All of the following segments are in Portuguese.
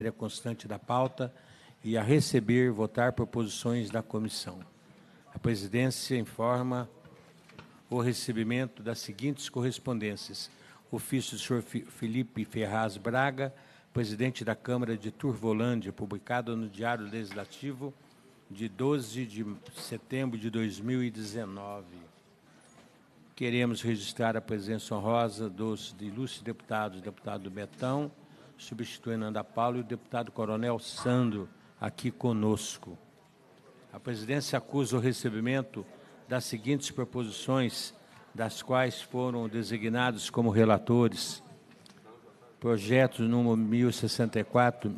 constante da pauta e a receber e votar proposições da comissão. A presidência informa o recebimento das seguintes correspondências. Ofício do senhor Felipe Ferraz Braga, presidente da Câmara de Turvolândia, publicado no Diário Legislativo de 12 de setembro de 2019. Queremos registrar a presença honrosa dos ilustres deputados, o deputado Betão, substituindo Ana Paula, e o deputado Coronel Sandro, aqui conosco. A presidência acusa o recebimento das seguintes proposições, das quais foram designados como relatores: projeto número 1064,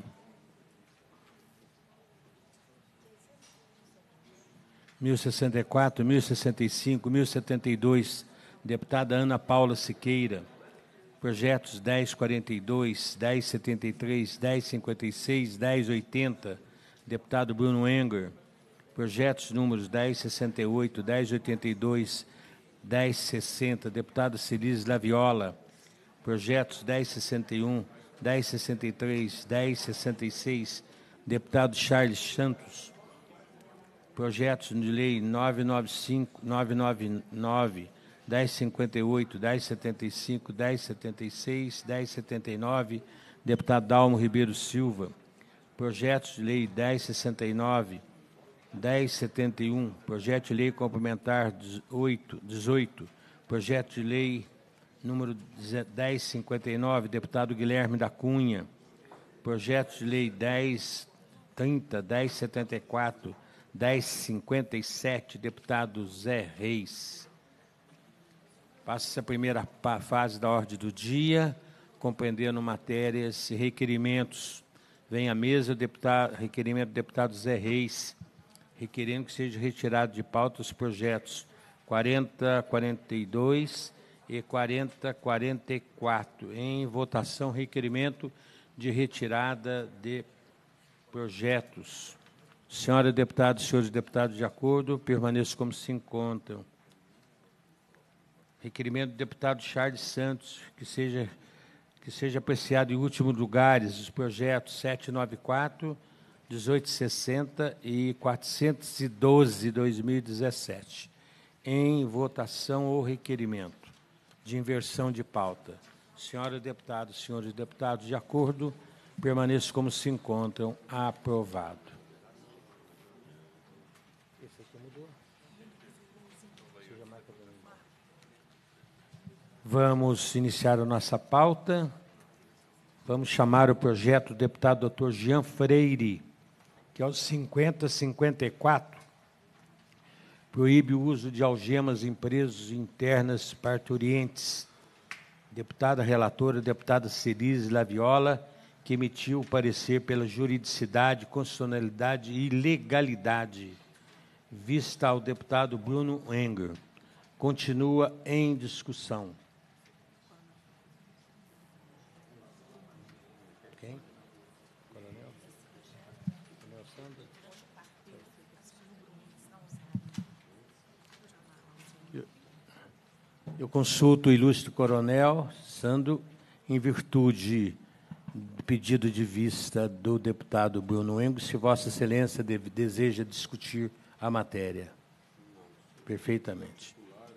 1064, 1065, 1072, deputada Ana Paula Siqueira. Projetos 1042, 1073, 1056, 1080, deputado Bruno Enger. Projetos números 1068, 1082, 1060, deputada Cilis Laviola. Projetos 1061, 1063, 1066, deputado Charles Santos. Projetos de lei 995, 999, 1058, 1075, 1076, 1079, deputado Dalmo Ribeiro Silva. Projetos de lei 1069, 1071, projeto de lei complementar 18, projeto de lei número 1059, deputado Guilherme da Cunha. Projeto de lei 1030, 1074, 1057, deputado Zé Reis. Passa-se a primeira fase da ordem do dia, compreendendo matérias e requerimentos. Vem à mesa o requerimento do deputado Zé Reis, requerendo que seja retirado de pauta os projetos 4042 e 4044. Em votação, requerimento de retirada de projetos. Senhora deputada e senhores deputados, de acordo, permaneçam como se encontram. Requerimento do deputado Charles Santos, que seja apreciado em último lugar os projetos 794, 1860 e 412, 2017. Em votação o requerimento de inversão de pauta. Senhora deputada, senhores deputados, de acordo, permaneçam como se encontram. Aprovado. Esse aqui mudou? Vamos iniciar a nossa pauta. Vamos chamar o projeto do deputado Dr. Jean Freire, que é o 5054, proíbe o uso de algemas em presos internas parturientes. Deputada relatora, deputada Cilis Laviola, que emitiu o parecer pela juridicidade, constitucionalidade e legalidade. Vista ao deputado Bruno Enger. Continua em discussão. Quem? Coronel? Coronel Sandro? Eu consulto o ilustre coronel Sandro em virtude do pedido de vista do deputado Bruno Engo, se Vossa Excelência deseja discutir a matéria. Perfeitamente.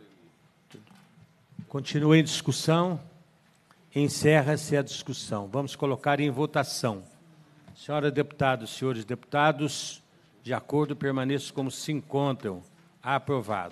Continua em discussão. Encerra-se a discussão. Vamos colocar em votação. Senhora deputada, senhores deputados, de acordo, permaneçam como se encontram. Aprovado.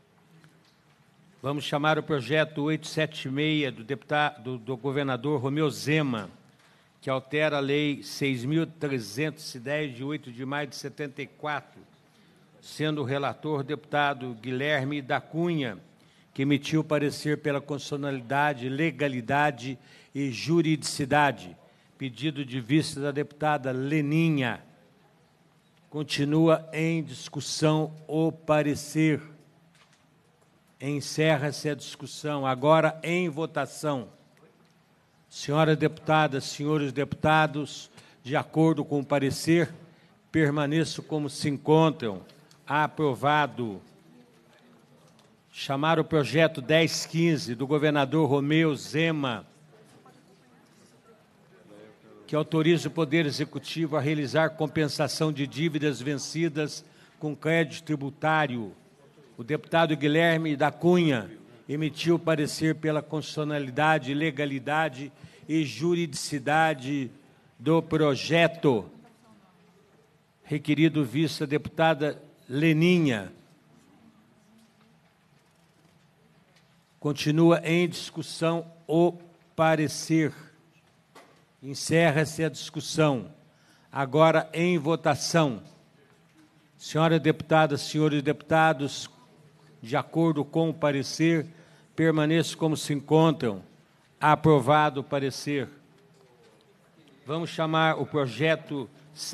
Vamos chamar o projeto 876 do governador Romeu Zema, que altera a Lei 6.310, de 8 de maio de 74, sendo o relator o deputado Guilherme da Cunha, que emitiu parecer pela constitucionalidade, legalidade e juridicidade. Pedido de vista da deputada Leninha. Continua em discussão o parecer. Encerra-se a discussão. Agora em votação. Senhora deputada, senhores deputados, de acordo com o parecer, permaneçam como se encontram. Aprovado. Chamar o projeto 1015 do governador Romeu Zema, que autoriza o Poder Executivo a realizar compensação de dívidas vencidas com crédito tributário. O deputado Guilherme da Cunha emitiu parecer pela constitucionalidade, legalidade e juridicidade do projeto. Requerido vista a deputada Leninha. Continua em discussão o parecer. Encerra-se a discussão. Agora em votação. Senhora deputada, senhores deputados, de acordo com o parecer, permaneçam como se encontram. Aprovado o parecer. Vamos chamar o projeto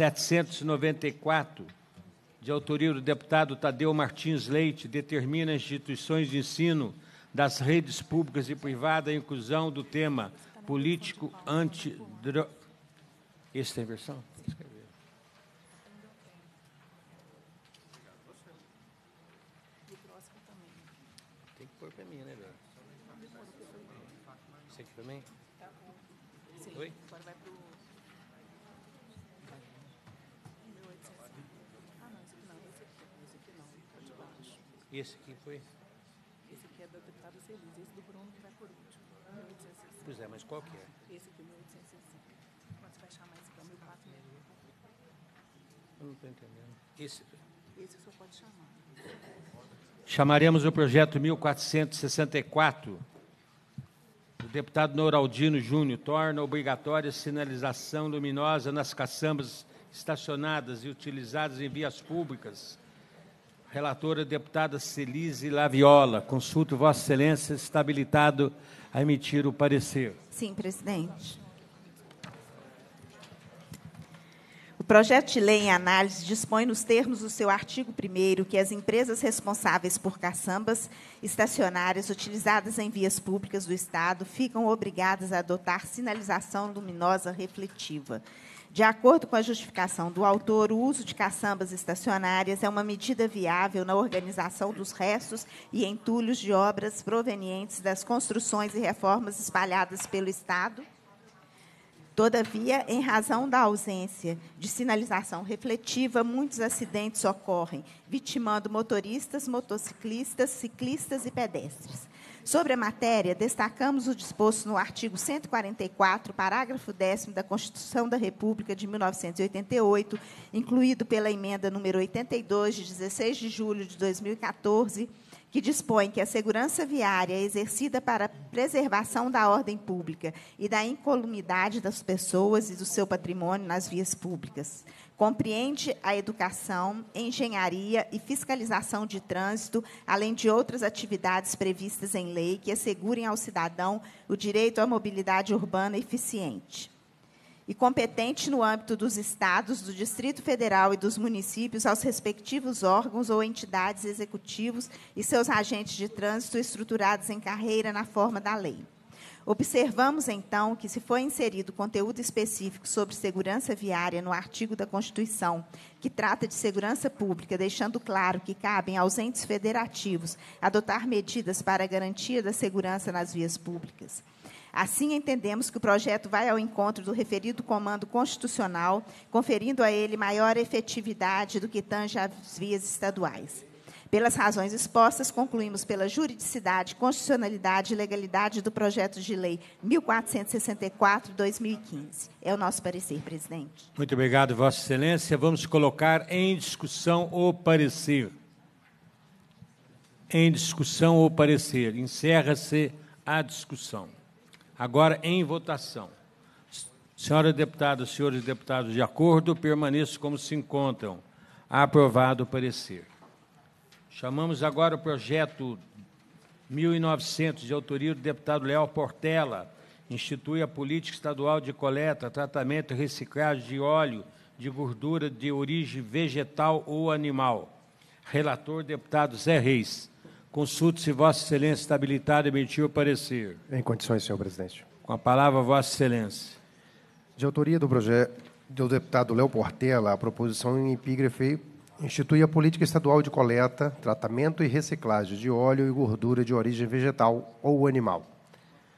794, de autoria do deputado Tadeu Martins Leite, determina instituições de ensino das redes públicas e privadas a inclusão do tema político antidroga. Esse tem versão? Tem que pôr para mim, né, Léo? Esse aqui também? Sim. Oi? Agora vai para o 1800. Ah, não, esse aqui não. Esse aqui não. Está de baixo. E esse aqui foi? Esse aqui é da deputada Celise. Esse do Bruno que vai por último. 1805. Pois é, mas qual que é? Esse aqui, 1805. Quando você vai chamar esse aqui, é o 1400. Eu não estou entendendo. Esse Esse o senhor pode chamar. Chamaremos o projeto 1464. O deputado Noraldino Júnior torna obrigatória a sinalização luminosa nas caçambas estacionadas e utilizadas em vias públicas. Relatora deputada Celise Laviola. Consulto Vossa Excelência, está habilitado a emitir o parecer. Sim, presidente. O projeto de lei em análise dispõe nos termos do seu artigo 1º que as empresas responsáveis por caçambas estacionárias utilizadas em vias públicas do Estado ficam obrigadas a adotar sinalização luminosa refletiva. De acordo com a justificação do autor, o uso de caçambas estacionárias é uma medida viável na organização dos restos e entulhos de obras provenientes das construções e reformas espalhadas pelo Estado. Todavia, em razão da ausência de sinalização refletiva, muitos acidentes ocorrem, vitimando motoristas, motociclistas, ciclistas e pedestres. Sobre a matéria, destacamos o disposto no artigo 144, parágrafo 10º da Constituição da República de 1988, incluído pela emenda número 82, de 16 de julho de 2014, que dispõe que a segurança viária é exercida para a preservação da ordem pública e da incolumidade das pessoas e do seu patrimônio nas vias públicas. Compreende a educação, engenharia e fiscalização de trânsito, além de outras atividades previstas em lei que assegurem ao cidadão o direito à mobilidade urbana eficiente. E competente no âmbito dos estados, do Distrito Federal e dos municípios aos respectivos órgãos ou entidades executivos e seus agentes de trânsito estruturados em carreira na forma da lei. Observamos, então, que, se for inserido conteúdo específico sobre segurança viária no artigo da Constituição, que trata de segurança pública, deixando claro que cabem aos entes federativos adotar medidas para a garantia da segurança nas vias públicas. Assim, entendemos que o projeto vai ao encontro do referido comando constitucional, conferindo a ele maior efetividade do que tange às vias estaduais. Pelas razões expostas, concluímos pela juridicidade, constitucionalidade e legalidade do projeto de lei 1464/2015. É o nosso parecer, presidente. Muito obrigado, Vossa Excelência. Vamos colocar em discussão o parecer. Em discussão o parecer. Encerra-se a discussão. Agora, em votação. Senhora deputada, senhores deputados, de acordo, permaneçam como se encontram. Aprovado o parecer. Chamamos agora o projeto 1900, de autoria do deputado Léo Portela, institui a política estadual de coleta, tratamento e reciclagem de óleo de gordura de origem vegetal ou animal. Relator, deputado Zé Reis. Consulte se Vossa Excelência está habilitada a emitir o parecer. Em condições, senhor presidente. Com a palavra, Vossa Excelência. De autoria do deputado Léo Portela, a proposição em epígrafe institui a política estadual de coleta, tratamento e reciclagem de óleo e gordura de origem vegetal ou animal.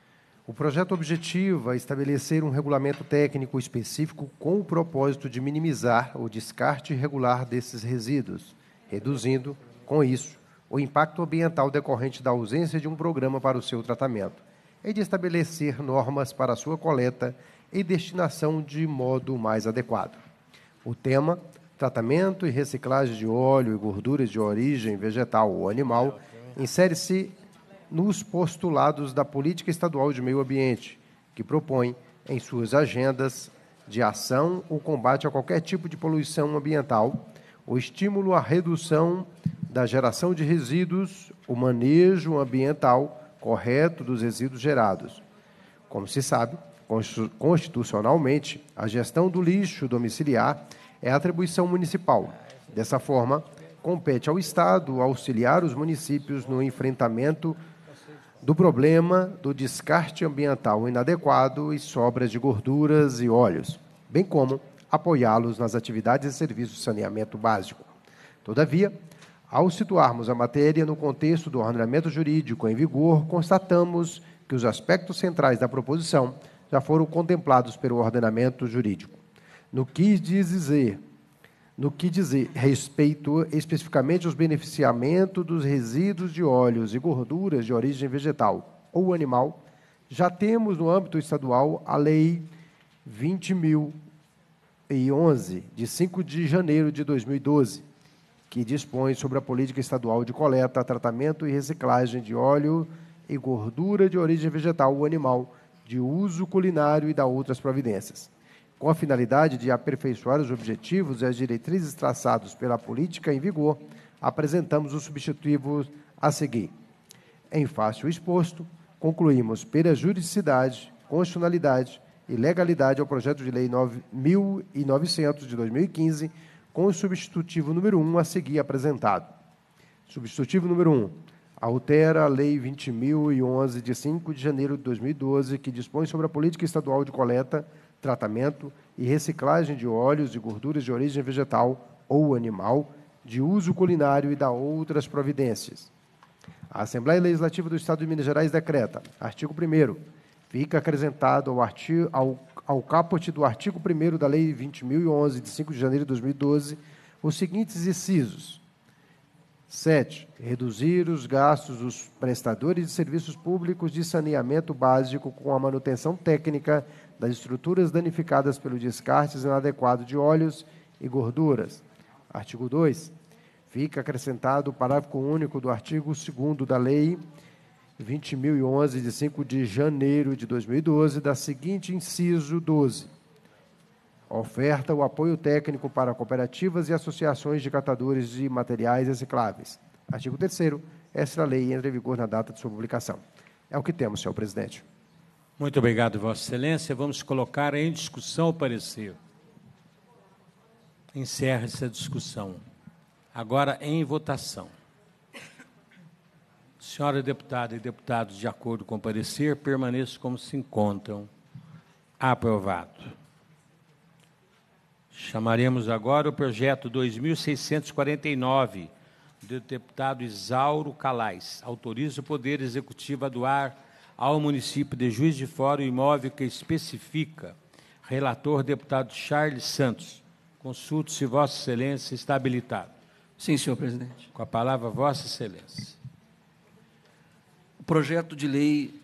O projeto objetiva estabelecer um regulamento técnico específico com o propósito de minimizar o descarte irregular desses resíduos, reduzindo, com isso, o impacto ambiental decorrente da ausência de um programa para o seu tratamento, e de estabelecer normas para a sua coleta e destinação de modo mais adequado. O tema, tratamento e reciclagem de óleo e gorduras de origem vegetal ou animal, insere-se nos postulados da Política Estadual de Meio Ambiente, que propõe, em suas agendas de ação, o combate a qualquer tipo de poluição ambiental, o estímulo à redução da geração de resíduos, o manejo ambiental correto dos resíduos gerados. Como se sabe, constitucionalmente, a gestão do lixo domiciliar é atribuição municipal. Dessa forma, compete ao Estado auxiliar os municípios no enfrentamento do problema do descarte ambiental inadequado e sobras de gorduras e óleos, bem como apoiá-los nas atividades e serviços de saneamento básico. Todavia, ao situarmos a matéria no contexto do ordenamento jurídico em vigor, constatamos que os aspectos centrais da proposição já foram contemplados pelo ordenamento jurídico. No que dizer respeito especificamente aos beneficiamentos dos resíduos de óleos e gorduras de origem vegetal ou animal, já temos no âmbito estadual a Lei 20.011, de 5 de janeiro de 2012, que dispõe sobre a política estadual de coleta, tratamento e reciclagem de óleo e gordura de origem vegetal ou animal, de uso culinário e da outras providências. Com a finalidade de aperfeiçoar os objetivos e as diretrizes traçados pela política em vigor, apresentamos os substitutivos a seguir. Em face ao exposto, concluímos pela juridicidade, constitucionalidade e legalidade ao projeto de lei 9.900 de 2015, com o substitutivo número 1 a seguir apresentado. Substitutivo número 1. Altera a Lei 20.011, de 5 de janeiro de 2012, que dispõe sobre a política estadual de coleta, tratamento e reciclagem de óleos e gorduras de origem vegetal ou animal, de uso culinário e da outras providências. A Assembleia Legislativa do Estado de Minas Gerais decreta, artigo 1º, fica acrescentado ao caput do artigo 1º da Lei 20.011, de 5 de janeiro de 2012, os seguintes incisos. 7. Reduzir os gastos dos prestadores de serviços públicos de saneamento básico com a manutenção técnica das estruturas danificadas pelo descarte inadequado de óleos e gorduras. Artigo 2. Fica acrescentado o parágrafo único do artigo 2º da Lei 20.011, de 5 de janeiro de 2012, da seguinte inciso 12. Oferta o apoio técnico para cooperativas e associações de catadores de materiais recicláveis. Artigo 3º. Esta lei entra em vigor na data de sua publicação. É o que temos, senhor presidente. Muito obrigado, Vossa Excelência. Vamos colocar em discussão o parecer. Encerra-se a discussão. Agora, em votação. Senhora deputada e deputados, de acordo com o parecer, permaneçam como se encontram. Aprovado. Chamaremos agora o projeto 2649, do deputado Isauro Calais. Autoriza o Poder Executivo a doar ao município de Juiz de Fora o imóvel que especifica. Relator, deputado Charles Santos. Consulte se Vossa Excelência está habilitado. Sim, senhor presidente. Com a palavra, Vossa Excelência. O projeto de lei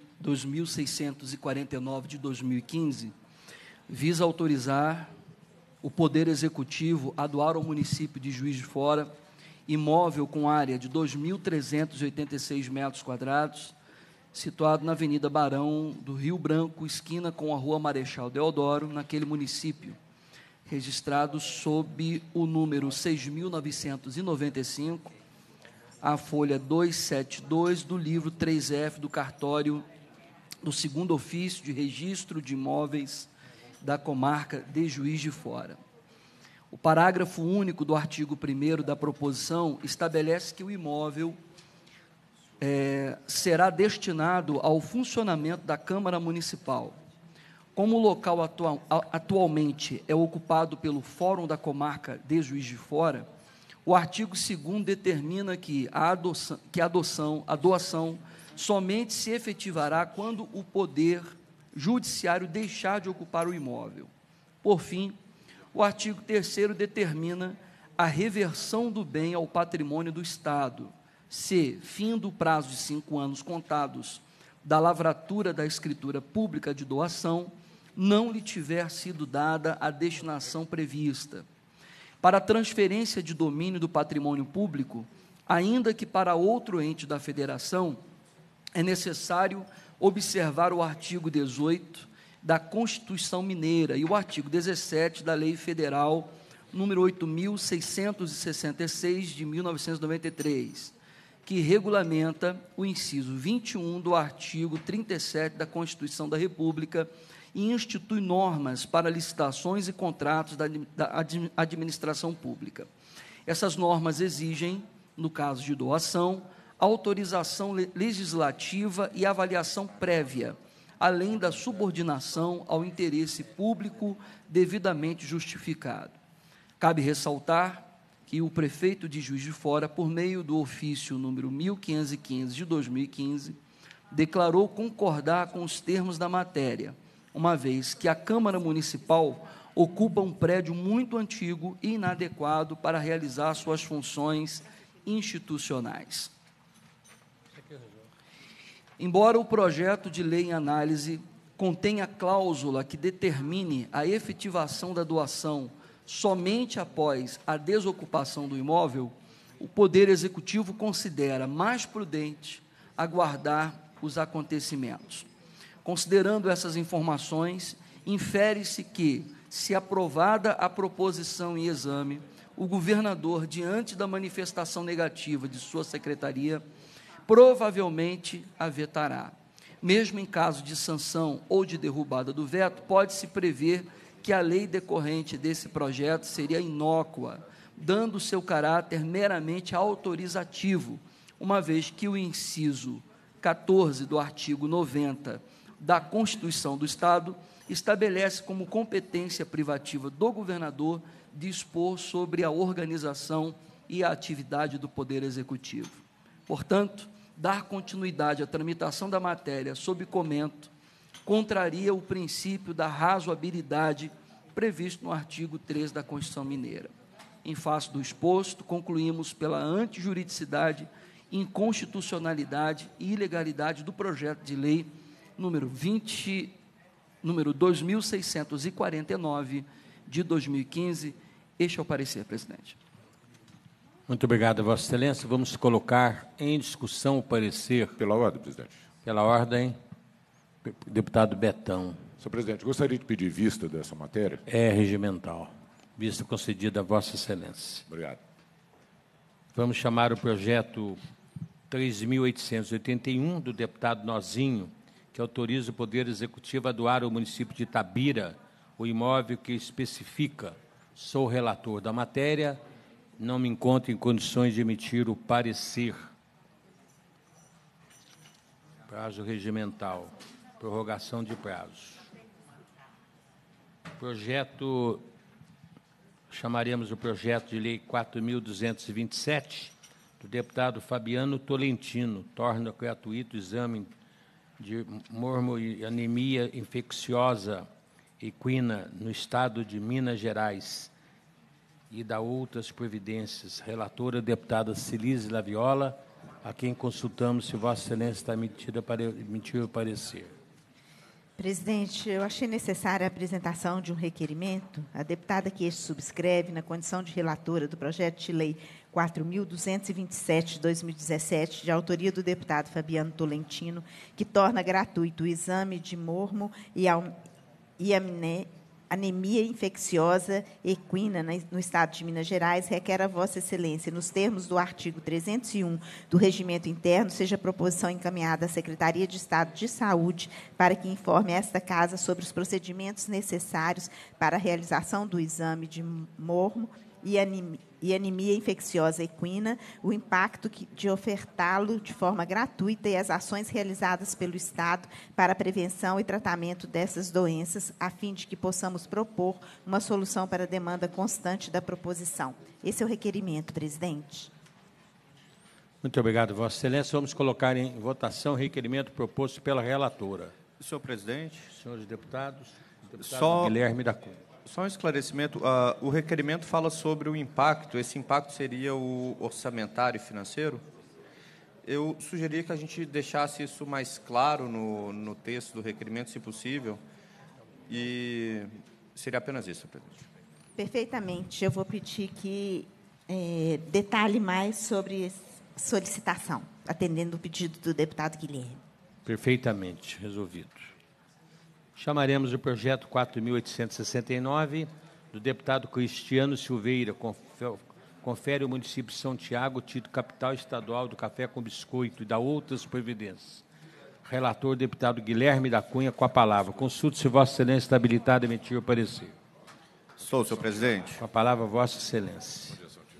2649 de 2015 visa autorizar o Poder Executivo a doar ao município de Juiz de Fora imóvel com área de 2.386 metros quadrados, situado na Avenida Barão do Rio Branco, esquina com a Rua Marechal Deodoro, naquele município, registrado sob o número 6.995, a folha 272 do livro 3F do cartório do 2º ofício de registro de imóveis da comarca de Juiz de Fora. O parágrafo único do artigo 1º da proposição estabelece que o imóvel será destinado ao funcionamento da Câmara Municipal. Como o local atualmente é ocupado pelo Fórum da Comarca de Juiz de Fora, o artigo 2º determina que a doação somente se efetivará quando o Poder Judiciário deixar de ocupar o imóvel. Por fim, o artigo 3º determina a reversão do bem ao patrimônio do Estado, se, fim do prazo de 5 anos contados da lavratura da escritura pública de doação, não lhe tiver sido dada a destinação prevista. Para a transferência de domínio do patrimônio público, ainda que para outro ente da Federação, é necessário observar o artigo 18 da Constituição Mineira e o artigo 17 da Lei Federal número 8.666, de 1993, que regulamenta o inciso 21 do artigo 37 da Constituição da República e institui normas para licitações e contratos da administração pública. Essas normas exigem, no caso de doação, autorização legislativa e avaliação prévia, além da subordinação ao interesse público devidamente justificado. Cabe ressaltar que o prefeito de Juiz de Fora, por meio do ofício número 1515 de 2015, declarou concordar com os termos da matéria, uma vez que a Câmara Municipal ocupa um prédio muito antigo e inadequado para realizar suas funções institucionais. Embora o projeto de lei em análise contenha cláusula que determine a efetivação da doação somente após a desocupação do imóvel, o Poder Executivo considera mais prudente aguardar os acontecimentos. Considerando essas informações, infere-se que, se aprovada a proposição em exame, o governador, diante da manifestação negativa de sua secretaria, provavelmente a vetará. Mesmo em caso de sanção ou de derrubada do veto, pode-se prever que a lei decorrente desse projeto seria inócua, dando seu caráter meramente autorizativo, uma vez que o inciso 14 do artigo 90 da Constituição do Estado estabelece como competência privativa do governador dispor sobre a organização e a atividade do Poder Executivo. Portanto, dar continuidade à tramitação da matéria sob comento contraria o princípio da razoabilidade previsto no artigo 3 da Constituição Mineira. Em face do exposto, concluímos pela antijuridicidade, inconstitucionalidade e ilegalidade do projeto de lei número 2649 de 2015. Este é o parecer, presidente. Muito obrigado, Vossa Excelência. Vamos colocar em discussão o parecer. Pela ordem, presidente. Pela ordem, deputado Betão. Senhor presidente, gostaria de pedir vista dessa matéria. É regimental. Vista concedida a Vossa Excelência. Obrigado. Vamos chamar o projeto 3.881 do deputado Nozinho, que autoriza o Poder Executivo a doar ao município de Itabira o imóvel que especifica. Sou relator da matéria, não me encontro em condições de emitir o parecer. Prazo regimental, prorrogação de prazo. Projeto, chamaremos o projeto de lei 4.227, do deputado Fabiano Tolentino, torna gratuito o exame de mormo e anemia infecciosa equina no estado de Minas Gerais e da outras providências. Relatora, deputada Celise Laviola, a quem consultamos se Vossa Excelência está emitida para emitir o parecer. Presidente, eu achei necessária a apresentação de um requerimento. A deputada que este subscreve, na condição de relatora do projeto de lei 4.227 de 2017, de autoria do deputado Fabiano Tolentino, que torna gratuito o exame de mormo e anemia infecciosa equina no Estado de Minas Gerais, requer a Vossa Excelência, nos termos do artigo 301 do Regimento Interno, seja a proposição encaminhada à Secretaria de Estado de Saúde para que informe esta Casa sobre os procedimentos necessários para a realização do exame de mormo e anemia infecciosa equina, o impacto de ofertá-lo de forma gratuita e as ações realizadas pelo Estado para a prevenção e tratamento dessas doenças, a fim de que possamos propor uma solução para a demanda constante da proposição. Esse é o requerimento, presidente. Muito obrigado, Vossa Excelência. Vamos colocar em votação o requerimento proposto pela relatora. Senhor presidente, Senhores deputados, Só- Guilherme da Cunha. só um esclarecimento. O requerimento fala sobre o impacto. Esse impacto seria o orçamentário e financeiro? Eu sugeria que a gente deixasse isso mais claro no texto do requerimento, se possível. E seria apenas isso, senhor presidente. Perfeitamente. Eu vou pedir que detalhe mais sobre a solicitação, atendendo o pedido do deputado Guilherme. Perfeitamente resolvido. Chamaremos o projeto 4.869, do deputado Cristiano Silveira, confere ao município de São Tiago o título capital estadual do café com biscoito e da outras providências. Relator, deputado Guilherme da Cunha, com a palavra. Consulte se Vossa Excelência está habilitado a emitir o parecer. Estou, senhor presidente. Com a palavra, Vossa Excelência.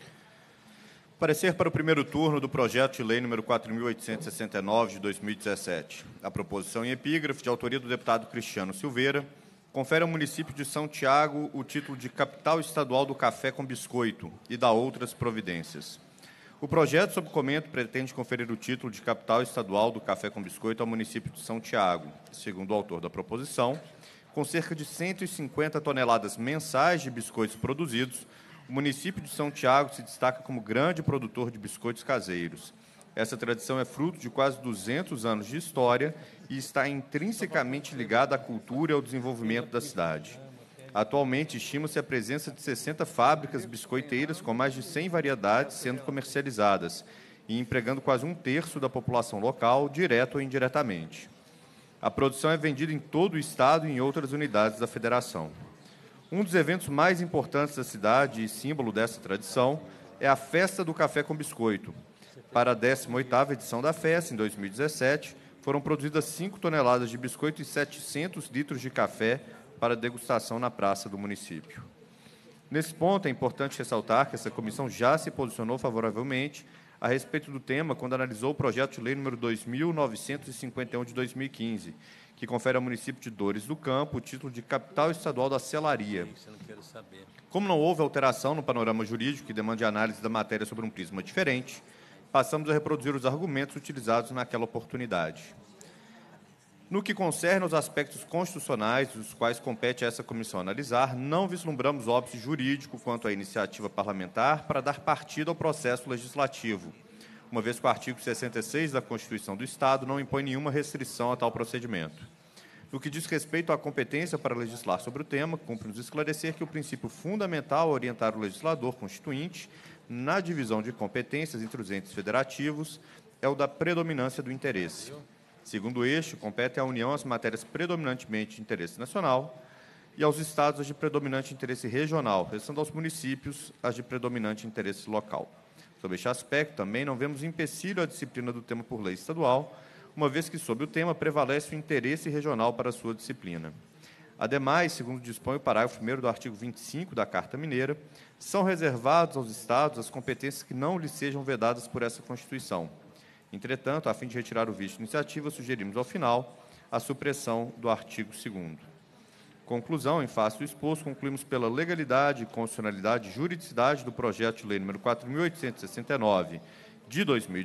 Parecer para o primeiro turno do projeto de lei número 4.869, de 2017. A proposição em epígrafe, de autoria do deputado Cristiano Silveira, confere ao município de São Tiago o título de capital estadual do café com biscoito e da outras providências. O projeto, sob comento, pretende conferir o título de capital estadual do café com biscoito ao município de São Tiago, segundo o autor da proposição, com cerca de 150 toneladas mensais de biscoitos produzidos. O município de São Tiago se destaca como grande produtor de biscoitos caseiros. Essa tradição é fruto de quase 200 anos de história e está intrinsecamente ligada à cultura e ao desenvolvimento da cidade. Atualmente, estima-se a presença de 60 fábricas biscoiteiras com mais de 100 variedades sendo comercializadas e empregando quase um terço da população local, direto ou indiretamente. A produção é vendida em todo o estado e em outras unidades da federação. Um dos eventos mais importantes da cidade e símbolo dessa tradição é a Festa do Café com Biscoito. Para a 18ª edição da festa, em 2017, foram produzidas 5 toneladas de biscoito e 700 litros de café para degustação na praça do município. Nesse ponto, é importante ressaltar que essa comissão já se posicionou favoravelmente a respeito do tema quando analisou o projeto de lei número 2.951 de 2015, que confere ao município de Dores do Campo o título de capital estadual da selaria. Como não houve alteração no panorama jurídico que demande análise da matéria sobre um prisma diferente, passamos a reproduzir os argumentos utilizados naquela oportunidade. No que concerne aos aspectos constitucionais, dos quais compete a essa comissão analisar, não vislumbramos óbice jurídico quanto à iniciativa parlamentar para dar partido ao processo legislativo, uma vez que o artigo 66 da Constituição do Estado não impõe nenhuma restrição a tal procedimento. No que diz respeito à competência para legislar sobre o tema, cumpre-nos esclarecer que o princípio fundamental a orientar o legislador constituinte na divisão de competências entre os entes federativos é o da predominância do interesse. Segundo este, compete à União as matérias predominantemente de interesse nacional e aos Estados as de predominante interesse regional, restando aos municípios as de predominante interesse local. Sob este aspecto, também não vemos empecilho à disciplina do tema por lei estadual, uma vez que, sob o tema, prevalece o interesse regional para a sua disciplina. Ademais, segundo dispõe o parágrafo 1º do artigo 25 da Carta Mineira, são reservados aos Estados as competências que não lhes sejam vedadas por essa Constituição. Entretanto, a fim de retirar o vício de iniciativa, sugerimos, ao final, a supressão do artigo 2º. Conclusão, em face do exposto, concluímos pela legalidade, constitucionalidade e juridicidade do projeto de lei número 4.869, de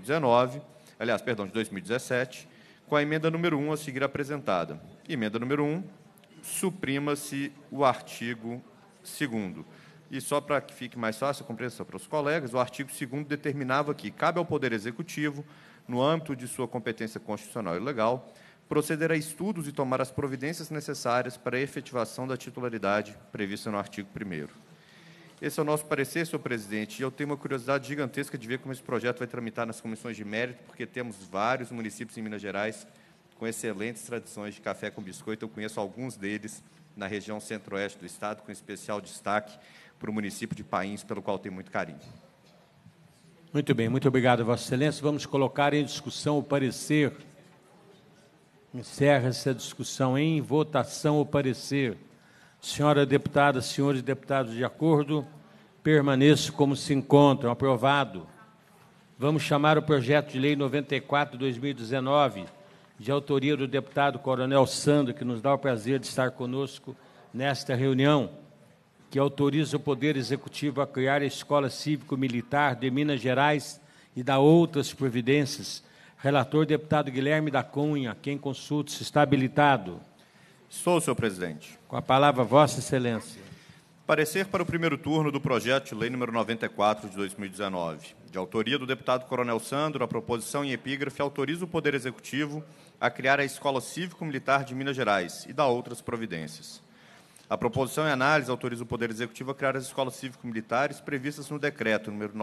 2017, com a emenda número 1 a seguir apresentada. Emenda número 1, suprima-se o artigo 2º. E só para que fique mais fácil a compreensão para os colegas, o artigo 2º determinava que cabe ao Poder Executivo, no âmbito de sua competência constitucional e legal, proceder a estudos e tomar as providências necessárias para a efetivação da titularidade prevista no artigo 1º. Esse é o nosso parecer, senhor presidente, e eu tenho uma curiosidade gigantesca de ver como esse projeto vai tramitar nas comissões de mérito, porque temos vários municípios em Minas Gerais com excelentes tradições de café com biscoito. Eu conheço alguns deles na região centro-oeste do estado, com especial destaque para o município de Pains, pelo qual tenho muito carinho. Muito bem, muito obrigado, Vossa Excelência. Vamos colocar em discussão o parecer. Encerra essa discussão em votação o parecer. Senhora deputada, senhores deputados, de acordo, permaneço como se encontram. Aprovado. Vamos chamar o projeto de lei 94/2019, de autoria do deputado Coronel Sandro, que nos dá o prazer de estar conosco nesta reunião, que autoriza o Poder Executivo a criar a Escola Cívico-Militar de Minas Gerais e da outras providências. Relator, deputado Guilherme da Cunha, quem consulta, se está habilitado. Estou, senhor presidente. Com a palavra, Vossa Excelência. Parecer para o primeiro turno do projeto de lei número 94 de 2019. De autoria do deputado Coronel Sandro, a proposição em epígrafe autoriza o Poder Executivo a criar a Escola Cívico-Militar de Minas Gerais e da outras providências. A proposição em análise autoriza o Poder Executivo a criar as escolas cívico-militares previstas no decreto número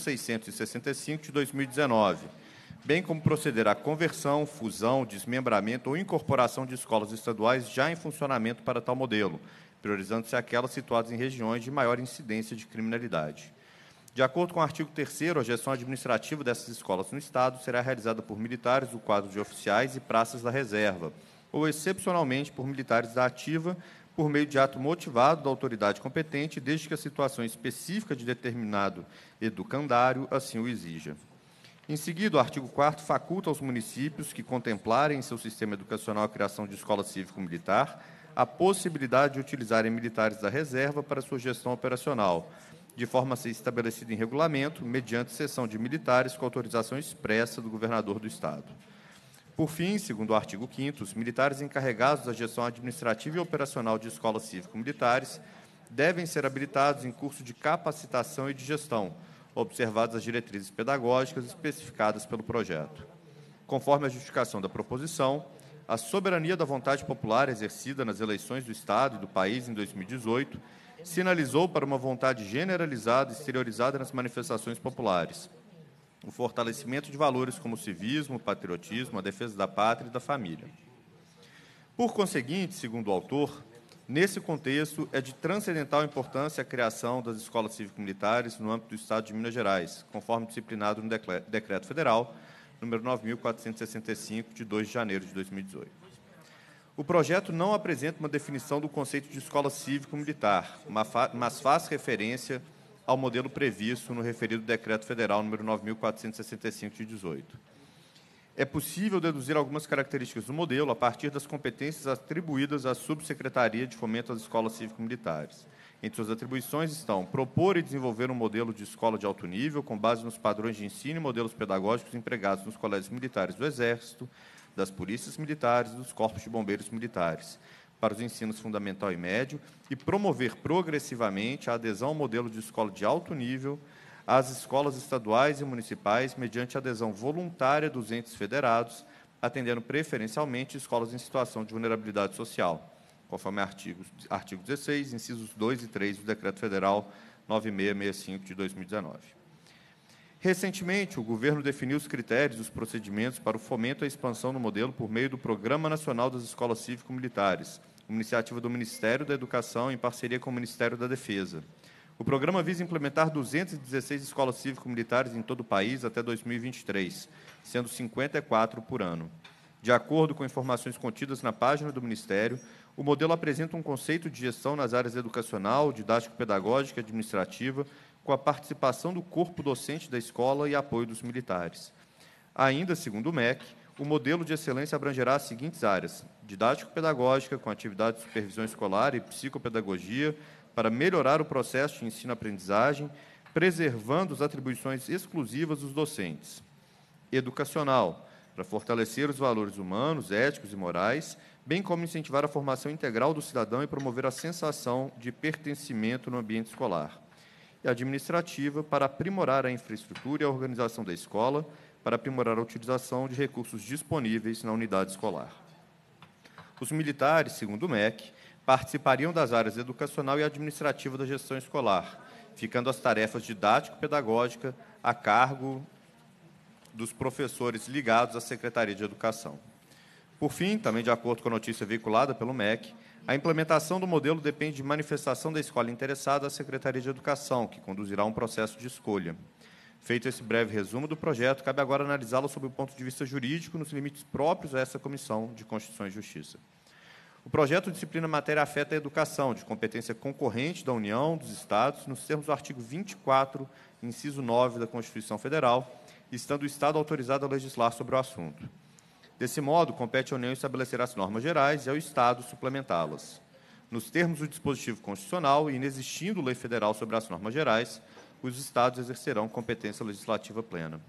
9.665 de 2019, bem como proceder à conversão, fusão, desmembramento ou incorporação de escolas estaduais já em funcionamento para tal modelo, priorizando-se aquelas situadas em regiões de maior incidência de criminalidade. De acordo com o artigo 3º, a gestão administrativa dessas escolas no Estado será realizada por militares do quadro de oficiais e praças da reserva, ou, excepcionalmente, por militares da ativa, por meio de ato motivado da autoridade competente, desde que a situação específica de determinado educandário assim o exija. Em seguida, o artigo 4º faculta aos municípios que contemplarem em seu sistema educacional a criação de escola cívico-militar a possibilidade de utilizarem militares da reserva para sua gestão operacional, de forma a ser estabelecida em regulamento, mediante cessão de militares com autorização expressa do governador do Estado. Por fim, segundo o artigo 5º, os militares encarregados da gestão administrativa e operacional de escolas cívico-militares devem ser habilitados em curso de capacitação e de gestão, observadas as diretrizes pedagógicas especificadas pelo projeto. Conforme a justificação da proposição, a soberania da vontade popular exercida nas eleições do Estado e do país em 2018 sinalizou para uma vontade generalizada e exteriorizada nas manifestações populares, o fortalecimento de valores como o civismo, o patriotismo, a defesa da pátria e da família. Por conseguinte, segundo o autor, nesse contexto é de transcendental importância a criação das escolas cívico-militares no âmbito do Estado de Minas Gerais, conforme disciplinado no Decreto Federal número 9.465, de 2 de janeiro de 2018. O projeto não apresenta uma definição do conceito de escola cívico-militar, mas faz referência ao modelo previsto no referido Decreto Federal número 9.465, de 18. É possível deduzir algumas características do modelo a partir das competências atribuídas à Subsecretaria de Fomento às Escolas Cívico-Militares. Entre suas atribuições estão propor e desenvolver um modelo de escola de alto nível com base nos padrões de ensino e modelos pedagógicos empregados nos colégios militares do Exército, das polícias militares e dos corpos de bombeiros militares, para os ensinos fundamental e médio, e promover progressivamente a adesão ao modelo de escola de alto nível às escolas estaduais e municipais mediante adesão voluntária dos entes federados, atendendo preferencialmente escolas em situação de vulnerabilidade social, conforme artigo 16, incisos 2 e 3 do Decreto Federal 9665, de 2019. Recentemente, o governo definiu os critérios e os procedimentos para o fomento e a expansão do modelo por meio do Programa Nacional das Escolas Cívico-Militares, uma iniciativa do Ministério da Educação em parceria com o Ministério da Defesa. O programa visa implementar 216 escolas cívico-militares em todo o país até 2023, sendo 54 por ano. De acordo com informações contidas na página do Ministério, o modelo apresenta um conceito de gestão nas áreas educacional, didático-pedagógica e administrativa, com a participação do corpo docente da escola e apoio dos militares. Ainda, segundo o MEC, o modelo de excelência abrangerá as seguintes áreas: didático-pedagógica, com atividade de supervisão escolar e psicopedagogia, para melhorar o processo de ensino-aprendizagem, preservando as atribuições exclusivas dos docentes. Educacional, para fortalecer os valores humanos, éticos e morais, bem como incentivar a formação integral do cidadão e promover a sensação de pertencimento no ambiente escolar. E administrativa, para aprimorar a infraestrutura e a organização da escola, para aprimorar a utilização de recursos disponíveis na unidade escolar. Os militares, segundo o MEC, participariam das áreas educacional e administrativa da gestão escolar, ficando as tarefas didático-pedagógica a cargo dos professores ligados à Secretaria de Educação. Por fim, também de acordo com a notícia veiculada pelo MEC, a implementação do modelo depende de manifestação da escola interessada à Secretaria de Educação, que conduzirá um processo de escolha. Feito esse breve resumo do projeto, cabe agora analisá-lo sob o ponto de vista jurídico, nos limites próprios a essa Comissão de Constituição e Justiça. O projeto disciplina a matéria afeta a educação, de competência concorrente da União, dos Estados, nos termos do artigo 24, inciso 9 da Constituição Federal, estando o Estado autorizado a legislar sobre o assunto. Desse modo, compete à União estabelecer as normas gerais e ao Estado suplementá-las. Nos termos do dispositivo constitucional, e inexistindo lei federal sobre as normas gerais, os Estados exercerão competência legislativa plena.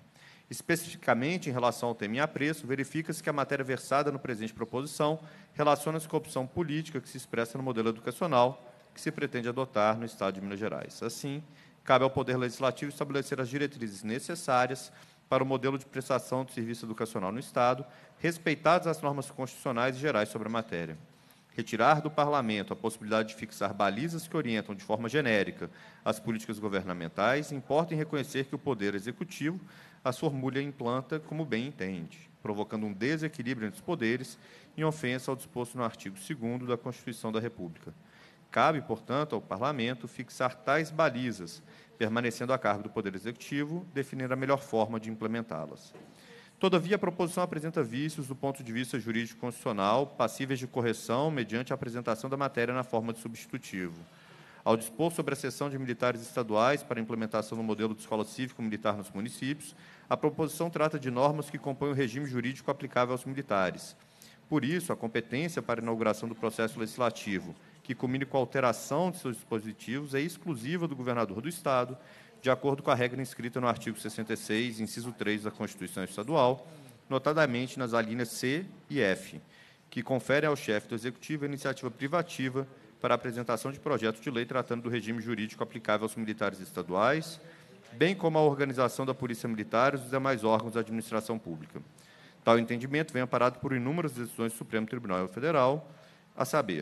Especificamente, em relação ao tema em apreço, verifica-se que a matéria versada no presente proposição relaciona-se com a opção política que se expressa no modelo educacional que se pretende adotar no Estado de Minas Gerais. Assim, cabe ao Poder Legislativo estabelecer as diretrizes necessárias para o modelo de prestação de serviço educacional no Estado, respeitadas as normas constitucionais e gerais sobre a matéria. Retirar do Parlamento a possibilidade de fixar balizas que orientam de forma genérica as políticas governamentais, importa em reconhecer que o Poder Executivo as formula e implanta como bem entende, provocando um desequilíbrio entre os poderes em ofensa ao disposto no artigo 2º da Constituição da República. Cabe, portanto, ao Parlamento fixar tais balizas, permanecendo a cargo do Poder Executivo definir a melhor forma de implementá-las. Todavia, a proposição apresenta vícios do ponto de vista jurídico-constitucional, passíveis de correção mediante a apresentação da matéria na forma de substitutivo. Ao dispor sobre a cessão de militares estaduais para a implementação do modelo de escola cívico-militar nos municípios, a proposição trata de normas que compõem o regime jurídico aplicável aos militares. Por isso, a competência para a inauguração do processo legislativo, que culmine com a alteração de seus dispositivos, é exclusiva do governador do Estado, de acordo com a regra inscrita no artigo 66, inciso 3 da Constituição Estadual, notadamente nas alíneas C e F, que conferem ao chefe do Executivo a iniciativa privativa para a apresentação de projeto de lei tratando do regime jurídico aplicável aos militares estaduais, bem como a organização da Polícia Militar e dos demais órgãos da administração pública. Tal entendimento vem amparado por inúmeras decisões do Supremo Tribunal Federal, a saber,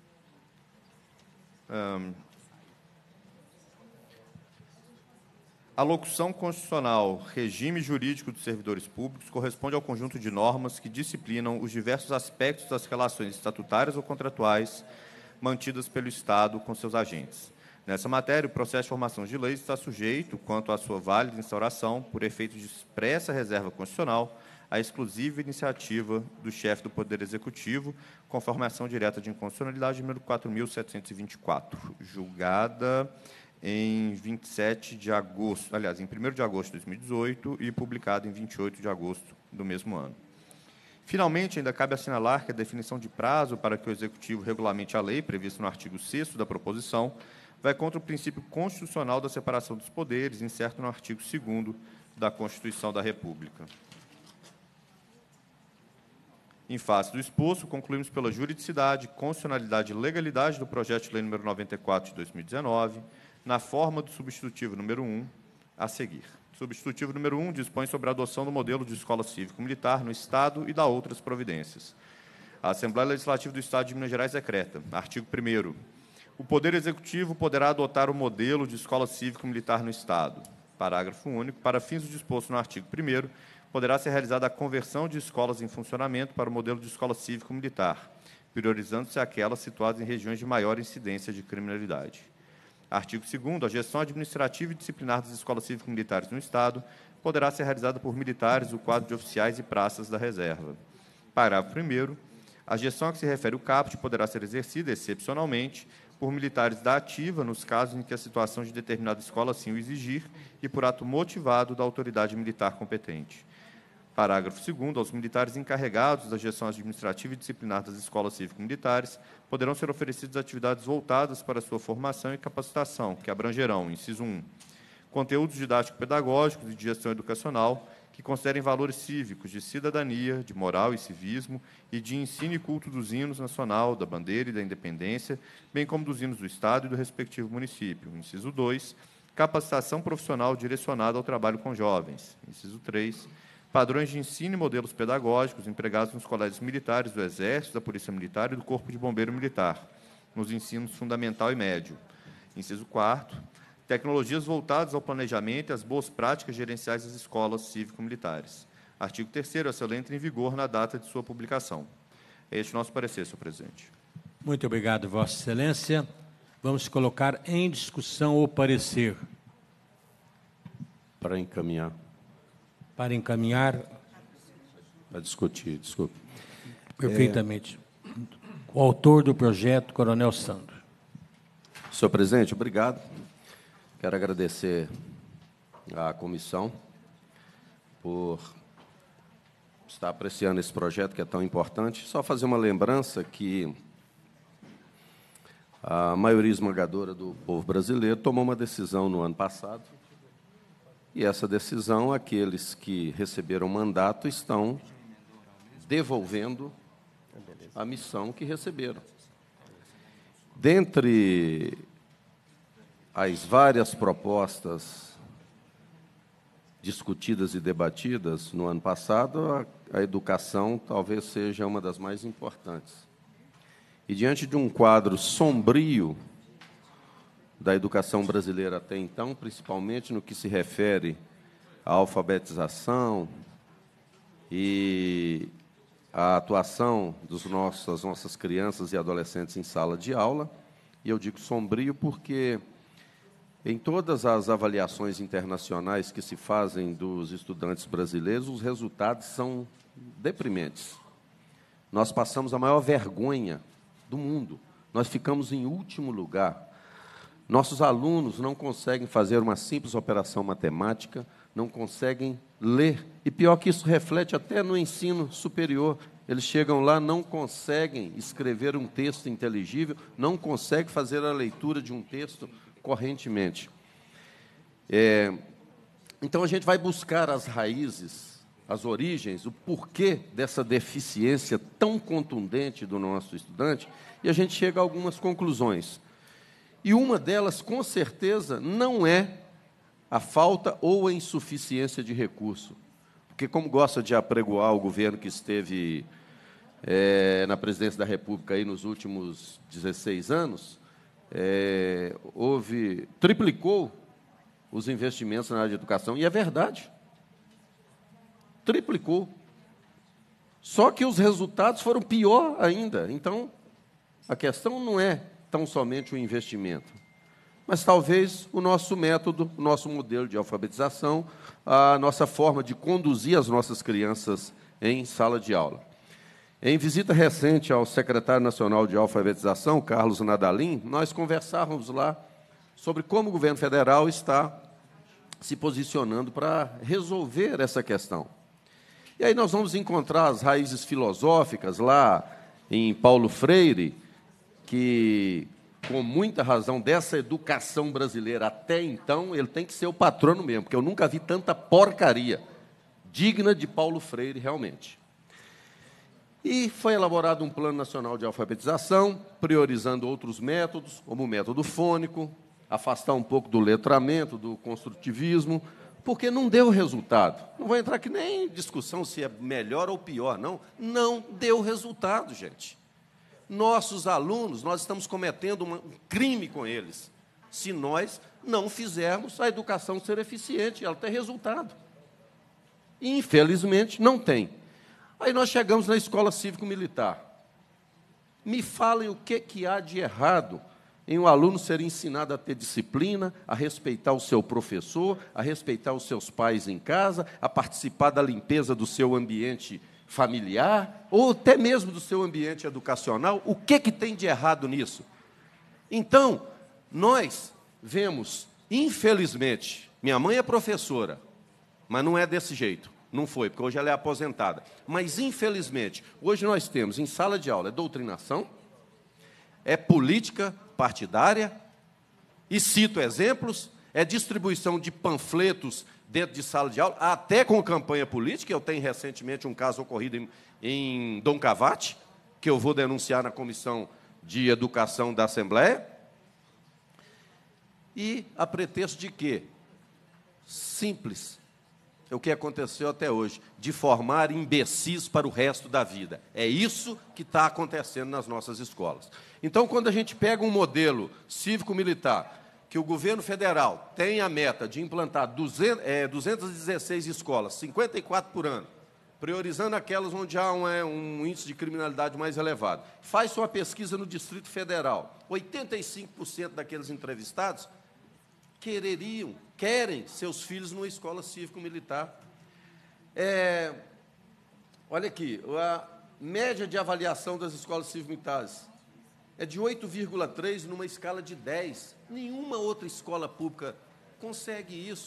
a locução constitucional regime jurídico dos servidores públicos corresponde ao conjunto de normas que disciplinam os diversos aspectos das relações estatutárias ou contratuais mantidas pelo Estado com seus agentes. Nessa matéria, o processo de formação de leis está sujeito, quanto à sua válida instauração, por efeito de expressa reserva constitucional, à exclusiva iniciativa do chefe do Poder Executivo, conforme a ação direta de inconstitucionalidade número 4.724, julgada em 27 de agosto, aliás, em 1º de agosto de 2018 e publicado em 28 de agosto do mesmo ano. Finalmente, ainda cabe assinalar que a definição de prazo para que o Executivo regulamente a lei, prevista no artigo 6º da proposição, vai contra o princípio constitucional da separação dos poderes, incerto no artigo 2º da Constituição da República. Em face do exposto, concluímos pela juridicidade, constitucionalidade e legalidade do projeto de lei número 94 de 2019, na forma do substitutivo número 1, a seguir. Substitutivo número 1 dispõe sobre a adoção do modelo de escola cívico-militar no Estado e da outras providências. A Assembleia Legislativa do Estado de Minas Gerais decreta, artigo 1º, o Poder Executivo poderá adotar o modelo de escola cívico-militar no Estado. Parágrafo único. Para fins do disposto no artigo 1º, poderá ser realizada a conversão de escolas em funcionamento para o modelo de escola cívico-militar, priorizando-se aquelas situadas em regiões de maior incidência de criminalidade. Artigo 2º. A gestão administrativa e disciplinar das escolas cívico-militares no Estado poderá ser realizada por militares do quadro de oficiais e praças da reserva. Parágrafo 1º. A gestão a que se refere o caput poderá ser exercida, excepcionalmente, por militares da ativa, nos casos em que a situação de determinada escola assim o exigir, e por ato motivado da autoridade militar competente. Parágrafo 2º. Aos militares encarregados da gestão administrativa e disciplinar das escolas cívico-militares poderão ser oferecidas atividades voltadas para a sua formação e capacitação, que abrangerão, inciso 1, conteúdos didático-pedagógicos e de gestão educacional que considerem valores cívicos, de cidadania, de moral e civismo e de ensino e culto dos hinos nacional, da bandeira e da independência, bem como dos hinos do Estado e do respectivo município. Inciso 2, capacitação profissional direcionada ao trabalho com jovens. Inciso 3, padrões de ensino e modelos pedagógicos empregados nos colégios militares do Exército, da Polícia Militar e do Corpo de Bombeiro Militar, nos ensinos fundamental e médio. Inciso 4º, tecnologias voltadas ao planejamento e às boas práticas gerenciais das escolas cívico-militares. Artigo 3º, essa lei entra em vigor na data de sua publicação. É este o nosso parecer, senhor presidente. Muito obrigado, Vossa Excelência. Vamos colocar em discussão o parecer. Para encaminhar. Para encaminhar. Para discutir, desculpe. Perfeitamente. O autor do projeto, Coronel Sandro. Senhor presidente, obrigado. Quero agradecer à comissão por estar apreciando esse projeto que é tão importante. Só fazer uma lembrança que a maioria esmagadora do povo brasileiro tomou uma decisão no ano passado E essa decisão, aqueles que receberam mandato estão devolvendo a missão que receberam. Dentre as várias propostas discutidas e debatidas no ano passado, a educação talvez seja uma das mais importantes. E diante de um quadro sombrio da educação brasileira até então, principalmente no que se refere à alfabetização e à atuação das nossas crianças e adolescentes em sala de aula, e eu digo sombrio porque em todas as avaliações internacionais que se fazem dos estudantes brasileiros, os resultados são deprimentes. Nós passamos a maior vergonha do mundo. Nós ficamos em último lugar. Nossos alunos não conseguem fazer uma simples operação matemática, não conseguem ler. E pior que isso reflete até no ensino superior. Eles chegam lá, não conseguem escrever um texto inteligível, não conseguem fazer a leitura de um texto correntemente. Então, a gente vai buscar as raízes, as origens, o porquê dessa deficiência tão contundente do nosso estudante, e a gente chega a algumas conclusões. E uma delas, com certeza, não é a falta ou a insuficiência de recurso. Porque, como gosta de apregoar o governo que esteve na presidência da República aí nos últimos 16 anos, triplicou os investimentos na área de educação, e é verdade. Triplicou. Só que os resultados foram pior ainda. Então, a questão não é tão somente o investimento, mas talvez o nosso método, o nosso modelo de alfabetização, a nossa forma de conduzir as nossas crianças em sala de aula. Em visita recente ao secretário nacional de alfabetização, Carlos Nadalim, nós conversávamos lá sobre como o governo federal está se posicionando para resolver essa questão. E aí nós vamos encontrar as raízes filosóficas lá em Paulo Freire, que, com muita razão, dessa educação brasileira até então, ele tem que ser o patrono mesmo, porque eu nunca vi tanta porcaria digna de Paulo Freire, realmente. E foi elaborado um Plano Nacional de Alfabetização, priorizando outros métodos, como o método fônico, afastar um pouco do letramento, do construtivismo, porque não deu resultado. Não vou entrar aqui nem em discussão se é melhor ou pior, não. Não deu resultado, gente. Nossos alunos, nós estamos cometendo um crime com eles, se nós não fizermos a educação ser eficiente, ela ter resultado. E, infelizmente, não tem. Aí nós chegamos na escola cívico-militar. Me falem o que há de errado em um aluno ser ensinado a ter disciplina, a respeitar o seu professor, a respeitar os seus pais em casa, a participar da limpeza do seu ambiente familiar, ou até mesmo do seu ambiente educacional. O que tem de errado nisso? Então, nós vemos, infelizmente, minha mãe é professora, mas não é desse jeito. Não foi, porque hoje ela é aposentada. Mas, infelizmente, hoje nós temos em sala de aula doutrinação, é política partidária, e cito exemplos, é distribuição de panfletos dentro de sala de aula, até com campanha política. Eu tenho recentemente um caso ocorrido em Dom Cavate, que eu vou denunciar na Comissão de Educação da Assembleia. E a pretexto de quê? Simples. É o que aconteceu até hoje, de formar imbecis para o resto da vida. É isso que está acontecendo nas nossas escolas. Então, quando a gente pega um modelo cívico-militar, que o governo federal tem a meta de implantar 216 escolas, 54 por ano, priorizando aquelas onde há um índice de criminalidade mais elevado, faz uma pesquisa no Distrito Federal, 85% daqueles entrevistados querem seus filhos numa escola cívico-militar. Olha aqui, a média de avaliação das escolas cívico-militares é de 8,3 numa escala de 10. Nenhuma outra escola pública consegue isso.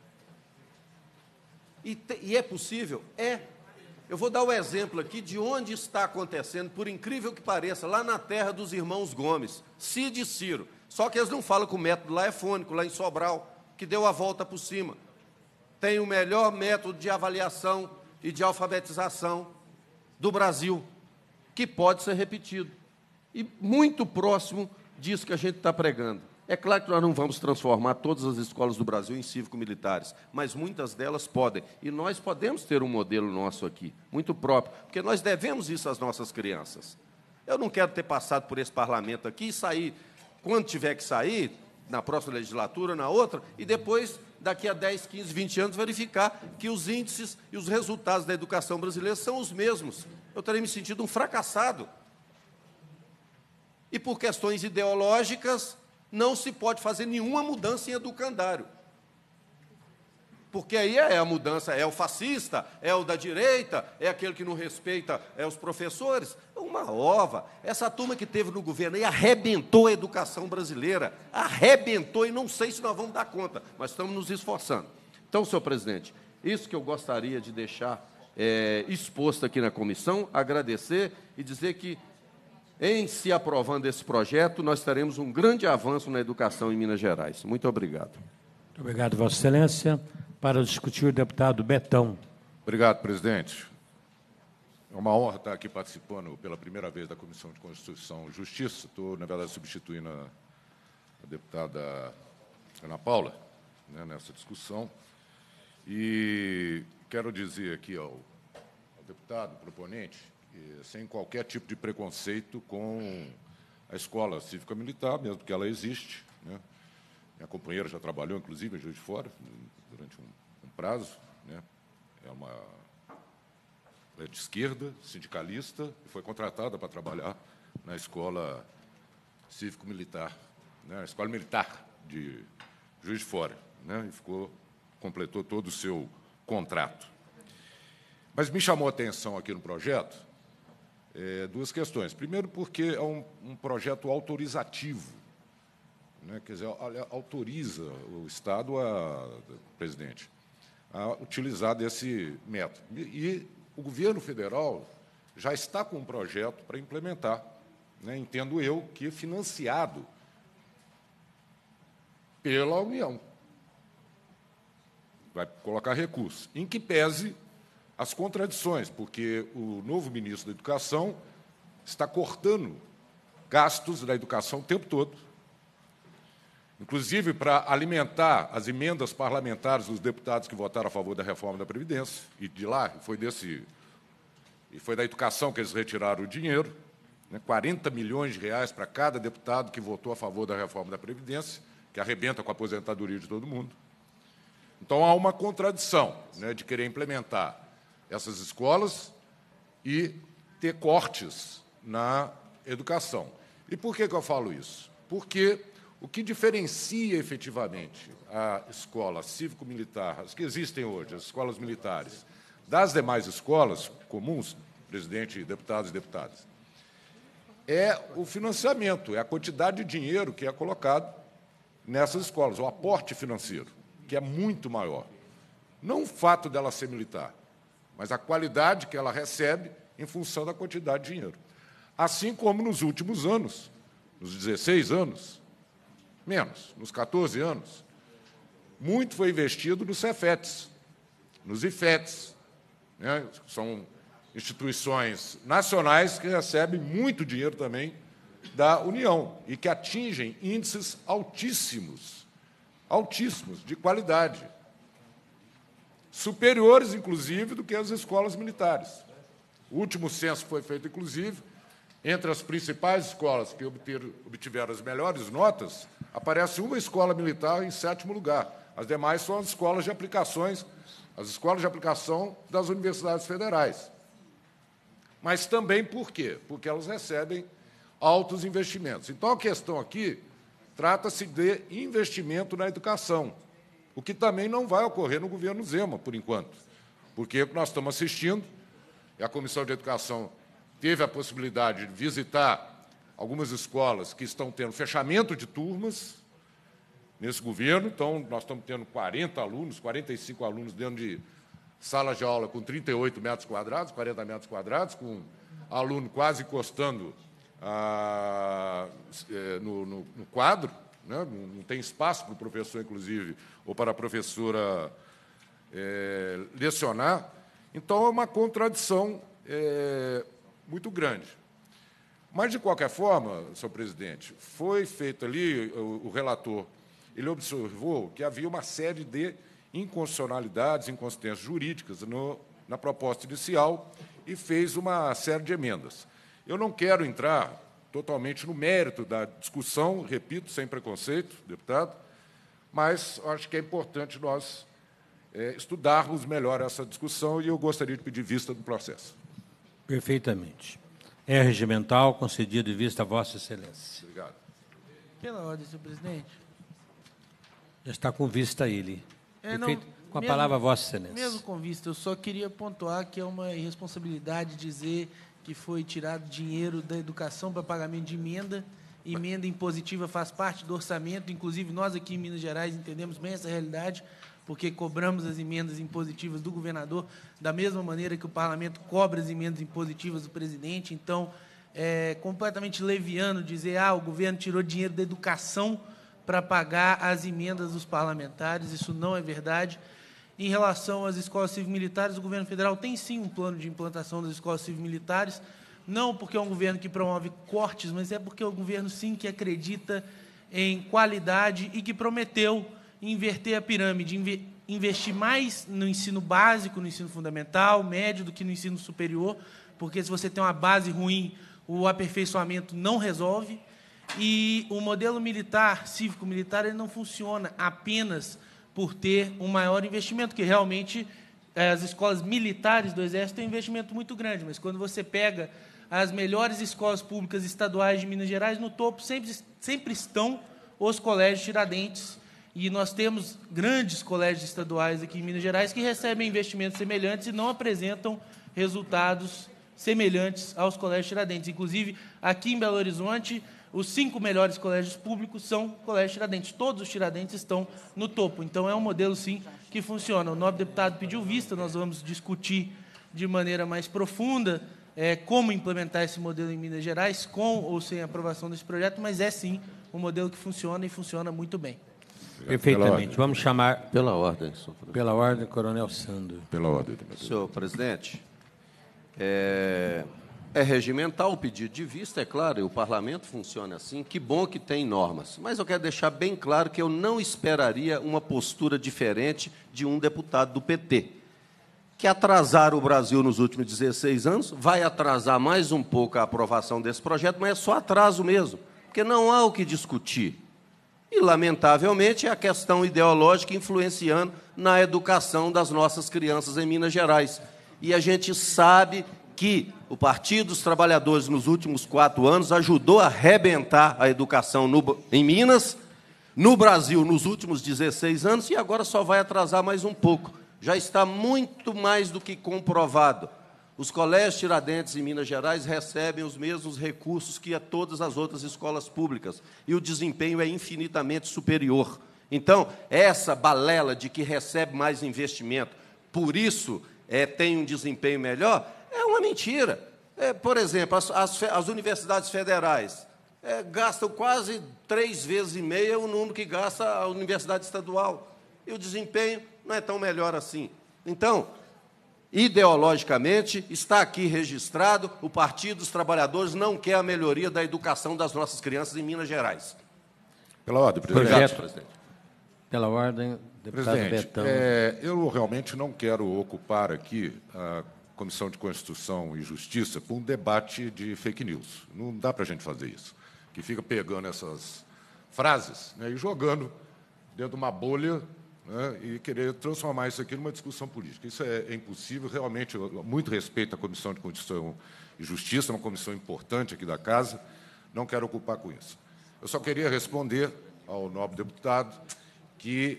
E é possível? É. Eu vou dar o exemplo aqui de onde está acontecendo, por incrível que pareça, lá na terra dos irmãos Gomes, Cid e Ciro. Só que eles não falam que o método lá é fônico, lá em Sobral, que deu a volta por cima. tem o melhor método de avaliação e de alfabetização do Brasil, que pode ser repetido. E muito próximo disso que a gente está pregando. É claro que nós não vamos transformar todas as escolas do Brasil em cívico-militares, mas muitas delas podem. E nós podemos ter um modelo nosso aqui, muito próprio, porque nós devemos isso às nossas crianças. Eu não quero ter passado por esse parlamento aqui e sair, quando tiver que sair, na próxima legislatura, na outra, e depois, daqui a 10, 15, 20 anos, verificar que os índices e os resultados da educação brasileira são os mesmos. Eu terei me sentido um fracassado. E, por questões ideológicas, não se pode fazer nenhuma mudança em educandário. Porque aí é a mudança, é o fascista, é o da direita, é aquele que não respeita os professores. É uma ova. Essa turma que teve no governo aí arrebentou a educação brasileira, arrebentou, e não sei se nós vamos dar conta, mas estamos nos esforçando. Então, senhor presidente, isso que eu gostaria de deixar exposto aqui na comissão, agradecer e dizer que, em se aprovando esse projeto, nós teremos um grande avanço na educação em Minas Gerais. Muito obrigado. Muito obrigado, Vossa Excelência. Para discutir, o deputado Betão. Obrigado, presidente. É uma honra estar aqui participando pela primeira vez da Comissão de Constituição e Justiça. Estou, na verdade, substituindo a deputada Ana Paula, né, nessa discussão. E quero dizer aqui ao deputado proponente, sem qualquer tipo de preconceito com a escola cívica-militar, mesmo que ela existe, né? Minha companheira já trabalhou, inclusive, em Juiz de Fora, durante um prazo, né? É de esquerda, sindicalista, e foi contratada para trabalhar na escola cívico-militar, né? A escola militar de Juiz de Fora, né? E completou todo o seu contrato. Mas me chamou a atenção aqui no projeto duas questões. Primeiro, porque é um projeto autorizativo, né? Quer dizer, autoriza o Estado, presidente, a utilizar desse método. E o governo federal já está com um projeto para implementar, né? Entendo eu que financiado pela União. Vai colocar recursos, em que pese as contradições, porque o novo ministro da Educação está cortando gastos da educação o tempo todo, inclusive para alimentar as emendas parlamentares dos deputados que votaram a favor da reforma da Previdência, e de lá foi da educação que eles retiraram o dinheiro, né, 40 milhões de reais para cada deputado que votou a favor da reforma da Previdência, que arrebenta com a aposentadoria de todo mundo. Então, há uma contradição, né, de querer implementar essas escolas e ter cortes na educação. E por que eu falo isso? Porque o que diferencia efetivamente a escola cívico-militar, as que existem hoje, as escolas militares, das demais escolas comuns, presidente, deputados e deputadas, é o financiamento, é a quantidade de dinheiro que é colocado nessas escolas, o aporte financeiro, que é muito maior. Não o fato dela ser militar, mas a qualidade que ela recebe em função da quantidade de dinheiro. Assim como nos últimos anos, nos 16 anos, menos, nos 14 anos, muito foi investido nos Cefetes, nos IFETs, né? São instituições nacionais que recebem muito dinheiro também da União e que atingem índices altíssimos, altíssimos, de qualidade, superiores, inclusive, do que as escolas militares. O último censo foi feito, inclusive, entre as principais escolas que obtiveram as melhores notas, aparece uma escola militar em 7º lugar. As demais são as escolas de aplicações, as escolas de aplicação das universidades federais. Mas também por quê? Porque elas recebem altos investimentos. Então, a questão aqui trata-se de investimento na educação, o que também não vai ocorrer no governo Zema, por enquanto, porque nós estamos assistindo, e a Comissão de Educação teve a possibilidade de visitar algumas escolas que estão tendo fechamento de turmas nesse governo. Então, nós estamos tendo 40 alunos, 45 alunos dentro de salas de aula com 38 metros quadrados, 40 metros quadrados, com aluno quase encostando no quadro, né? Não tem espaço para o professor, inclusive, ou para a professora lecionar. Então, é uma contradição muito grande. Mas, de qualquer forma, senhor presidente, foi feito ali, o relator, ele observou que havia uma série de inconstitucionalidades, inconsistências jurídicas na proposta inicial e fez uma série de emendas. Eu não quero entrar totalmente no mérito da discussão, repito, sem preconceito, deputado, mas acho que é importante nós estudarmos melhor essa discussão e eu gostaria de pedir vista do processo. Perfeitamente. É regimental, concedido e vista a Vossa Excelência. Obrigado. Pela ordem, senhor presidente. Já está com vista a ele. Perfeito. Com a mesmo, palavra, Vossa Excelência. Mesmo com vista, eu só queria pontuar que é uma irresponsabilidade dizer que foi tirado dinheiro da educação para pagamento de emenda. Emenda impositiva faz parte do orçamento, inclusive nós aqui em Minas Gerais entendemos bem essa realidade, porque cobramos as emendas impositivas do governador da mesma maneira que o parlamento cobra as emendas impositivas do presidente. Então, é completamente leviano dizer o governo tirou dinheiro da educação para pagar as emendas dos parlamentares. Isso não é verdade. Em relação às escolas cívico-militares, o governo federal tem, sim, um plano de implantação das escolas cívico-militares, não porque é um governo que promove cortes, mas é porque é um governo, sim, que acredita em qualidade e que prometeu inverter a pirâmide, investir mais no ensino básico, no ensino fundamental, médio, do que no ensino superior, porque se você tem uma base ruim, o aperfeiçoamento não resolve. E o modelo militar, cívico-militar, ele não funciona apenas por ter um maior investimento, que realmente as escolas militares do Exército têm um investimento muito grande, mas quando você pega as melhores escolas públicas estaduais de Minas Gerais, no topo sempre estão os colégios Tiradentes, e nós temos grandes colégios estaduais aqui em Minas Gerais que recebem investimentos semelhantes e não apresentam resultados semelhantes aos colégios Tiradentes. Inclusive, aqui em Belo Horizonte, os 5 melhores colégios públicos são colégios Tiradentes. Todos os Tiradentes estão no topo. Então, é um modelo, sim, que funciona. O nobre deputado pediu vista, nós vamos discutir de maneira mais profunda como implementar esse modelo em Minas Gerais, com ou sem aprovação desse projeto, mas é, sim, um modelo que funciona e funciona muito bem. Perfeitamente. Vamos chamar... Pela ordem, senhor presidente. Pela ordem, Coronel Sandro. Pela ordem. Senhor presidente, é regimental o pedido de vista, é claro, e o parlamento funciona assim, que bom que tem normas. Mas eu quero deixar bem claro que eu não esperaria uma postura diferente de um deputado do PT, que atrasaram o Brasil nos últimos 16 anos, vai atrasar mais um pouco a aprovação desse projeto, mas é só atraso mesmo, porque não há o que discutir. E, lamentavelmente, é a questão ideológica influenciando na educação das nossas crianças em Minas Gerais. E a gente sabe que o Partido dos Trabalhadores, nos últimos 4 anos, ajudou a arrebentar a educação em Minas, no Brasil, nos últimos 16 anos, e agora só vai atrasar mais um pouco. Já está muito mais do que comprovado. Os colégios Tiradentes em Minas Gerais recebem os mesmos recursos que a todas as outras escolas públicas, e o desempenho é infinitamente superior. Então, essa balela de que recebe mais investimento, por isso tem um desempenho melhor, é uma mentira. Por exemplo, as universidades federais gastam quase 3,5 vezes o número que gasta a universidade estadual, e o desempenho não é tão melhor assim. Então, ideologicamente, está aqui registrado, o Partido dos Trabalhadores não quer a melhoria da educação das nossas crianças em Minas Gerais. Pela ordem, presidente. Projeto, presidente. Pela ordem, deputado Presidente, Betão. eu realmente não quero ocupar aqui a Comissão de Constituição e Justiça com um debate de fake news. Não dá para a gente fazer isso. Que fica pegando essas frases, né, e jogando dentro de uma bolha, né, e querer transformar isso aqui numa discussão política. Isso é impossível. Realmente, eu muito respeito a Comissão de Constituição e Justiça, é uma comissão importante aqui da Casa. Não quero ocupar com isso. Eu só queria responder ao nobre deputado que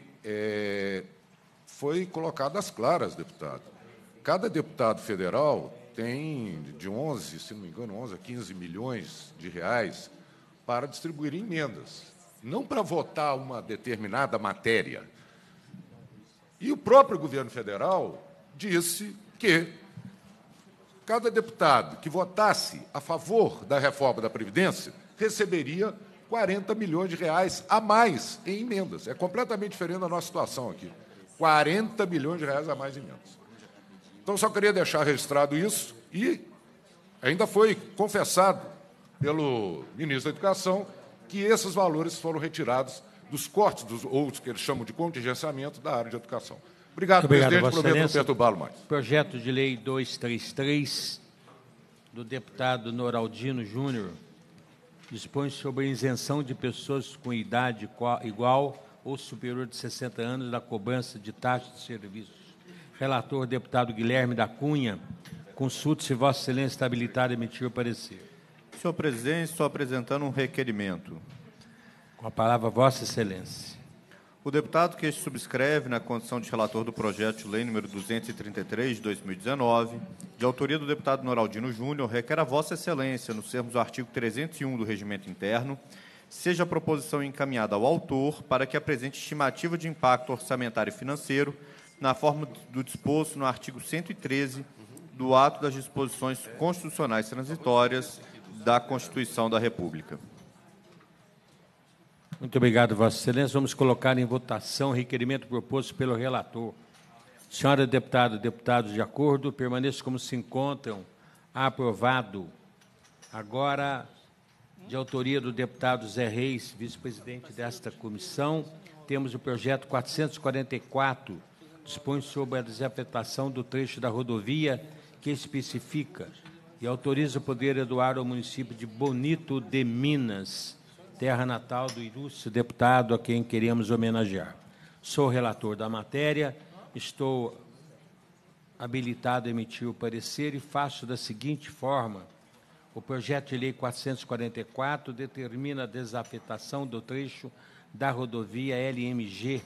foi colocado às claras, deputado. Cada deputado federal tem de 11, se não me engano, 11 a 15 milhões de reais para distribuir emendas, não para votar uma determinada matéria. E o próprio governo federal disse que cada deputado que votasse a favor da reforma da Previdência receberia 40 milhões de reais a mais em emendas. É completamente diferente da nossa situação aqui. 40 milhões de reais a mais em emendas. Então, só queria deixar registrado isso e ainda foi confessado pelo ministro da Educação que esses valores foram retirados dos cortes, ou os que eles chamam de contingenciamento da área de educação. Obrigado, presidente, prometo não perturbá-lo mais. Projeto de Lei 233, do deputado Noraldino Júnior, dispõe sobre a isenção de pessoas com idade igual ou superior de 60 anos da cobrança de taxas de serviços. Relator, deputado Guilherme da Cunha. Consulto se Vossa Excelência está habilitado a emitir o parecer. Senhor presidente, estou apresentando um requerimento. Com a palavra, Vossa Excelência. O deputado que subscreve na condição de relator do projeto de lei número 233 de 2019, de autoria do deputado Noraldino Júnior, requer a Vossa Excelência, nos termos do artigo 301 do Regimento Interno, seja a proposição encaminhada ao autor para que apresente estimativa de impacto orçamentário e financeiro na forma do disposto no artigo 113 do ato das disposições constitucionais transitórias da Constituição da República. Muito obrigado, Vossa Excelência. Vamos colocar em votação o requerimento proposto pelo relator. Senhora deputada, deputados, de acordo, permaneçam como se encontram. Aprovado. Agora, de autoria do deputado Zé Reis, vice-presidente desta comissão, temos o projeto 444, dispõe sobre a desafetação do trecho da rodovia que especifica e autoriza o poder doar ao município de Bonito de Minas, terra natal do ilustre deputado a quem queremos homenagear. Sou relator da matéria, estou habilitado a emitir o parecer e faço da seguinte forma. O projeto de lei 444 determina a desafetação do trecho da rodovia LMG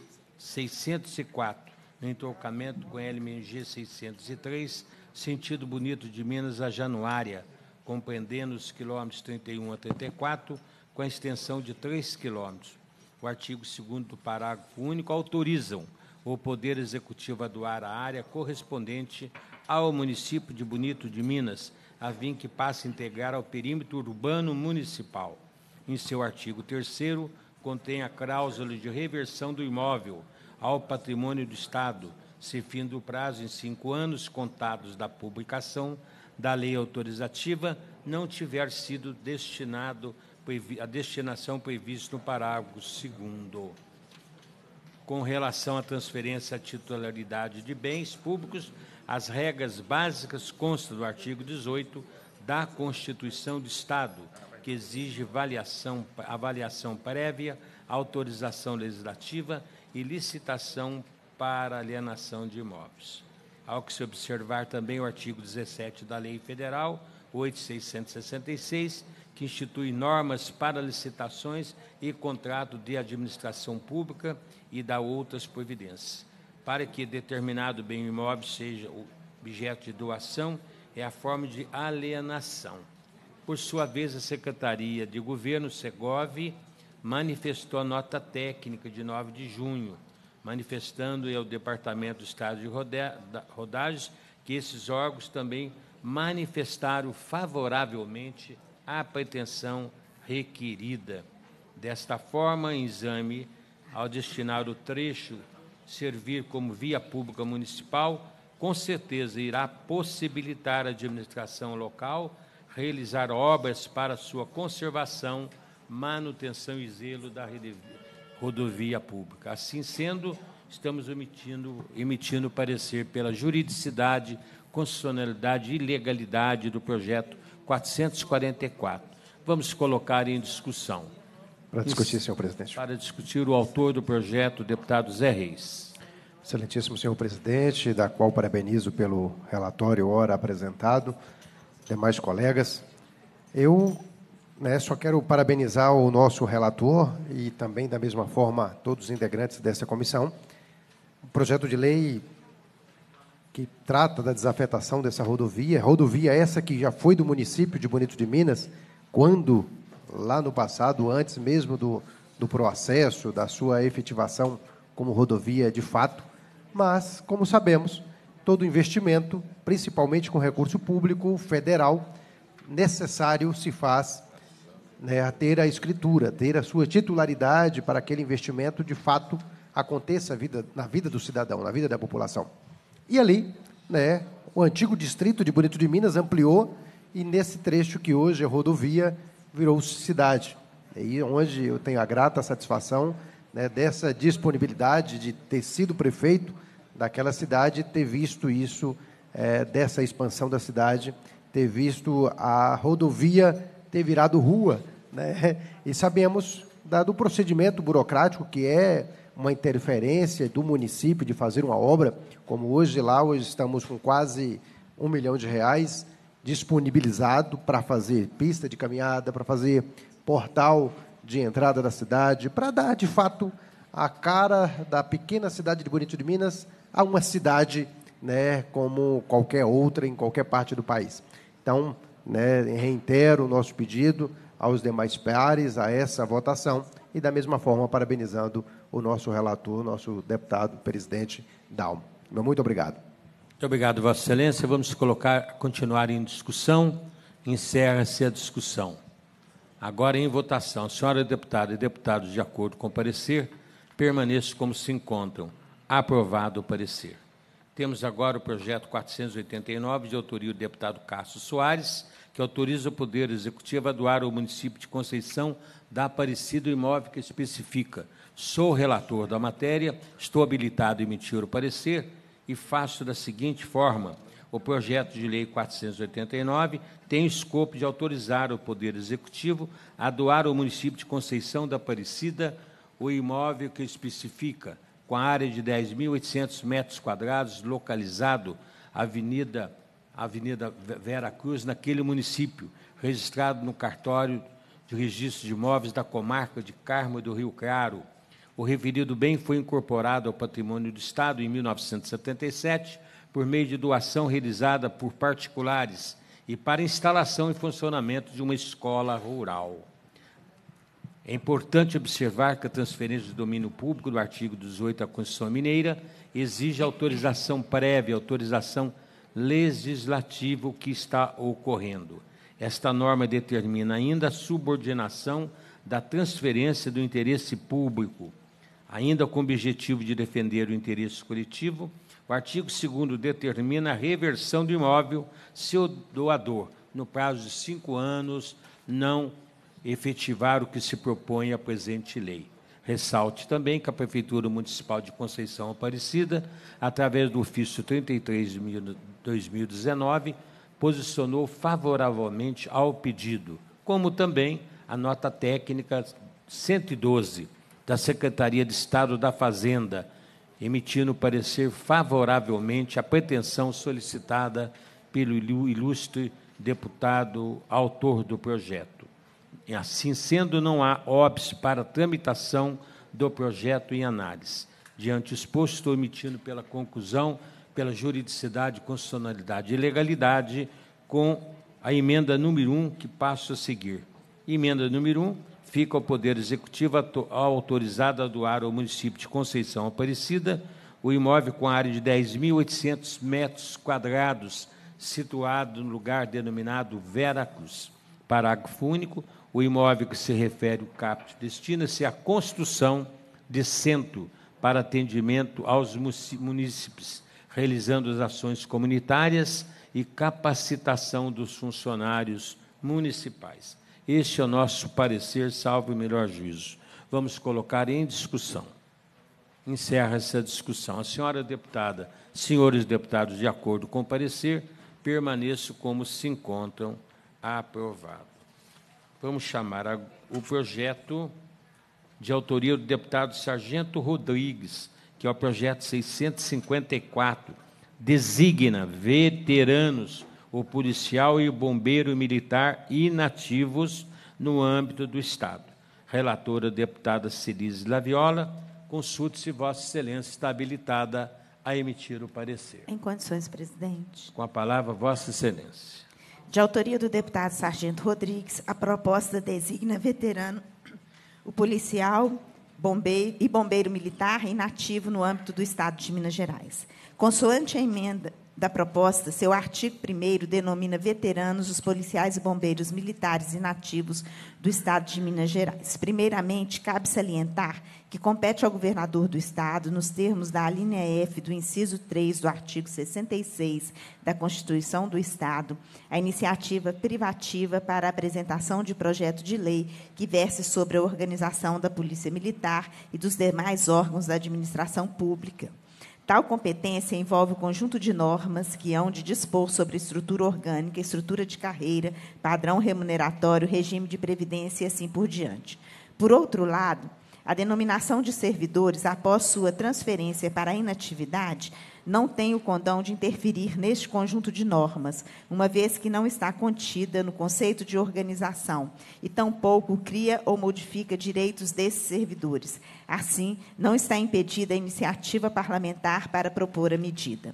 604, no entroncamento com LMG 603, sentido Bonito de Minas a Januária, compreendendo os quilômetros 31 a 34, com a extensão de 3 quilômetros. O artigo 2º do parágrafo único autorizam o Poder Executivo a doar a área correspondente ao município de Bonito de Minas, a fim que passe a integrar ao perímetro urbano municipal. Em seu artigo 3º, contém a cláusula de reversão do imóvel ao patrimônio do Estado, se fim do prazo em 5 anos contados da publicação da lei autorizativa não tiver sido destinado a destinação prevista no parágrafo 2º. Com relação à transferência à titularidade de bens públicos, as regras básicas constam do artigo 18 da Constituição do Estado, que exige avaliação prévia, autorização legislativa e licitação para alienação de imóveis. Ao que se observar também o artigo 17 da Lei Federal 8.666, que institui normas para licitações e contrato de administração pública e dá outras providências. Para que determinado bem imóvel seja objeto de doação, é a forma de alienação. Por sua vez, a Secretaria de Governo, Segov, manifestou a nota técnica de 9 de junho, manifestando ao Departamento do Estado de Rodagens que esses órgãos também manifestaram favoravelmente a pretensão requerida. Desta forma, em exame, ao destinar o trecho servir como via pública municipal, com certeza irá possibilitar à administração local realizar obras para sua conservação, manutenção e zelo da rodovia pública. Assim sendo, estamos emitindo parecer pela juridicidade, constitucionalidade e legalidade do projeto 444. Vamos colocar em discussão. Para discutir, senhor presidente. Para discutir o autor do projeto, o deputado Zé Reis. Excelentíssimo senhor presidente, da qual parabenizo pelo relatório ora apresentado, demais colegas. Eu só quero parabenizar o nosso relator e também, da mesma forma, todos os integrantes dessa comissão. O projeto de lei que trata da desafetação dessa rodovia essa que já foi do município de Bonito de Minas, quando, lá no passado, antes mesmo do processo, da sua efetivação como rodovia de fato, mas, como sabemos, todo investimento, principalmente com recurso público federal, necessário se faz a ter a escritura, ter a sua titularidade para aquele investimento, de fato, aconteça na vida do cidadão, na vida da população. E ali, né, o antigo distrito de Bonito de Minas ampliou, e nesse trecho que hoje é rodovia, virou cidade. E onde eu tenho a grata satisfação, né, dessa disponibilidade de ter sido prefeito daquela cidade, ter visto isso, dessa expansão da cidade, ter visto a rodovia ter virado rua, né? E sabemos do procedimento burocrático, que é uma interferência do município de fazer uma obra, como hoje estamos com quase R$1 milhão disponibilizado para fazer pista de caminhada, para fazer portal de entrada da cidade, para dar, de fato, a cara da pequena cidade de Bonito de Minas a uma cidade, né, como qualquer outra em qualquer parte do país. Então, né, reitero o nosso pedido aos demais pares a essa votação e, da mesma forma, parabenizando o nosso relator, nosso deputado presidente Dalmo. Muito obrigado. Muito obrigado, Vossa Excelência. Vamos continuar em discussão. Encerra-se a discussão. Agora, em votação. Senhora deputada e deputados, de acordo com o parecer, permaneçam como se encontram. Aprovado o parecer. Temos agora o projeto 489, de autoria do deputado Cássio Soares, que autoriza o Poder Executivo a doar ao município de Conceição da Aparecida o imóvel que especifica. Sou relator da matéria, estou habilitado a emitir o parecer e faço da seguinte forma. O projeto de lei 489 tem o escopo de autorizar o Poder Executivo a doar ao município de Conceição da Aparecida o imóvel que especifica, com a área de 10.800 metros quadrados, localizado Avenida Vera Cruz, naquele município, registrado no cartório de registro de imóveis da comarca de Carmo e do Rio Claro. O referido bem foi incorporado ao patrimônio do Estado em 1977, por meio de doação realizada por particulares e para instalação e funcionamento de uma escola rural. É importante observar que a transferência de domínio público do artigo 18 da Constituição Mineira exige autorização prévia, autorização legislativa, o que está ocorrendo. Esta norma determina ainda a subordinação da transferência do interesse público, ainda com o objetivo de defender o interesse coletivo. O artigo 2º determina a reversão do imóvel se o doador, no prazo de 5 anos, não efetivar o que se propõe a presente lei. Ressalte também que a Prefeitura Municipal de Conceição Aparecida, através do ofício 33 de 2019, posicionou favoravelmente ao pedido, como também a nota técnica 112 da Secretaria de Estado da Fazenda, emitindo parecer favoravelmente à pretensão solicitada pelo ilustre deputado autor do projeto. E assim sendo, não há óbice para tramitação do projeto em análise. Diante exposto, estou emitindo pela conclusão, pela juridicidade, constitucionalidade e legalidade, com a emenda número 1, que passo a seguir. Emenda número 1, fica ao Poder Executivo autorizado a doar ao município de Conceição Aparecida o imóvel com área de 10.800 metros quadrados, situado no lugar denominado Vera Cruz. Parágrafo único. O imóvel que se refere ao caput destina-se à construção de centro para atendimento aos munícipes, realizando as ações comunitárias e capacitação dos funcionários municipais. Este é o nosso parecer, salvo o melhor juízo. Vamos colocar em discussão. Encerra essa discussão. A senhora deputada, senhores deputados, de acordo com o parecer, permaneçam como se encontram. Aprovado. Vamos chamar o projeto de autoria do deputado Sargento Rodrigues, que é o projeto 654, designa veteranos, o policial e o bombeiro militar inativos no âmbito do Estado. Relatora, deputada Cirise Laviola, consulte se Vossa Excelência está habilitada a emitir o parecer. Em condições, presidente. Com a palavra, Vossa Excelência. De autoria do deputado Sargento Rodrigues, a proposta designa veterano, o policial bombeiro militar inativo no âmbito do Estado de Minas Gerais. Consoante a emenda da proposta, seu artigo 1º denomina veteranos os policiais e bombeiros militares inativos do Estado de Minas Gerais. Primeiramente, cabe salientar que compete ao governador do Estado, nos termos da alínea F do inciso 3 do artigo 66 da Constituição do Estado, a iniciativa privativa para a apresentação de projeto de lei que verse sobre a organização da Polícia Militar e dos demais órgãos da administração pública. Tal competência envolve o conjunto de normas que hão de dispor sobre estrutura orgânica, estrutura de carreira, padrão remuneratório, regime de previdência e assim por diante. Por outro lado, a denominação de servidores, após sua transferência para a inatividade, não tem o condão de interferir neste conjunto de normas, uma vez que não está contida no conceito de organização, e tampouco cria ou modifica direitos desses servidores. Assim, não está impedida a iniciativa parlamentar para propor a medida.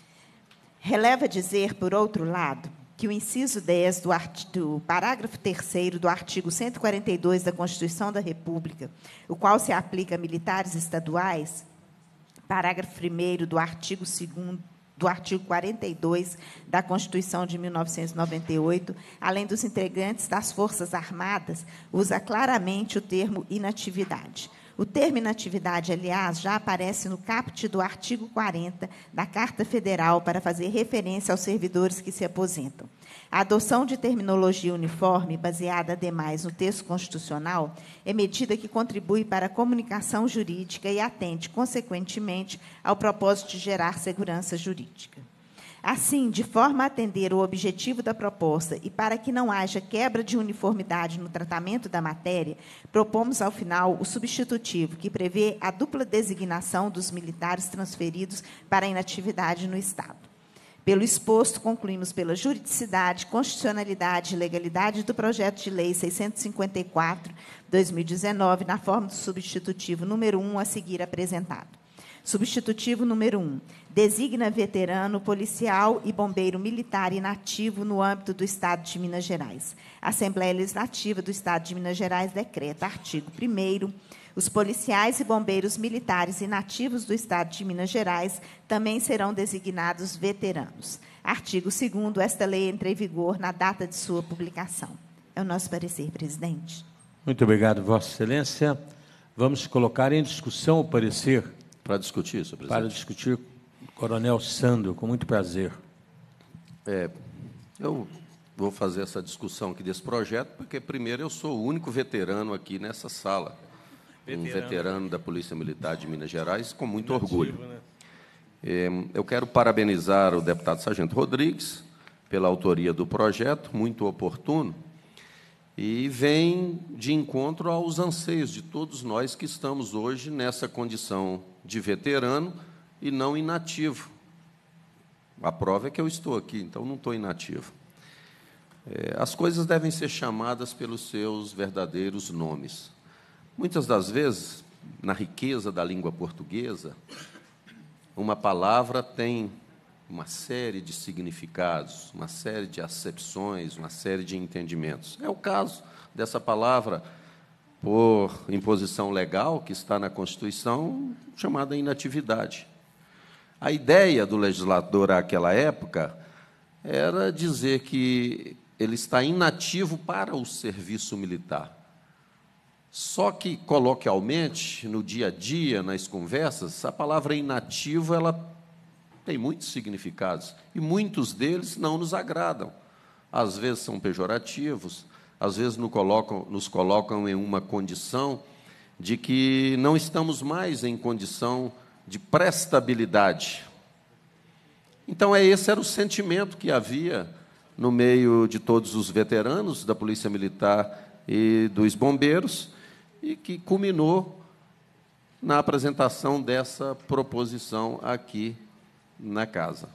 Releva dizer, por outro lado, que o inciso 10 do parágrafo 3º do artigo 142 da Constituição da República, o qual se aplica a militares estaduais, parágrafo 1º do artigo 2º do artigo 42 da Constituição de 1998, além dos integrantes das Forças Armadas, usa claramente o termo inatividade. O termo inatividade, aliás, já aparece no caput do artigo 40 da Carta Federal para fazer referência aos servidores que se aposentam. A adoção de terminologia uniforme, baseada, ademais, no texto constitucional, é medida que contribui para a comunicação jurídica e atende, consequentemente, ao propósito de gerar segurança jurídica. Assim, de forma a atender o objetivo da proposta e para que não haja quebra de uniformidade no tratamento da matéria, propomos, ao final, o substitutivo, que prevê a dupla designação dos militares transferidos para a inatividade no Estado. Pelo exposto, concluímos pela juridicidade, constitucionalidade e legalidade do projeto de lei 654/2019, na forma do substitutivo número 1 a seguir apresentado. Substitutivo número 1. Designa veterano, policial e bombeiro militar inativo no âmbito do Estado de Minas Gerais. A Assembleia Legislativa do Estado de Minas Gerais decreta, artigo 1º, os policiais e bombeiros militares inativos do Estado de Minas Gerais também serão designados veteranos. Artigo 2º, esta lei entra em vigor na data de sua publicação. É o nosso parecer, presidente. Muito obrigado, Vossa Excelência. Vamos colocar em discussão o parecer. Para discutir, senhor presidente. Para discutir, Coronel Sandro, com muito prazer. Eu vou fazer essa discussão aqui desse projeto, porque, primeiro, eu sou o único veterano aqui nessa sala. Um veterano da Polícia Militar de Minas Gerais, com muito orgulho. Eu quero parabenizar o deputado Sargento Rodrigues pela autoria do projeto, muito oportuno, e vem de encontro aos anseios de todos nós que estamos hoje nessa condição de veterano e não inativo. A prova é que eu estou aqui, então não estou inativo. As coisas devem ser chamadas pelos seus verdadeiros nomes. Muitas das vezes, na riqueza da língua portuguesa, uma palavra tem uma série de significados, uma série de acepções, uma série de entendimentos. É o caso dessa palavra, por imposição legal, que está na Constituição, chamada inatividade. A ideia do legislador àquela época era dizer que ele está inativo para o serviço militar. Só que, coloquialmente, no dia a dia, nas conversas, a palavra inativo ela tem muitos significados, e muitos deles não nos agradam. Às vezes são pejorativos, às vezes nos colocam em uma condição de que não estamos mais em condição de prestabilidade. Então, esse era o sentimento que havia no meio de todos os veteranos da Polícia Militar e dos bombeiros, e que culminou na apresentação dessa proposição aqui na Casa.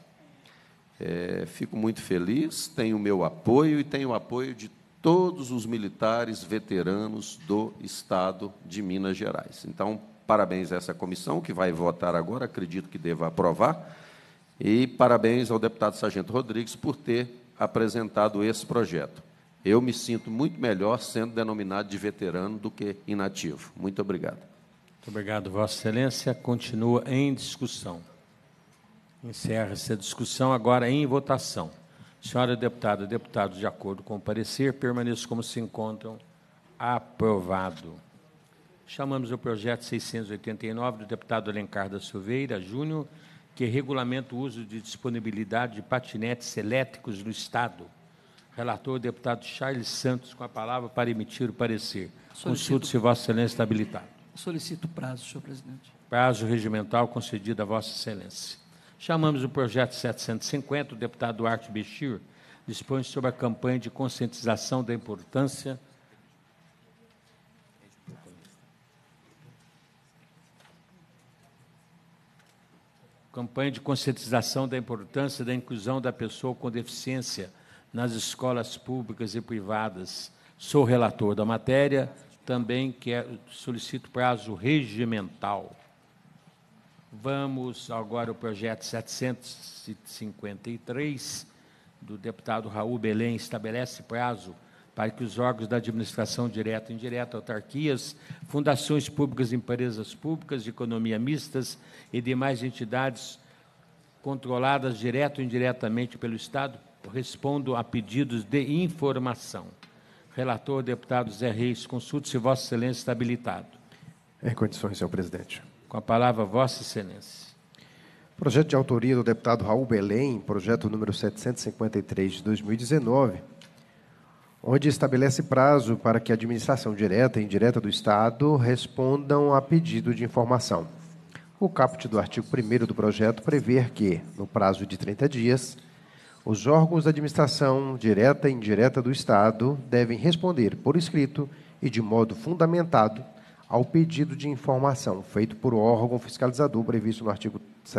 Fico muito feliz, tenho o meu apoio e tenho o apoio de todos os militares veteranos do Estado de Minas Gerais. Então, parabéns a essa comissão, que vai votar agora, acredito que deva aprovar, e parabéns ao deputado Sargento Rodrigues por ter apresentado esse projeto. Eu me sinto muito melhor sendo denominado de veterano do que inativo. Muito obrigado. Muito obrigado, Vossa Excelência. Continua em discussão. Encerra essa discussão. Agora em votação. Senhora deputada, deputados, de acordo com o parecer, permaneçam como se encontram. Aprovado. Chamamos o projeto 689 do deputado Alencar da Silveira Júnior, que regulamenta o uso de disponibilidade de patinetes elétricos no Estado. Relator, deputado Charles Santos, com a palavra para emitir o parecer. Consulto se Vossa Excelência está habilitado. Solicito prazo, senhor presidente. Prazo regimental concedido a Vossa Excelência. Chamamos o projeto 750, o deputado Duarte Bechir, dispõe sobre a campanha de conscientização da importância da inclusão da pessoa com deficiência nas escolas públicas e privadas. Sou relator da matéria, também solicito prazo regimental. Vamos agora ao projeto 753, do deputado Raul Belém, estabelece prazo para que os órgãos da administração direta e indireta, autarquias, fundações públicas, empresas públicas de economia mistas e demais entidades controladas direto ou indiretamente pelo Estado respondam a pedidos de informação. Relator, deputado Zé Reis, consulte se Vossa Excelência está habilitado. Em condições, senhor presidente. Com a palavra, Vossa Excelência. Projeto de autoria do deputado Raul Belém, projeto número 753 de 2019, onde estabelece prazo para que a administração direta e indireta do Estado respondam a pedido de informação. O caput do artigo 1º do projeto prevê que, no prazo de 30 dias, os órgãos da administração direta e indireta do Estado devem responder por escrito e de modo fundamentado ao pedido de informação feito por órgão fiscalizador previsto no artigo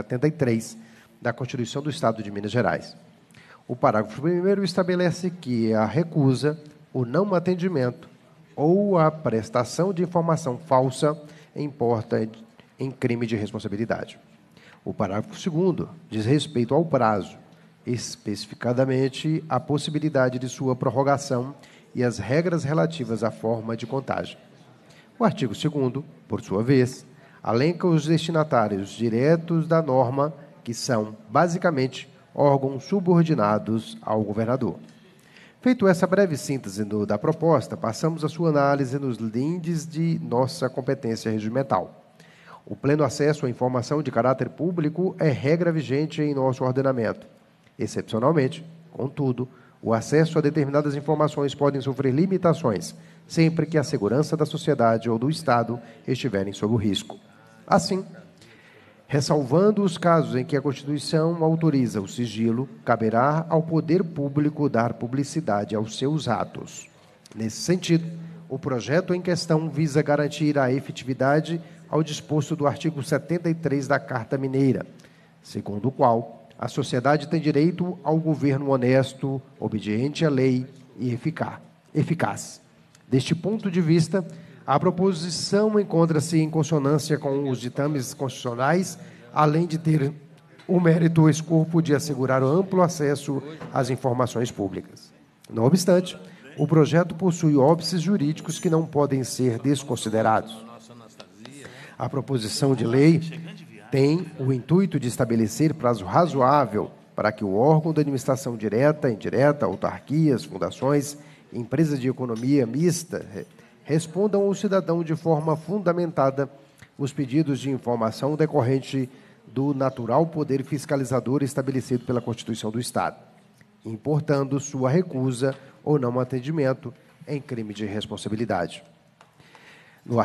73 da Constituição do Estado de Minas Gerais. O parágrafo 1º estabelece que a recusa, o não atendimento ou a prestação de informação falsa importa em crime de responsabilidade. O parágrafo 2º diz respeito ao prazo, especificadamente a possibilidade de sua prorrogação e as regras relativas à forma de contagem. O artigo 2º, por sua vez, alenca os destinatários diretos da norma, que são, basicamente, órgãos subordinados ao governador. Feito essa breve síntese da proposta, passamos à sua análise nos lindes de nossa competência regimental. O pleno acesso à informação de caráter público é regra vigente em nosso ordenamento. Excepcionalmente, contudo, o acesso a determinadas informações pode sofrer limitações, sempre que a segurança da sociedade ou do Estado estiverem sob o risco. Assim, ressalvando os casos em que a Constituição autoriza o sigilo, caberá ao poder público dar publicidade aos seus atos. Nesse sentido, o projeto em questão visa garantir a efetividade ao disposto do artigo 73 da Carta Mineira, segundo o qual a sociedade tem direito ao governo honesto, obediente à lei e eficaz. Deste ponto de vista, a proposição encontra-se em consonância com os ditames constitucionais, além de ter o mérito escopo de assegurar amplo acesso às informações públicas. Não obstante, o projeto possui óbices jurídicos que não podem ser desconsiderados. A proposição de lei tem o intuito de estabelecer prazo razoável para que o órgão da administração direta, indireta, autarquias, fundações, empresas de economia mista respondam ao cidadão de forma fundamentada os pedidos de informação decorrente do natural poder fiscalizador estabelecido pela Constituição do Estado, importando sua recusa ou não atendimento em crime de responsabilidade. No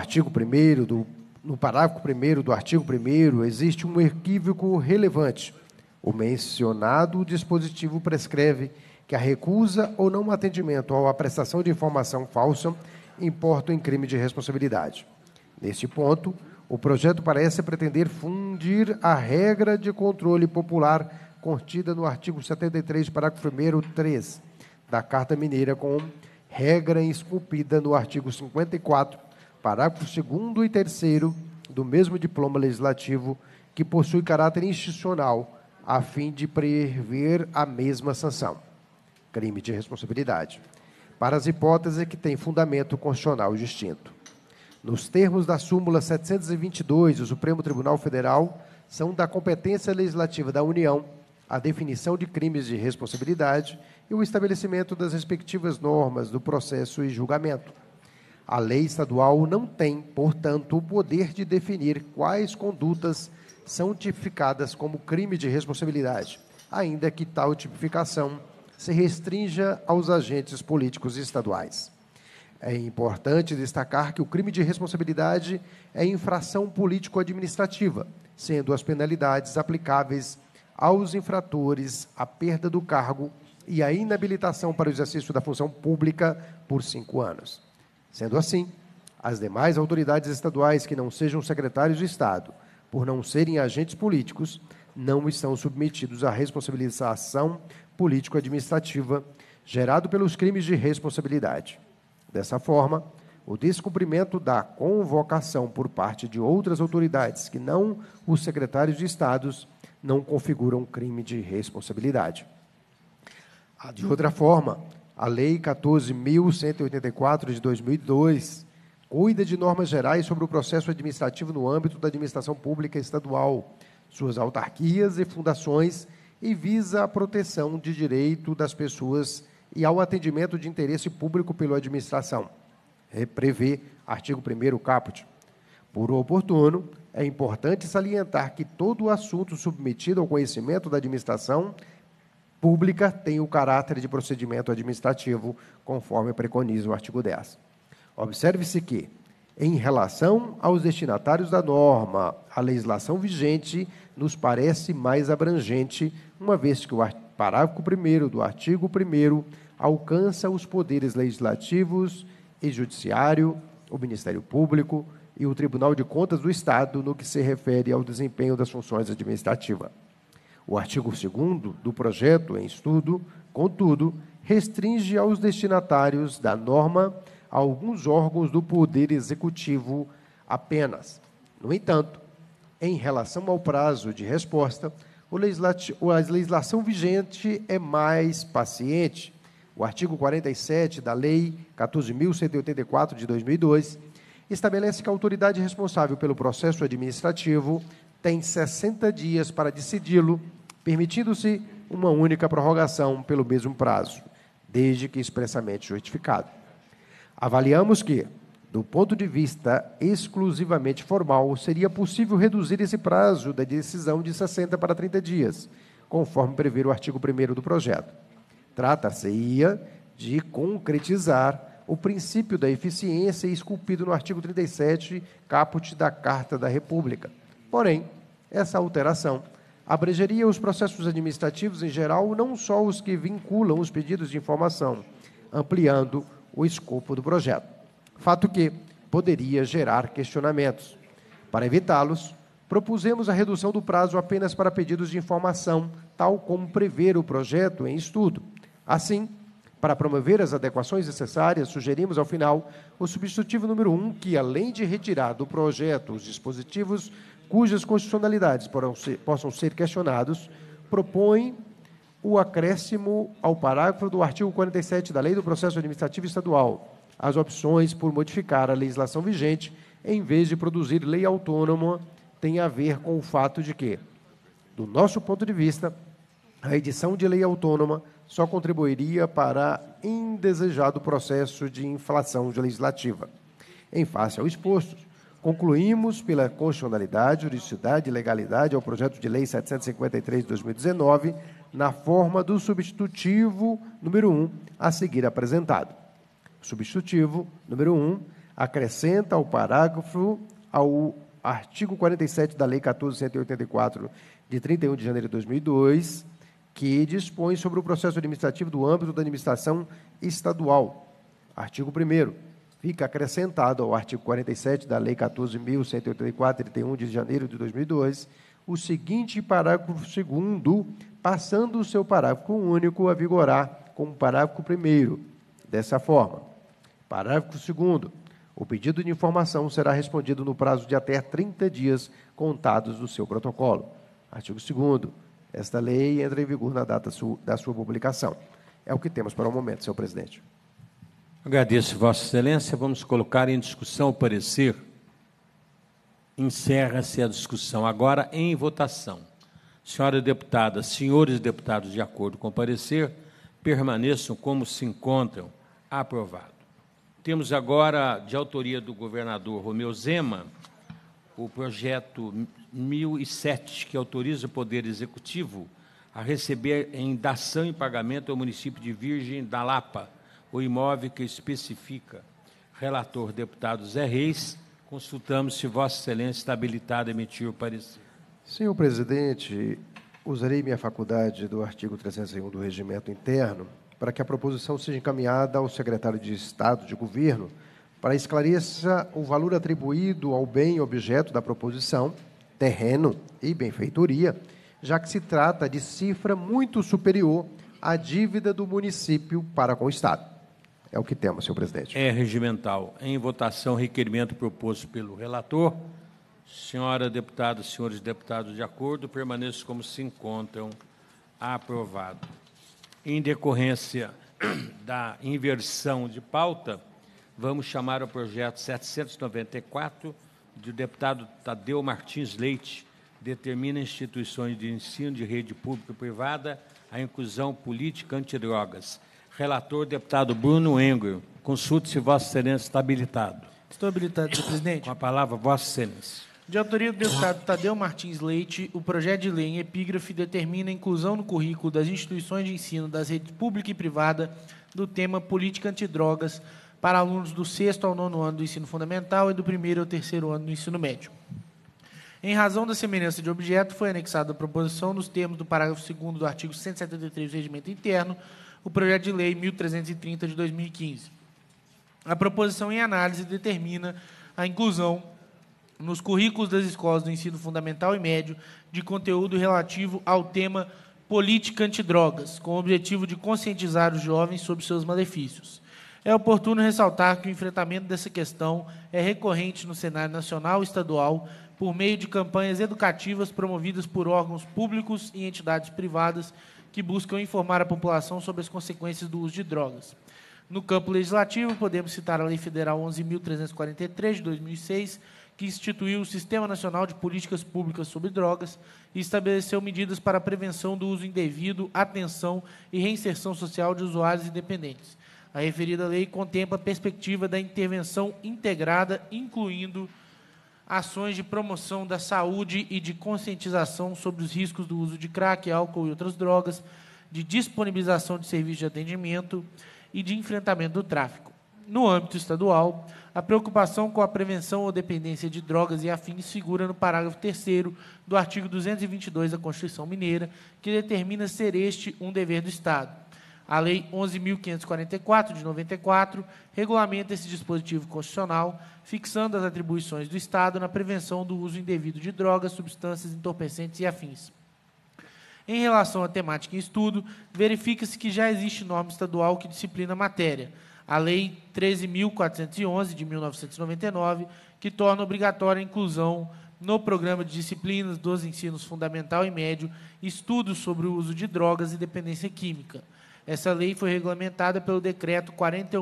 parágrafo 1º do artigo 1º, existe um equívoco relevante. O mencionado dispositivo prescreve que a recusa ou não atendimento à prestação de informação falsa importa em crime de responsabilidade. Neste ponto, o projeto parece pretender fundir a regra de controle popular contida no artigo 73, parágrafo 1º, 3, da Carta Mineira com regra esculpida no artigo 54, parágrafo 2º e 3º do mesmo diploma legislativo, que possui caráter institucional, a fim de prever a mesma sanção, crime de responsabilidade, para as hipóteses que têm fundamento constitucional distinto. Nos termos da súmula 722, o Supremo Tribunal Federal são da competência legislativa da União a definição de crimes de responsabilidade e o estabelecimento das respectivas normas do processo e julgamento. A lei estadual não tem, portanto, o poder de definir quais condutas são tipificadas como crime de responsabilidade, ainda que tal tipificação se restrinja aos agentes políticos estaduais. É importante destacar que o crime de responsabilidade é infração político-administrativa, sendo as penalidades aplicáveis aos infratores a perda do cargo e a inabilitação para o exercício da função pública por 5 anos. Sendo assim, as demais autoridades estaduais que não sejam secretários de Estado, por não serem agentes políticos, não estão submetidos à responsabilização político-administrativa gerado pelos crimes de responsabilidade. Dessa forma, o descumprimento da convocação por parte de outras autoridades que não os secretários de Estados não configuram crime de responsabilidade. De outra forma, a Lei 14.184 de 2002 cuida de normas gerais sobre o processo administrativo no âmbito da administração pública estadual, suas autarquias e fundações, e visa a proteção de direito das pessoas e ao atendimento de interesse público pela administração. Prevê artigo 1º caput. Por oportuno, é importante salientar que todo o assunto submetido ao conhecimento da administração pública tem o caráter de procedimento administrativo, conforme preconiza o artigo 10. Observe-se que, em relação aos destinatários da norma, a legislação vigente nos parece mais abrangente, uma vez que o parágrafo 1º do artigo 1º alcança os poderes legislativos e judiciário, o Ministério Público e o Tribunal de Contas do Estado no que se refere ao desempenho das funções administrativas. O artigo 2º do projeto em estudo, contudo, restringe aos destinatários da norma a alguns órgãos do Poder Executivo apenas. No entanto, em relação ao prazo de resposta, a legislação vigente é mais paciente. O artigo 47 da Lei 14.184 de 2002 estabelece que a autoridade responsável pelo processo administrativo tem 60 dias para decidi-lo, permitindo-se uma única prorrogação pelo mesmo prazo, desde que expressamente justificado. Avaliamos que, do ponto de vista exclusivamente formal, seria possível reduzir esse prazo da decisão de 60 para 30 dias, conforme prevê o artigo 1º do projeto. Trata-se-ia de concretizar o princípio da eficiência esculpido no artigo 37, caput da Carta da República. Porém, essa alteração abrangeria os processos administrativos em geral, não só os que vinculam os pedidos de informação, ampliando o escopo do projeto. Fato que poderia gerar questionamentos. Para evitá-los, propusemos a redução do prazo apenas para pedidos de informação, tal como prevê o projeto em estudo. Assim, para promover as adequações necessárias, sugerimos, ao final, o substitutivo número 1, que, além de retirar do projeto os dispositivos cujas constitucionalidades possam ser questionados, propõe o acréscimo ao parágrafo do artigo 47 da Lei do Processo Administrativo Estadual, as opções por modificar a legislação vigente, em vez de produzir lei autônoma, tem a ver com o fato de que, do nosso ponto de vista, a edição de lei autônoma só contribuiria para indesejado processo de inflação legislativa. Em face ao exposto, concluímos pela constitucionalidade, juridicidade e legalidade ao projeto de lei 753 de 2019, na forma do substitutivo número 1 a seguir apresentado. O substitutivo número 1 acrescenta ao parágrafo ao artigo 47 da Lei 14.184, de 31 de janeiro de 2002, que dispõe sobre o processo administrativo do âmbito da administração estadual. Artigo 1º. Fica acrescentado ao artigo 47 da Lei 14.184, 31 de janeiro de 2002, o seguinte parágrafo 2º, passando o seu parágrafo único a vigorar como parágrafo 1º. Dessa forma, parágrafo 2º. O pedido de informação será respondido no prazo de até 30 dias contados do seu protocolo. Artigo 2º. Esta lei entra em vigor na data da sua publicação. É o que temos para o momento, senhor presidente. Agradeço, Vossa Excelência. Vamos colocar em discussão o parecer. Encerra-se a discussão. Agora, em votação. Senhora deputada, senhores deputados, de acordo com o parecer, permaneçam como se encontram. Aprovado. Temos agora, de autoria do governador Romeu Zema, o projeto 1007, que autoriza o Poder Executivo a receber em dação e pagamento ao município de Virgem da Lapa o imóvel que especifica. Relator, deputado Zé Reis, consultamos se Vossa Excelência está habilitado a emitir o parecer. Senhor presidente, usarei minha faculdade do artigo 301 do Regimento Interno para que a proposição seja encaminhada ao secretário de Estado de Governo para esclareça o valor atribuído ao bem objeto da proposição, terreno e benfeitoria, já que se trata de cifra muito superior à dívida do município para com o Estado. É o que temos, senhor presidente. É regimental. Em votação, requerimento proposto pelo relator. Senhora deputada, senhores deputados, de acordo, permaneçam como se encontram. Aprovado. Em decorrência da inversão de pauta, vamos chamar o projeto 794 do deputado Tadeu Martins Leite, determina instituições de ensino de rede pública e privada a inclusão política antidrogas. Relator, deputado Bruno Engel. Consulte se Vossa Excelência está habilitado. Estou habilitado, senhor presidente. Com a palavra, Vossa Excelência. De autoria do deputado Tadeu Martins Leite, o projeto de lei em epígrafe determina a inclusão no currículo das instituições de ensino das redes pública e privada do tema política antidrogas para alunos do 6º ao 9º ano do ensino fundamental e do 1º ao 3º ano do ensino médio. Em razão da semelhança de objeto, foi anexada a proposição nos termos do parágrafo 2º do artigo 173 do Regimento Interno, o projeto de lei 1330 de 2015. A proposição em análise determina a inclusão nos currículos das escolas do ensino fundamental e médio de conteúdo relativo ao tema política antidrogas, com o objetivo de conscientizar os jovens sobre seus malefícios. É oportuno ressaltar que o enfrentamento dessa questão é recorrente no cenário nacional e estadual por meio de campanhas educativas promovidas por órgãos públicos e entidades privadas que buscam informar a população sobre as consequências do uso de drogas. No campo legislativo, podemos citar a Lei Federal 11.343, de 2006, que instituiu o Sistema Nacional de Políticas Públicas sobre Drogas e estabeleceu medidas para a prevenção do uso indevido, atenção e reinserção social de usuários e dependentes. A referida lei contempla a perspectiva da intervenção integrada, incluindo ações de promoção da saúde e de conscientização sobre os riscos do uso de crack, álcool e outras drogas, de disponibilização de serviços de atendimento e de enfrentamento do tráfico. No âmbito estadual, a preocupação com a prevenção ou dependência de drogas e afins figura no parágrafo 3º do artigo 222 da Constituição Mineira, que determina ser este um dever do Estado. A Lei 11.544, de 94, regulamenta esse dispositivo constitucional, fixando as atribuições do Estado na prevenção do uso indevido de drogas, substâncias entorpecentes e afins. Em relação à temática em estudo, verifica-se que já existe norma estadual que disciplina a matéria, a Lei 13.411, de 1999, que torna obrigatória a inclusão no programa de disciplinas dos ensinos fundamental e médio estudos sobre o uso de drogas e dependência química. Essa lei foi regulamentada pelo Decreto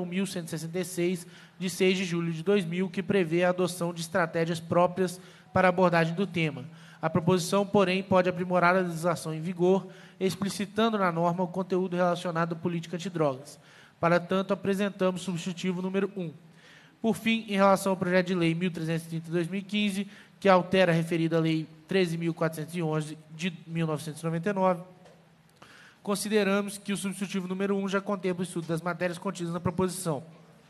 41.166, de 6 de julho de 2000, que prevê a adoção de estratégias próprias para a abordagem do tema. A proposição, porém, pode aprimorar a legislação em vigor, explicitando na norma o conteúdo relacionado à política antidrogas. Para tanto, apresentamos o substitutivo número 1. Por fim, em relação ao projeto de lei 1330 de 2015, que altera a referida Lei 13.411 de 1999, consideramos que o substitutivo número 1 já contempla o estudo das matérias contidas na proposição.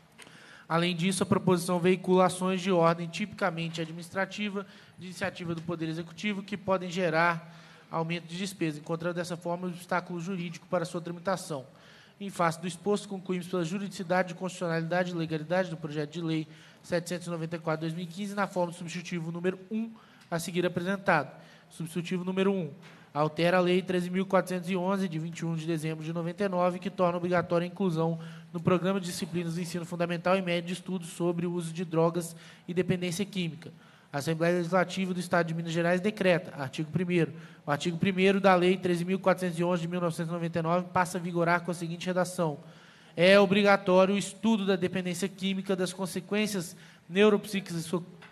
Além disso, a proposição veicula ações de ordem tipicamente administrativa, de iniciativa do Poder Executivo, que podem gerar aumento de despesa, encontrando dessa forma o obstáculo jurídico para sua tramitação. Em face do exposto, concluímos pela juridicidade, constitucionalidade e legalidade do projeto de lei 794 de 2015, na forma do substitutivo número 1 a seguir apresentado. Substitutivo número 1. Altera a Lei 13.411, de 21 de dezembro de 99, que torna obrigatória a inclusão no Programa de Disciplinas do Ensino Fundamental e Médio de Estudos sobre o uso de drogas e dependência química. A Assembleia Legislativa do Estado de Minas Gerais decreta, artigo 1º, o artigo 1º da Lei 13.411, de 1999, passa a vigorar com a seguinte redação. É obrigatório o estudo da dependência química, das consequências neuropsíquicas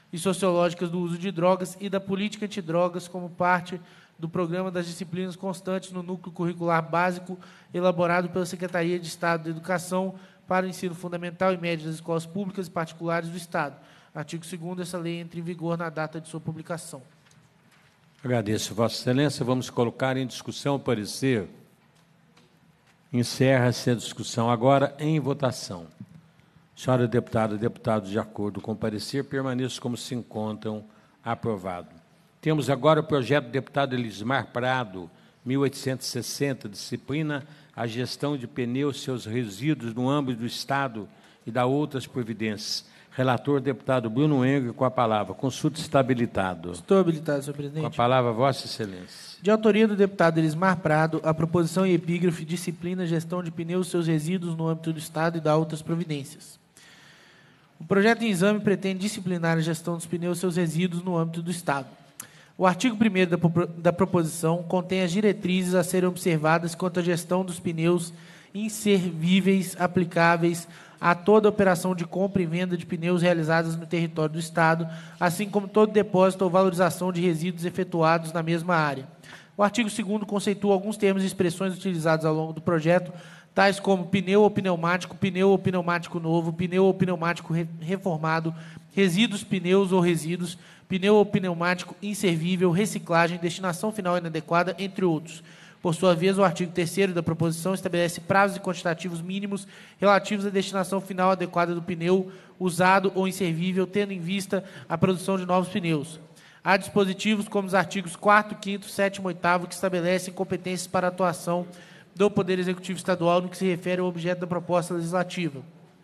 e sociológicas do uso de drogas e da política antidrogas como parte do Programa das Disciplinas Constantes no Núcleo Curricular Básico, elaborado pela Secretaria de Estado da Educação para o Ensino Fundamental e Médio das Escolas Públicas e Particulares do Estado. Artigo 2º, essa lei entra em vigor na data de sua publicação. Agradeço, Vossa Excelência. Vamos colocar em discussão o parecer. Encerra-se a discussão agora em votação. Senhora deputada, deputados, de acordo com o parecer, permaneçam como se encontram. Aprovado. Temos agora o projeto do deputado Elismar Prado, 1860, disciplina a gestão de pneus e seus resíduos no âmbito do Estado e da outras providências. Relator, deputado Bruno Engel, com a palavra. Consulta está habilitado. Estou habilitado, senhor presidente. Com a palavra, Vossa Excelência. De autoria do deputado Elismar Prado, a proposição em epígrafe disciplina gestão de pneus e seus resíduos no âmbito do Estado e da outras providências. O projeto em exame pretende disciplinar a gestão dos pneus e seus resíduos no âmbito do Estado. O artigo 1º da proposição contém as diretrizes a serem observadas quanto à gestão dos pneus inservíveis aplicáveis a toda operação de compra e venda de pneus realizadas no território do Estado, assim como todo depósito ou valorização de resíduos efetuados na mesma área. O artigo 2º conceitua alguns termos e expressões utilizados ao longo do projeto, tais como pneu ou pneumático novo, pneu ou pneumático reformado, resíduos pneus ou resíduos, pneu ou pneumático inservível, reciclagem, destinação final inadequada, entre outros. Por sua vez, o artigo 3º da proposição estabelece prazos e quantitativos mínimos relativos à destinação final adequada do pneu usado ou inservível, tendo em vista a produção de novos pneus. Há dispositivos como os artigos 4º, 5º, 7º e 8º que estabelecem competências para atuação do Poder Executivo Estadual no que se refere ao objeto da proposta legislativa.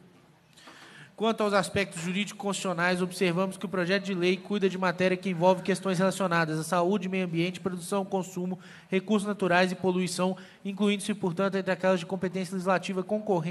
Quanto aos aspectos jurídico-constitucionais, observamos que o projeto de lei cuida de matéria que envolve questões relacionadas à saúde, meio ambiente, produção, consumo, recursos naturais e poluição, incluindo-se, portanto, entre aquelas de competência legislativa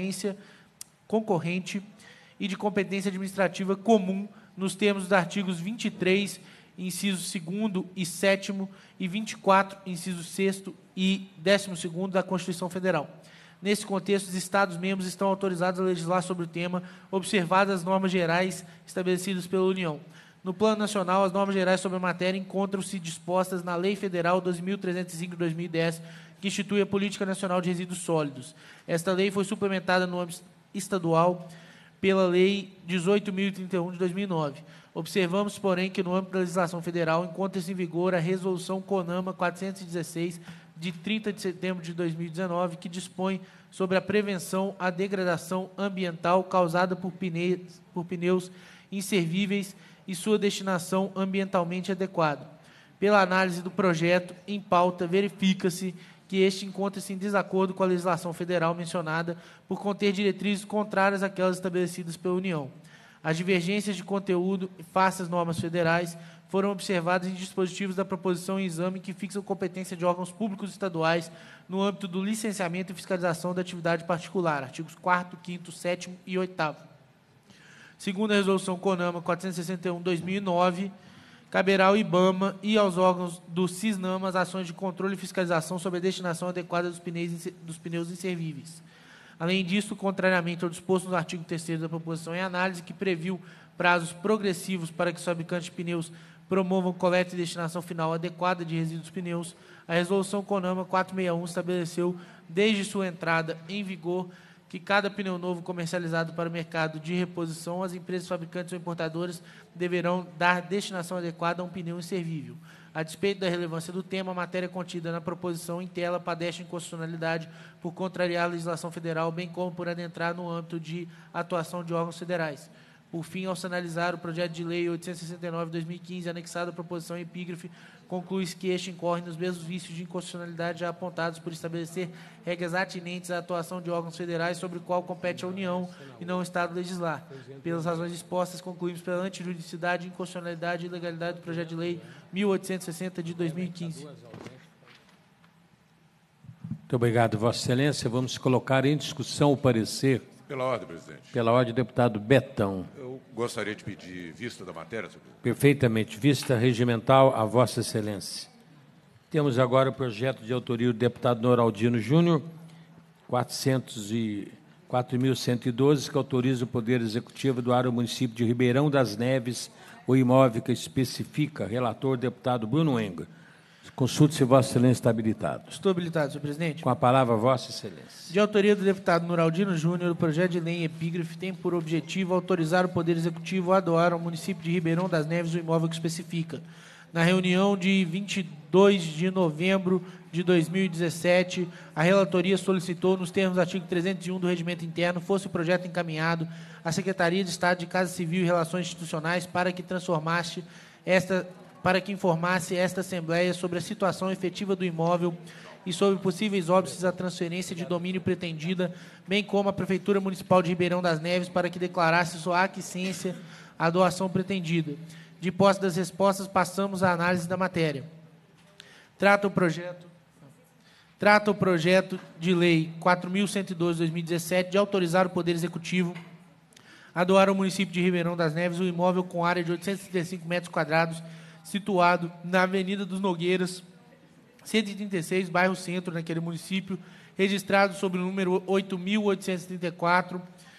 concorrente e de competência administrativa comum, nos termos dos artigos 23, incisos 2º e 7º, e 24, incisos 6º e 12º da Constituição Federal. Nesse contexto, os Estados-membros estão autorizados a legislar sobre o tema, observadas as normas gerais estabelecidas pela União. No plano nacional, as normas gerais sobre a matéria encontram-se dispostas na Lei Federal 12.305 de 2010, que institui a Política Nacional de Resíduos Sólidos. Esta lei foi suplementada no âmbito estadual pela Lei 18.031 de 2009. Observamos, porém, que no âmbito da legislação federal encontra-se em vigor a Resolução CONAMA 416, de 30 de setembro de 2019, que dispõe sobre a prevenção à degradação ambiental causada por pneus inservíveis e sua destinação ambientalmente adequada. Pela análise do projeto em pauta, verifica-se que este encontra-se em desacordo com a legislação federal mencionada por conter diretrizes contrárias àquelas estabelecidas pela União. As divergências de conteúdo face às normas federais foram observadas em dispositivos da proposição em exame que fixam competência de órgãos públicos estaduais no âmbito do licenciamento e fiscalização da atividade particular, artigos 4º, 5º, 7º e 8º. Segundo a Resolução CONAMA 461/2009, caberá ao IBAMA e aos órgãos do CISNAMA as ações de controle e fiscalização sobre a destinação adequada dos pneus inservíveis. Além disso, contrariamente ao disposto no artigo 3º da proposição em análise, que previu prazos progressivos para que os fabricantes de pneus promovam coleta e destinação final adequada de resíduos pneus, a Resolução CONAMA 461 estabeleceu, desde sua entrada em vigor, que cada pneu novo comercializado para o mercado de reposição, as empresas fabricantes ou importadoras deverão dar destinação adequada a um pneu inservível. A despeito da relevância do tema, a matéria contida na proposição em tela padece inconstitucionalidade por contrariar a legislação federal, bem como por adentrar no âmbito de atuação de órgãos federais. Por fim, ao sinalizar o projeto de lei 869/2015, anexado à proposição em epígrafe, conclui-se que este incorre nos mesmos vícios de inconstitucionalidade já apontados por estabelecer regras atinentes à atuação de órgãos federais sobre o qual compete a União e não o Estado legislar. Pelas razões expostas, concluímos pela antijuridicidade, inconstitucionalidade e ilegalidade do projeto de lei 1860 de 2015. Muito obrigado, Vossa Excelência. Vamos colocar em discussão o parecer. Pela ordem, presidente. Pela ordem, deputado Betão. Eu gostaria de pedir vista da matéria, senhor. Perfeitamente. Vista regimental a Vossa Excelência. Temos agora o projeto de autoria do deputado Noraldino Júnior, 404 4.112, que autoriza o Poder Executivo a doar ao município de Ribeirão das Neves o imóvel que especifica. Relator, deputado Bruno Enga. Consulte se Vossa Excelência está habilitado. Estou habilitado, senhor presidente. Com a palavra, Vossa Excelência. De autoria do deputado Nuraldino Júnior, o projeto de lei em epígrafe tem por objetivo autorizar o Poder Executivo a doar ao município de Ribeirão das Neves o imóvel que especifica. Na reunião de 22 de novembro de 2017, a relatoria solicitou, nos termos do artigo 301 do Regimento Interno, fosse o projeto encaminhado à Secretaria de Estado de Casa Civil e Relações Institucionais para que informasse esta Assembleia sobre a situação efetiva do imóvel e sobre possíveis óbices à transferência de domínio pretendida, bem como a Prefeitura Municipal de Ribeirão das Neves para que declarasse sua aquiescência à doação pretendida. De posse das respostas, passamos à análise da matéria. Trata o projeto de lei 4.112/2017 de autorizar o Poder Executivo a doar ao município de Ribeirão das Neves um imóvel com área de 835 metros quadrados, situado na Avenida dos Nogueiras, 136, bairro Centro, naquele município, registrado sob o número 8.834,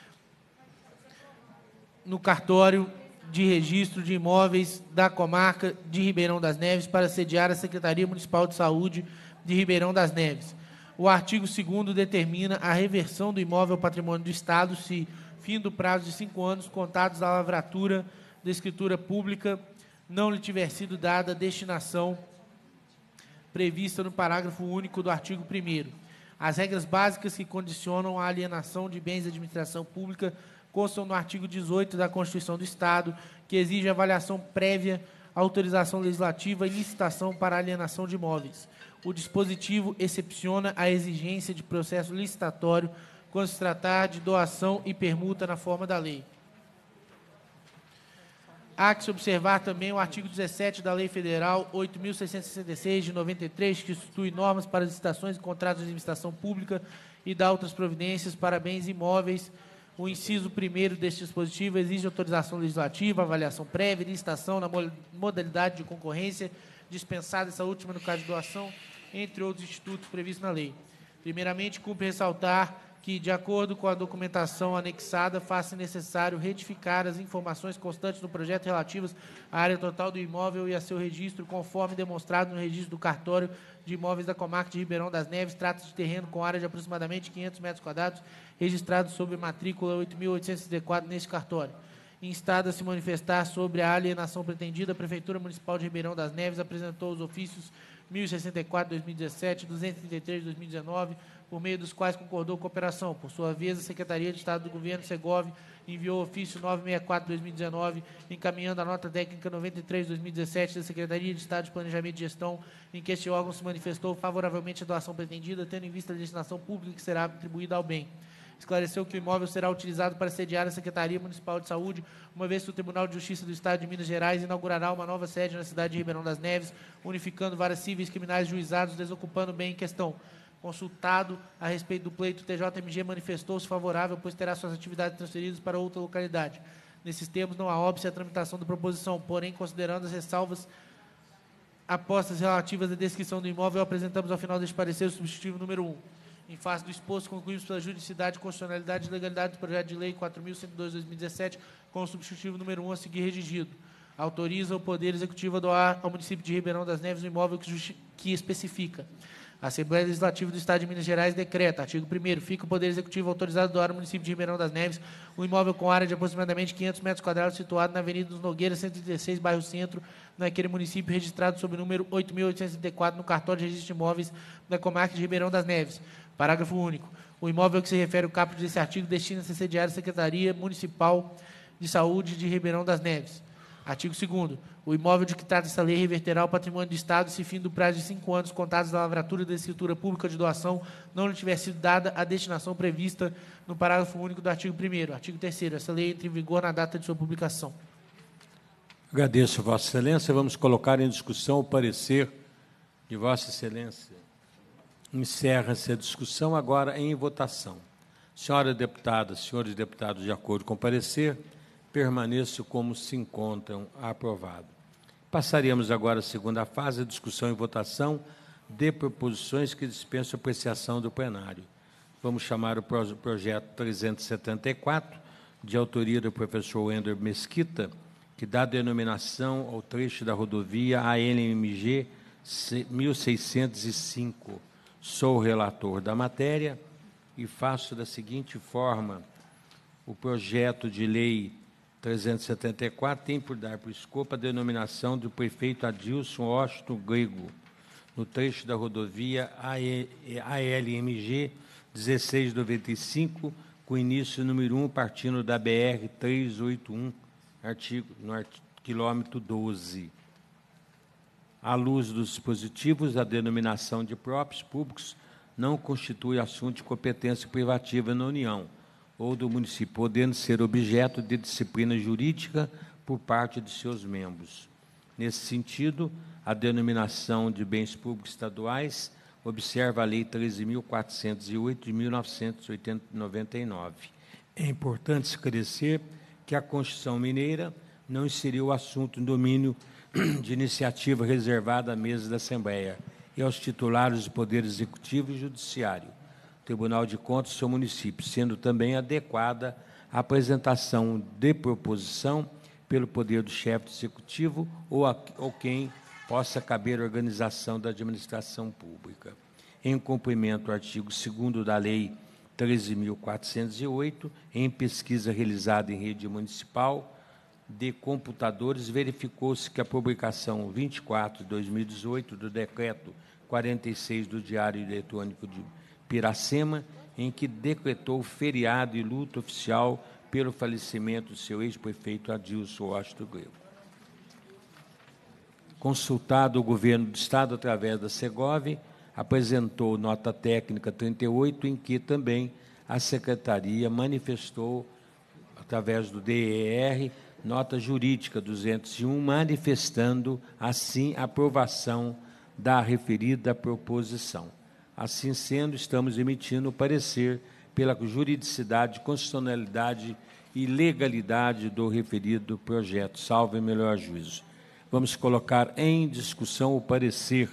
no cartório de registro de imóveis da comarca de Ribeirão das Neves para sediar a Secretaria Municipal de Saúde de Ribeirão das Neves. O artigo 2º determina a reversão do imóvel ao patrimônio do Estado se, fim do prazo de 5 anos contados da lavratura da escritura pública, não lhe tiver sido dada a destinação prevista no parágrafo único do artigo 1º. As regras básicas que condicionam a alienação de bens de administração pública constam no artigo 18 da Constituição do Estado, que exige avaliação prévia, autorização legislativa e licitação para alienação de imóveis. O dispositivo excepciona a exigência de processo licitatório quando se tratar de doação e permuta na forma da lei. Há que se observar também o artigo 17 da Lei Federal 8.666, de 93, que institui normas para licitações e contratos de administração pública e dá outras providências para bens imóveis. O inciso 1º deste dispositivo exige autorização legislativa, avaliação prévia, licitação na modalidade de concorrência, dispensada essa última no caso de doação, entre outros institutos previstos na lei. Primeiramente, cumpre ressaltar que, de acordo com a documentação anexada, faça necessário retificar as informações constantes no projeto relativas à área total do imóvel e a seu registro, conforme demonstrado no registro do cartório de imóveis da comarca de Ribeirão das Neves. Trata-se de terreno com área de aproximadamente 500 metros quadrados, registrado sob matrícula 8.834 neste cartório. Instada a se manifestar sobre a alienação pretendida, a Prefeitura Municipal de Ribeirão das Neves apresentou os ofícios 1064/2017, 233/2019, por meio dos quais concordou com a operação. Por sua vez, a Secretaria de Estado do Governo Segov enviou o ofício 964/2019, encaminhando a nota técnica 93/2017 da Secretaria de Estado de Planejamento e Gestão, em que este órgão se manifestou favoravelmente à doação pretendida, tendo em vista a destinação pública que será atribuída ao bem. Esclareceu que o imóvel será utilizado para sediar a Secretaria Municipal de Saúde, uma vez que o Tribunal de Justiça do Estado de Minas Gerais inaugurará uma nova sede na cidade de Ribeirão das Neves, unificando varas cíveis, criminais juizados, desocupando o bem em questão. Consultado a respeito do pleito, o TJMG manifestou-se favorável, pois terá suas atividades transferidas para outra localidade. Nesses termos, não há óbice à tramitação da proposição, porém, considerando as ressalvas apostas relativas à descrição do imóvel, apresentamos ao final deste parecer o substitutivo número 1. Em face do exposto, concluímos pela juridicidade, constitucionalidade e legalidade do projeto de lei 4.102/2017, com o substitutivo número 1 a seguir redigido. Autoriza o Poder Executivo a doar ao município de Ribeirão das Neves um imóvel que especifica. A Assembleia Legislativa do Estado de Minas Gerais decreta, artigo 1º, fica o Poder Executivo autorizado a doar ao município de Ribeirão das Neves um imóvel com área de aproximadamente 500 metros quadrados situado na Avenida dos Nogueiras, 136, bairro Centro, naquele município, registrado sob o número 8.834 no cartório de registro de imóveis da comarca de Ribeirão das Neves. Parágrafo único. O imóvel que se refere ao caput desse artigo destina-se a sediar a Secretaria Municipal de Saúde de Ribeirão das Neves. Artigo 2º. O imóvel de que trata essa lei reverterá ao patrimônio do Estado se, fim do prazo de 5 anos contados da lavratura da escritura pública de doação, não lhe tiver sido dada a destinação prevista no parágrafo único do artigo 1º. Artigo 3º. Essa lei entra em vigor na data de sua publicação. Agradeço, Vossa Excelência. Vamos colocar em discussão o parecer de Vossa Excelência. Encerra-se a discussão, agora em votação. Senhora deputada, senhores deputados, de acordo com o parecer, permaneço como se encontram. Aprovado. Passaremos agora à segunda fase, a discussão e votação de proposições que dispensam apreciação do plenário. Vamos chamar o projeto 374, de autoria do professor Wender Mesquita, que dá denominação ao trecho da rodovia ANMG 1605. Sou o relator da matéria e faço da seguinte forma: o projeto de lei 374 tem por dar por escopo a denominação do prefeito Adilson Washington Grego, no trecho da rodovia ALMG 1695, com início número 1, partindo da BR 381, quilômetro 12. À luz dos dispositivos, a denominação de próprios públicos não constitui assunto de competência privativa na União ou do município, podendo ser objeto de disciplina jurídica por parte de seus membros. Nesse sentido, a denominação de bens públicos estaduais observa a Lei 13.408, de 1999. É importante esclarecer que a Constituição Mineira não inseriu o assunto em domínio de iniciativa reservada à mesa da Assembleia e aos titulares do Poder Executivo e Judiciário, Tribunal de Contas do seu município, sendo também adequada a apresentação de proposição pelo poder do chefe do Executivo ou quem possa caber a organização da administração pública. Em cumprimento ao artigo 2º da Lei 13.408, em pesquisa realizada em rede municipal de computadores, verificou-se que a publicação 24 de 2018 do Decreto 46 do Diário Eletrônico de Piracema, em que decretou feriado e luto oficial pelo falecimento do seu ex-prefeito Adilson Washington Grego. Consultado o governo do Estado através da Segov, apresentou nota técnica 38, em que também a Secretaria manifestou, através do DER, nota jurídica 201, manifestando, assim, a aprovação da referida proposição. Assim sendo, estamos emitindo o parecer pela juridicidade, constitucionalidade e legalidade do referido projeto, salvo em melhor juízo. Vamos colocar em discussão o parecer.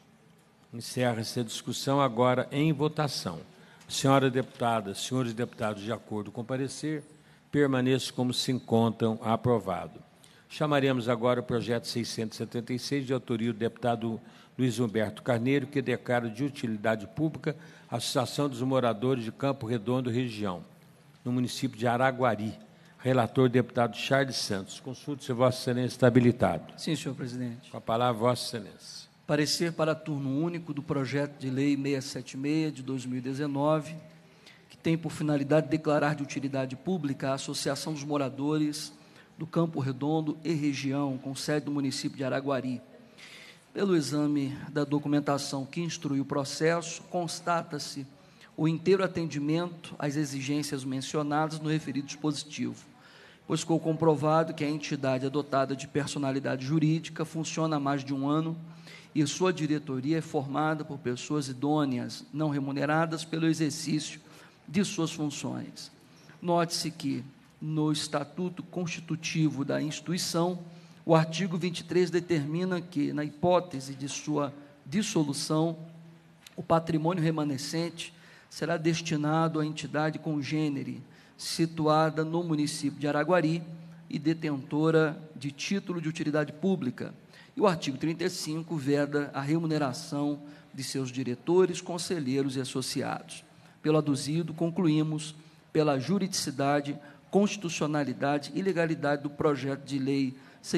Encerra-se a discussão agora em votação. Senhora deputada, senhores deputados, de acordo com o parecer, permaneçam como se encontram. Aprovado. Chamaremos agora o projeto 676, de autoria do deputado Luiz Humberto Carneiro, que declara de utilidade pública a Associação dos Moradores de Campo Redondo, região, no município de Araguari. Relator, deputado Charles Santos. Consulte-se, Vossa Excelência, está habilitado. Sim, senhor presidente. Com a palavra, Vossa Excelência. Parecer para turno único do projeto de lei 676, de 2019, que tem por finalidade declarar de utilidade pública a Associação dos Moradores do Campo Redondo e região, com sede do município de Araguari. Pelo exame da documentação que instrui o processo, constata-se o inteiro atendimento às exigências mencionadas no referido dispositivo, pois ficou comprovado que a entidade adotada de personalidade jurídica funciona há mais de um ano e sua diretoria é formada por pessoas idôneas, não remuneradas pelo exercício de suas funções. Note-se que, no Estatuto Constitutivo da instituição, o artigo 23 determina que, na hipótese de sua dissolução, o patrimônio remanescente será destinado à entidade congênere, situada no município de Araguari e detentora de título de utilidade pública. E o artigo 35 veda a remuneração de seus diretores, conselheiros e associados. Pelo aduzido, concluímos pela juridicidade, constitucionalidade e legalidade do projeto de lei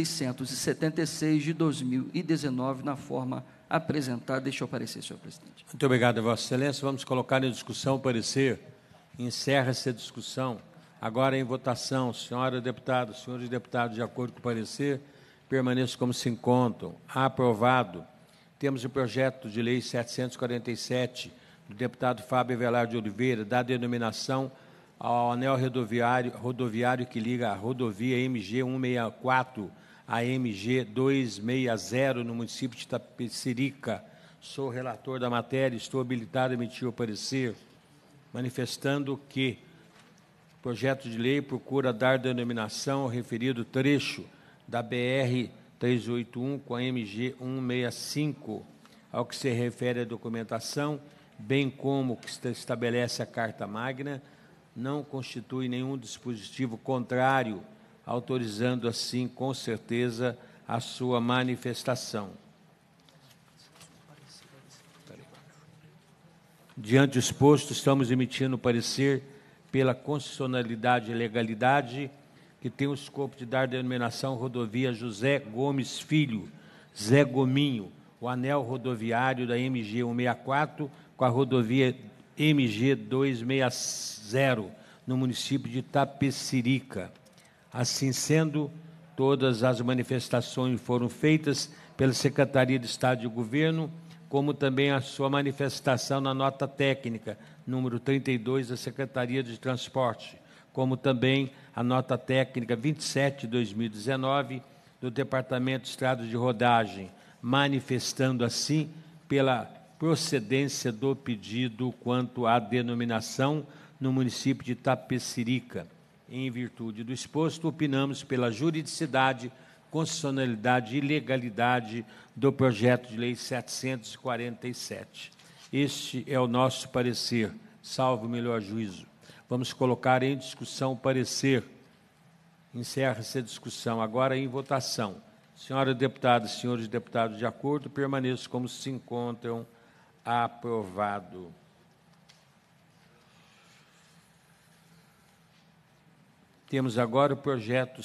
676 de 2019, na forma apresentada. Deixa eu parecer, senhor presidente. Muito obrigado, Vossa Excelência. Vamos colocar em discussão o parecer. Encerra-se a discussão. Agora em votação. Senhora deputada, senhores deputados, de acordo com o parecer, permaneçam como se encontram. Aprovado. Temos o projeto de lei 747, do deputado Fábio Avelar de Oliveira, da denominação ao anel rodoviário que liga a rodovia MG 164 a MG 260, no município de Itapecerica. Sou relator da matéria, estou habilitado a emitir o parecer, manifestando que o projeto de lei procura dar denominação ao referido trecho da BR 381 com a MG 165. Ao que se refere à documentação, bem como o que estabelece a Carta Magna, não constitui nenhum dispositivo contrário, autorizando, assim, com certeza, a sua manifestação. Diante do exposto, estamos emitindo parecer pela constitucionalidade e legalidade, que tem o escopo de dar denominação rodovia José Gomes Filho, Zé Gominho, o anel rodoviário da MG 164 com a rodovia MG 260, no município de Itapecerica. Assim sendo, todas as manifestações foram feitas pela Secretaria de Estado de Governo, como também a sua manifestação na nota técnica, número 32, da Secretaria de Transporte, como também a nota técnica 27 de 2019 do Departamento de Estradas de Rodagem, manifestando assim pela procedência do pedido quanto à denominação no município de Itapecerica. Em virtude do exposto, opinamos pela juridicidade, constitucionalidade e legalidade do projeto de lei 747. Este é o nosso parecer, salvo o melhor juízo. Vamos colocar em discussão o parecer. Encerra-se a discussão. Agora em votação. Senhora deputada, senhores deputados, de acordo, permaneçam como se encontram. Aprovado. Temos agora o projeto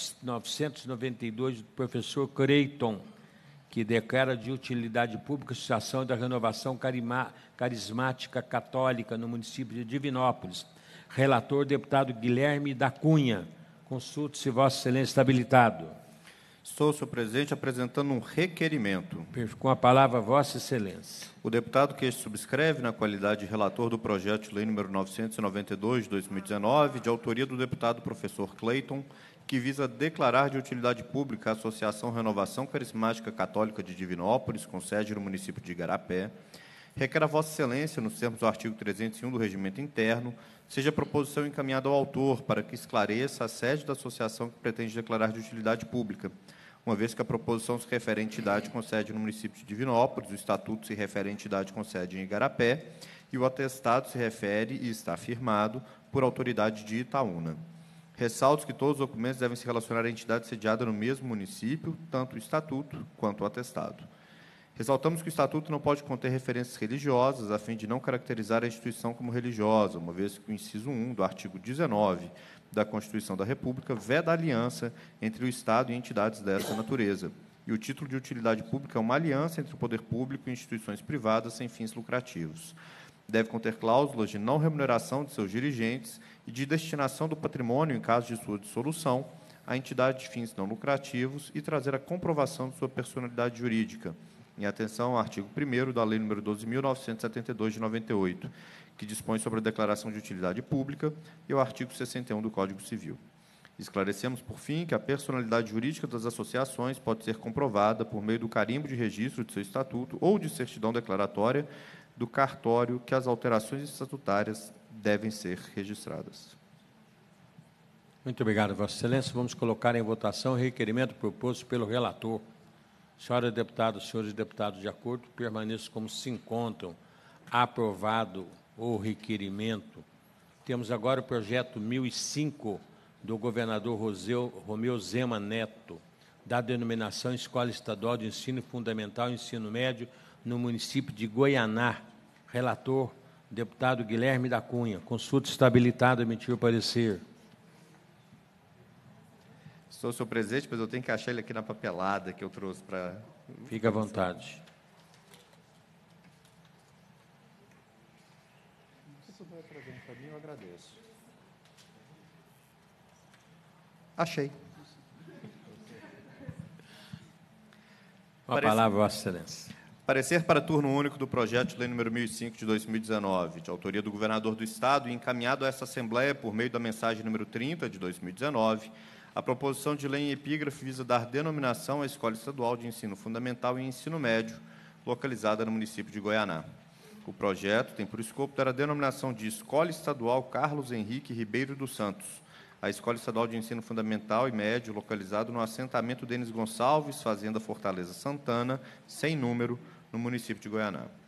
992 do professor Creighton, que declara de utilidade pública a Associação da Renovação Carismática Católica no município de Divinópolis. Relator, deputado Guilherme da Cunha. Consulte-se, Vossa Excelência, está habilitado. Estou, senhor presidente, apresentando um requerimento. Com a palavra, Vossa Excelência. O deputado que este subscreve, na qualidade de relator do projeto de lei número 992 de 2019, de autoria do deputado professor Cleiton, que visa declarar de utilidade pública a Associação Renovação Carismática Católica de Divinópolis, com sede no município de Igarapé, requer a Vossa Excelência, nos termos do artigo 301 do Regimento Interno, seja a proposição encaminhada ao autor para que esclareça a sede da associação que pretende declarar de utilidade pública, uma vez que a proposição se refere à entidade com sede no município de Divinópolis, o estatuto se refere à entidade com sede em Igarapé e o atestado se refere e está firmado por autoridade de Itaúna. Ressalto que todos os documentos devem se relacionar à entidade sediada no mesmo município, tanto o estatuto quanto o atestado. Ressaltamos que o estatuto não pode conter referências religiosas, a fim de não caracterizar a instituição como religiosa, uma vez que o inciso 1 do artigo 19 da Constituição da República veda a aliança entre o Estado e entidades dessa natureza. E o título de utilidade pública é uma aliança entre o poder público e instituições privadas sem fins lucrativos. Deve conter cláusulas de não remuneração de seus dirigentes e de destinação do patrimônio, em caso de sua dissolução, à entidade de fins não lucrativos e trazer a comprovação de sua personalidade jurídica, em atenção ao artigo 1º da Lei nº 12.972, de 98, que dispõe sobre a declaração de utilidade pública, e ao artigo 61 do Código Civil. Esclarecemos, por fim, que a personalidade jurídica das associações pode ser comprovada por meio do carimbo de registro de seu estatuto ou de certidão declaratória do cartório que as alterações estatutárias devem ser registradas. Muito obrigado, Vossa Excelência. Vamos colocar em votação o requerimento proposto pelo relator. Senhora deputada, senhores deputados, de acordo, permaneçam como se encontram. Aprovado o requerimento. Temos agora o projeto 1005 do governador Romeu Zema Neto, da denominação Escola Estadual de Ensino Fundamental e Ensino Médio no município de Goianá. Relator, deputado Guilherme da Cunha. Consulta está habilitado a emitir o parecer. Estou, senhor presidente, mas eu tenho que achar ele aqui na papelada que eu trouxe para... Fique à vontade. Se puder trazer um para mim, eu agradeço. Achei. Com a palavra, Vossa Excelência. Parecer para turno único do projeto de lei número 1005 de 2019, de autoria do governador do Estado e encaminhado a essa Assembleia por meio da mensagem número 30 de 2019, a proposição de lei em epígrafe visa dar denominação à Escola Estadual de Ensino Fundamental e Ensino Médio, localizada no município de Goianá. O projeto tem por escopo dar a denominação de Escola Estadual Carlos Henrique Ribeiro dos Santos, a Escola Estadual de Ensino Fundamental e Médio, localizado no assentamento Denis Gonçalves, Fazenda Fortaleza Santana, sem número, no município de Goianá.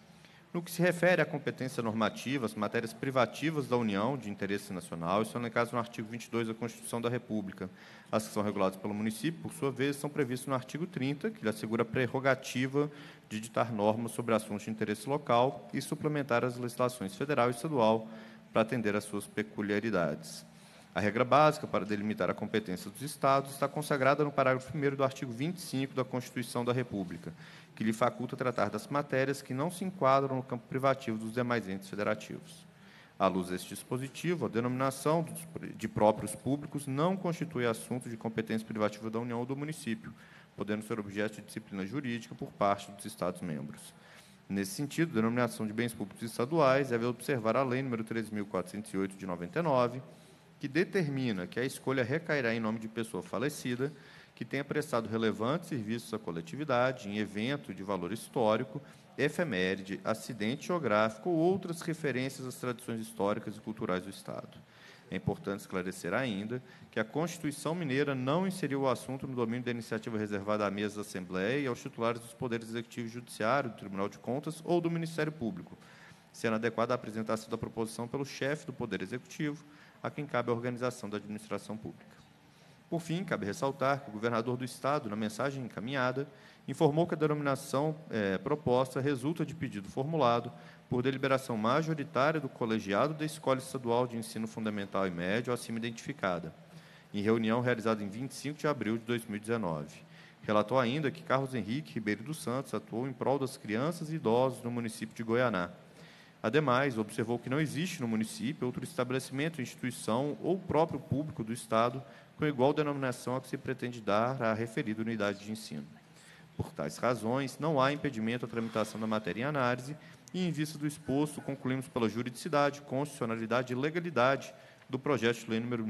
No que se refere à competência normativa, as matérias privativas da União de interesse nacional estão elencadas no artigo 22 da Constituição da República. As que são reguladas pelo município, por sua vez, são previstas no artigo 30, que lhe assegura a prerrogativa de ditar normas sobre assuntos de interesse local e suplementar as legislações federal e estadual para atender às suas peculiaridades. A regra básica para delimitar a competência dos Estados está consagrada no parágrafo 1º do artigo 25 da Constituição da República, que lhe faculta tratar das matérias que não se enquadram no campo privativo dos demais entes federativos. À luz deste dispositivo, a denominação de próprios públicos não constitui assunto de competência privativa da União ou do município, podendo ser objeto de disciplina jurídica por parte dos Estados-membros. Nesse sentido, a denominação de bens públicos estaduais deve observar a Lei nº 13.408, de 99, que determina que a escolha recairá em nome de pessoa falecida que tenha prestado relevantes serviços à coletividade em evento de valor histórico, efeméride, acidente geográfico ou outras referências às tradições históricas e culturais do Estado. É importante esclarecer ainda que a Constituição Mineira não inseriu o assunto no domínio da iniciativa reservada à mesa da Assembleia e aos titulares dos poderes executivo e judiciário, do Tribunal de Contas ou do Ministério Público, sendo adequada a apresentação da proposição pelo chefe do Poder Executivo, a quem cabe a organização da administração pública. Por fim, cabe ressaltar que o governador do Estado, na mensagem encaminhada, informou que a denominação proposta resulta de pedido formulado por deliberação majoritária do colegiado da Escola Estadual de Ensino Fundamental e Médio acima identificada, em reunião realizada em 25 de abril de 2019. Relatou ainda que Carlos Henrique Ribeiro dos Santos atuou em prol das crianças e idosos no município de Goianá. Ademais, observou que não existe no município outro estabelecimento, instituição ou próprio público do Estado com igual denominação a que se pretende dar à referida unidade de ensino. Por tais razões, não há impedimento à tramitação da matéria em análise e, em vista do exposto, concluímos pela juridicidade, constitucionalidade e legalidade do projeto de lei número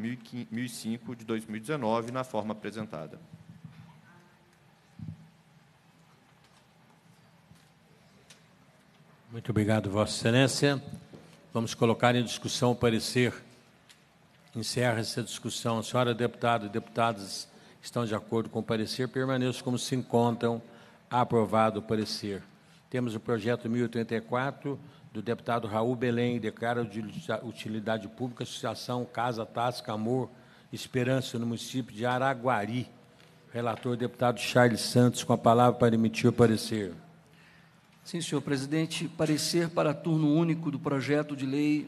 1005 de 2019, na forma apresentada. Muito obrigado, Vossa Excelência. Vamos colocar em discussão o parecer. Encerra essa discussão. A senhora deputada e deputadas estão de acordo com o parecer, permaneçam como se encontram. Aprovado o parecer. Temos o projeto 1084, do deputado Raul Belém, declara de utilidade pública a Associação Casa Tasca Amor Esperança, no município de Araguari. Relator, deputado Charles Santos, com a palavra para emitir o parecer. Sim, senhor presidente. Parecer para turno único do projeto de lei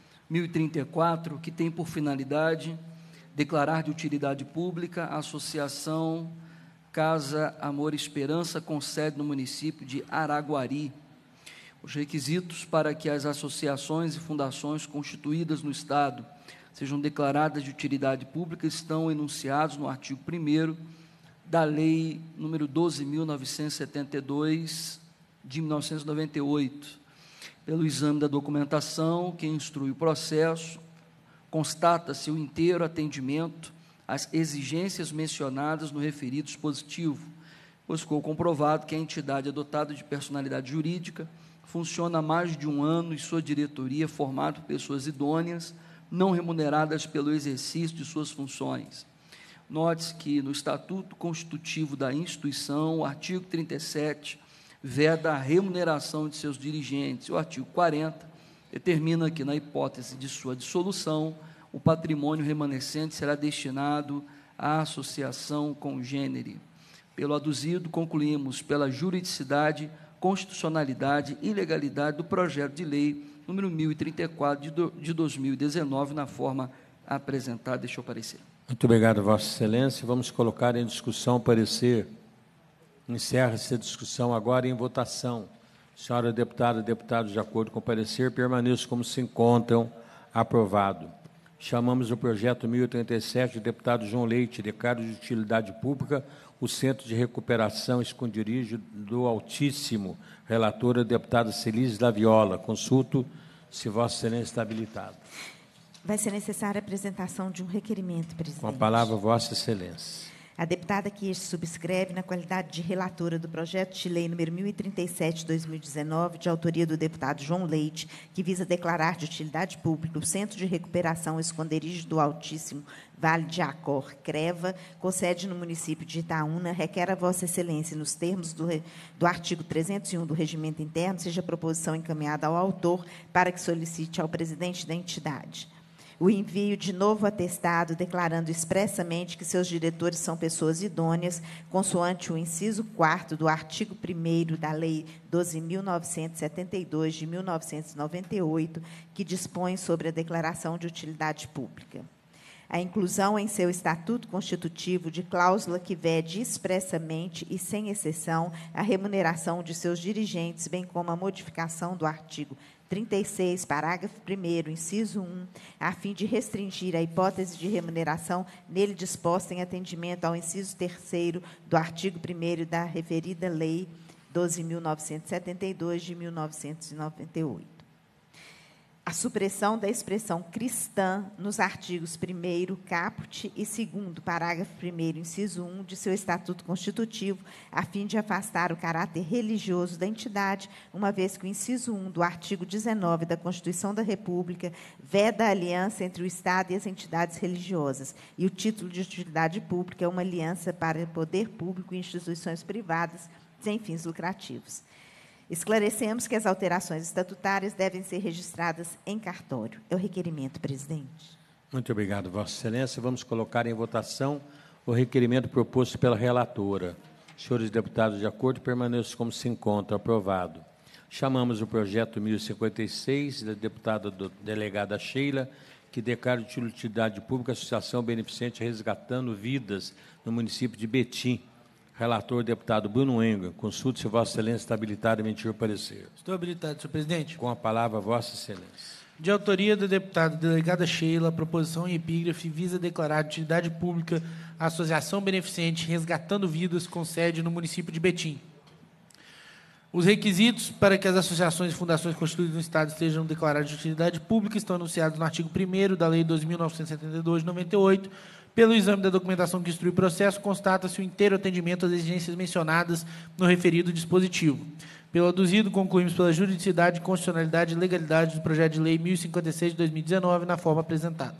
1034, que tem por finalidade declarar de utilidade pública a Associação Casa Amor Esperança, com sede no município de Araguari. Os requisitos para que as associações e fundações constituídas no Estado sejam declaradas de utilidade pública estão enunciados no artigo 1º da Lei número 12.972, de 1998. Pelo exame da documentação que instrui o processo, constata-se o inteiro atendimento às exigências mencionadas no referido dispositivo, pois ficou comprovado que a entidade adotada de personalidade jurídica funciona há mais de um ano e sua diretoria é formada por pessoas idôneas, não remuneradas pelo exercício de suas funções. Note-se que no Estatuto Constitutivo da instituição, o artigo 37 veda a remuneração de seus dirigentes. O artigo 40 determina que, na hipótese de sua dissolução, o patrimônio remanescente será destinado à associação congênere. Pelo aduzido, concluímos pela juridicidade, constitucionalidade e legalidade do projeto de lei número 1034 de 2019, na forma apresentada. Deixa eu parecer. Muito obrigado, Vossa Excelência. Vamos colocar em discussão o parecer. Encerra-se a discussão agora em votação. Senhora deputada e deputados, de acordo com o parecer, permaneçam como se encontram. Aprovado. Chamamos o projeto 1087, do deputado João Leite, declara de utilidade pública o Centro de Recuperação Esconderijo do Altíssimo. Relatora, deputada Celise da Viola. Consulto se Vossa Excelência está habilitado. Vai ser necessária a apresentação de um requerimento, presidente. Com a palavra, Vossa Excelência. A deputada que subscreve, na qualidade de relatora do projeto de lei número 1037/2019, de autoria do deputado João Leite, que visa declarar de utilidade pública o Centro de Recuperação e Esconderijo do Altíssimo Vale de Acor, CREVA, com sede no município de Itaúna, requer a Vossa Excelência, nos termos do artigo 301 do Regimento Interno, seja a proposição encaminhada ao autor para que solicite ao presidente da entidade o envio de novo atestado declarando expressamente que seus diretores são pessoas idôneas, consoante o inciso 4º do artigo 1º da Lei 12.972, de 1998, que dispõe sobre a declaração de utilidade pública. A inclusão em seu estatuto constitutivo de cláusula que vede expressamente e sem exceção a remuneração de seus dirigentes, bem como a modificação do artigo 36, parágrafo 1º, inciso 1, a fim de restringir a hipótese de remuneração nele disposta em atendimento ao inciso 3º do artigo 1º da referida Lei 12.972, de 1998. A supressão da expressão cristã nos artigos 1º, caput, e 2º, parágrafo 1º, inciso 1, de seu Estatuto Constitutivo, a fim de afastar o caráter religioso da entidade, uma vez que o inciso 1 do artigo 19 da Constituição da República veda a aliança entre o Estado e as entidades religiosas, e o título de utilidade pública é uma aliança para poder público e instituições privadas sem fins lucrativos. Esclarecemos que as alterações estatutárias devem ser registradas em cartório. É o requerimento, presidente. Muito obrigado, Vossa Excelência. Vamos colocar em votação o requerimento proposto pela relatora. Senhores deputados, de acordo, permaneçam como se encontra. Aprovado. Chamamos o projeto 1056, da deputada delegada Sheila, que declara de utilidade pública a Associação Beneficente Resgatando Vidas no município de Betim. Relator, deputado Bruno Engel. Consulte se Vossa Excelência está habilitado a emitir o parecer. Estou habilitado, senhor presidente. Com a palavra, Vossa Excelência. De autoria da deputada delegada Sheila, a proposição em epígrafe visa declarar de utilidade pública a Associação Beneficente Resgatando Vidas, com sede no município de Betim. Os requisitos para que as associações e fundações constituídas no Estado estejam declaradas de utilidade pública estão anunciados no artigo 1º da Lei 2.972, de 98. Pelo exame da documentação que instrui o processo, constata-se o inteiro atendimento às exigências mencionadas no referido dispositivo. Pelo aduzido, concluímos pela juridicidade, constitucionalidade e legalidade do projeto de lei 1056 de 2019, na forma apresentada.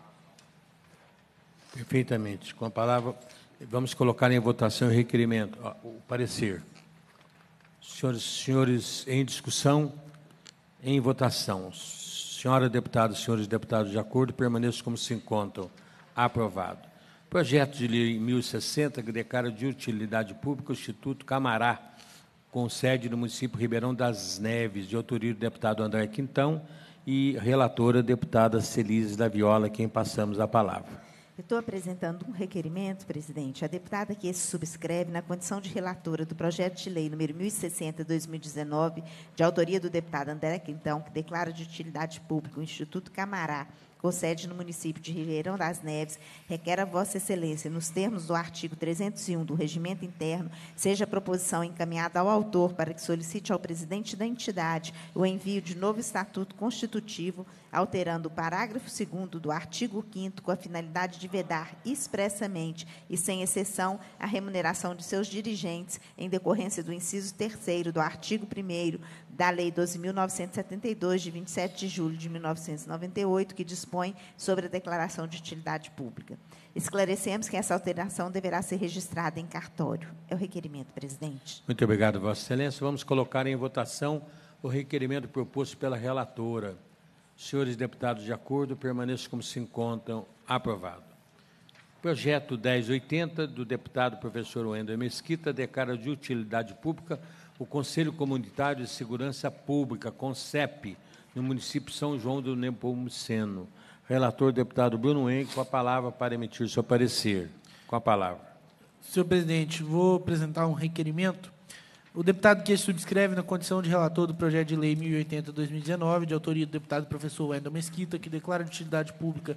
Perfeitamente. Com a palavra, vamos colocar em votação o requerimento, o parecer. Senhores, em discussão, em votação. Senhora deputada, senhores deputados, de acordo, permaneçam como se encontram. Aprovado. Projeto de lei 1060, que declara de utilidade pública o Instituto Camará, com sede no município Ribeirão das Neves, de autoria do deputado André Quintão e relatora, deputada Celise da Viola, quem passamos a palavra. Estou apresentando um requerimento, presidente. A deputada que se subscreve na condição de relatora do projeto de lei número 1060/2019, de autoria do deputado André Quintão, que declara de utilidade pública o Instituto Camará, com sede no município de Ribeirão das Neves, requer a Vossa Excelência, nos termos do artigo 301 do Regimento Interno, seja a proposição encaminhada ao autor para que solicite ao presidente da entidade o envio de novo estatuto constitutivo, alterando o parágrafo 2º do artigo 5º, com a finalidade de vedar expressamente e sem exceção a remuneração de seus dirigentes, em decorrência do inciso 3º do artigo 1º da Lei 12.972, de 27 de julho de 1998, que dispõe sobre a declaração de utilidade pública. Esclarecemos que essa alteração deverá ser registrada em cartório. É o requerimento, presidente. Muito obrigado, Vossa Excelência. Vamos colocar em votação o requerimento proposto pela relatora. Senhores deputados, de acordo, permaneçam como se encontram. Aprovado. Projeto 1080, do deputado professor Wendel Mesquita, declara de utilidade pública o Conselho Comunitário de Segurança Pública, CONSEP, no município de São João do Nepomuceno. Relator, deputado Bruno Henrique, com a palavra para emitir seu parecer. Com a palavra. Senhor presidente, vou apresentar um requerimento. O deputado que subscreve na condição de relator do projeto de lei 1080/2019, de autoria do deputado professor Wendel Mesquita, que declara de utilidade pública o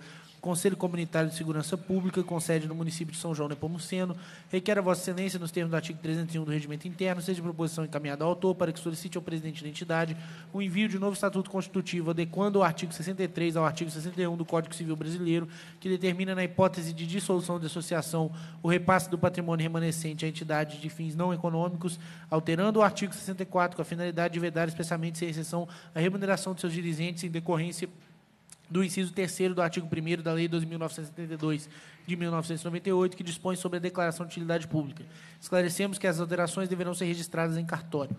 Conselho Comunitário de Segurança Pública, com sede no município de São João Nepomuceno, requer a Vossa Excelência, nos termos do artigo 301 do Regimento Interno, seja proposição encaminhada ao autor para que solicite ao presidente da entidade o envio de novo estatuto constitutivo, adequando o artigo 63 ao artigo 61 do Código Civil Brasileiro, que determina, na hipótese de dissolução de associação, o repasse do patrimônio remanescente à entidade de fins não econômicos, alterando o artigo 64 com a finalidade de vedar expressamente, sem exceção, a remuneração de seus dirigentes em decorrência do inciso 3º do artigo 1º da Lei 2.972, de 1998, que dispõe sobre a declaração de utilidade pública. Esclarecemos que as alterações deverão ser registradas em cartório.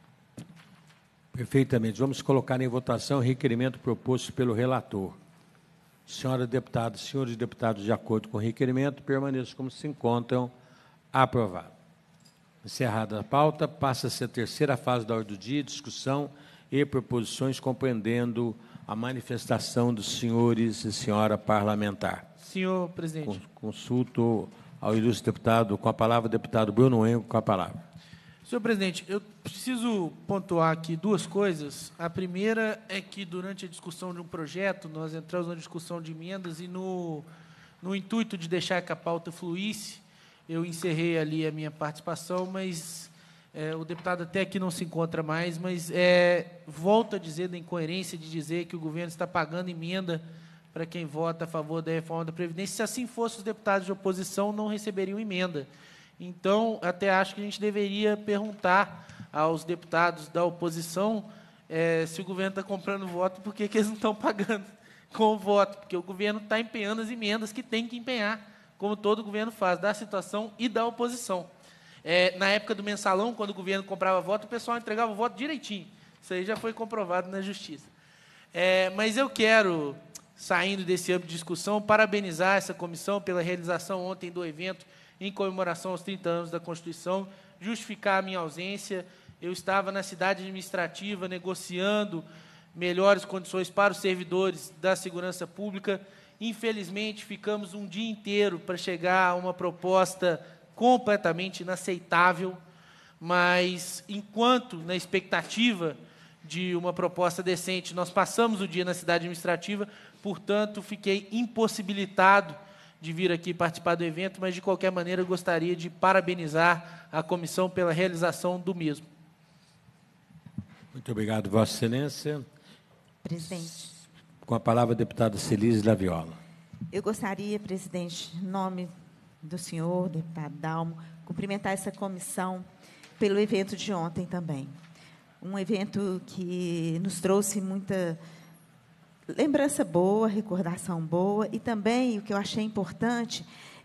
Perfeitamente. Vamos colocar em votação o requerimento proposto pelo relator. Senhora deputada, senhores deputados, de acordo com o requerimento, permaneçam como se encontram. Aprovado. Encerrada a pauta, passa-se a terceira fase da ordem do dia, discussão e proposições compreendendo a manifestação dos senhores e senhora parlamentar. Senhor presidente. Consulto ao ilustre deputado, com a palavra, o deputado Bruno Engo, com a palavra. Senhor presidente, eu preciso pontuar aqui duas coisas. A primeira é que, durante a discussão de um projeto, nós entramos na discussão de emendas e, no intuito de deixar que a pauta fluísse, eu encerrei ali a minha participação, mas o deputado até aqui não se encontra mais, mas volto a dizer da incoerência de dizer que o governo está pagando emenda para quem vota a favor da reforma da Previdência. Se assim fosse, os deputados de oposição não receberiam emenda. Então, até acho que a gente deveria perguntar aos deputados da oposição se o governo está comprando voto, por que eles não estão pagando com o voto? Porque o governo está empenhando as emendas que tem que empenhar, como todo governo faz, da situação e da oposição. Na época do mensalão, quando o governo comprava voto, o pessoal entregava o voto direitinho. Isso aí já foi comprovado na Justiça. Mas eu quero, saindo desse âmbito de discussão, parabenizar essa comissão pela realização ontem do evento em comemoração aos 30 anos da Constituição, justificar a minha ausência. Eu estava na cidade administrativa negociando melhores condições para os servidores da segurança pública. Infelizmente, ficamos um dia inteiro para chegar a uma proposta completamente inaceitável, mas, enquanto na expectativa de uma proposta decente, nós passamos o dia na cidade administrativa, portanto, fiquei impossibilitado de vir aqui participar do evento, mas, de qualquer maneira, gostaria de parabenizar a comissão pela realização do mesmo. Muito obrigado, Vossa Excelência. Presidente. Com a palavra, a deputada Celise Laviola. Eu gostaria, presidente, em nome do senhor, deputado Dalmo, cumprimentar essa comissão pelo evento de ontem também. Um evento que nos trouxe muita lembrança boa, recordação boa, e também, o que eu achei importante,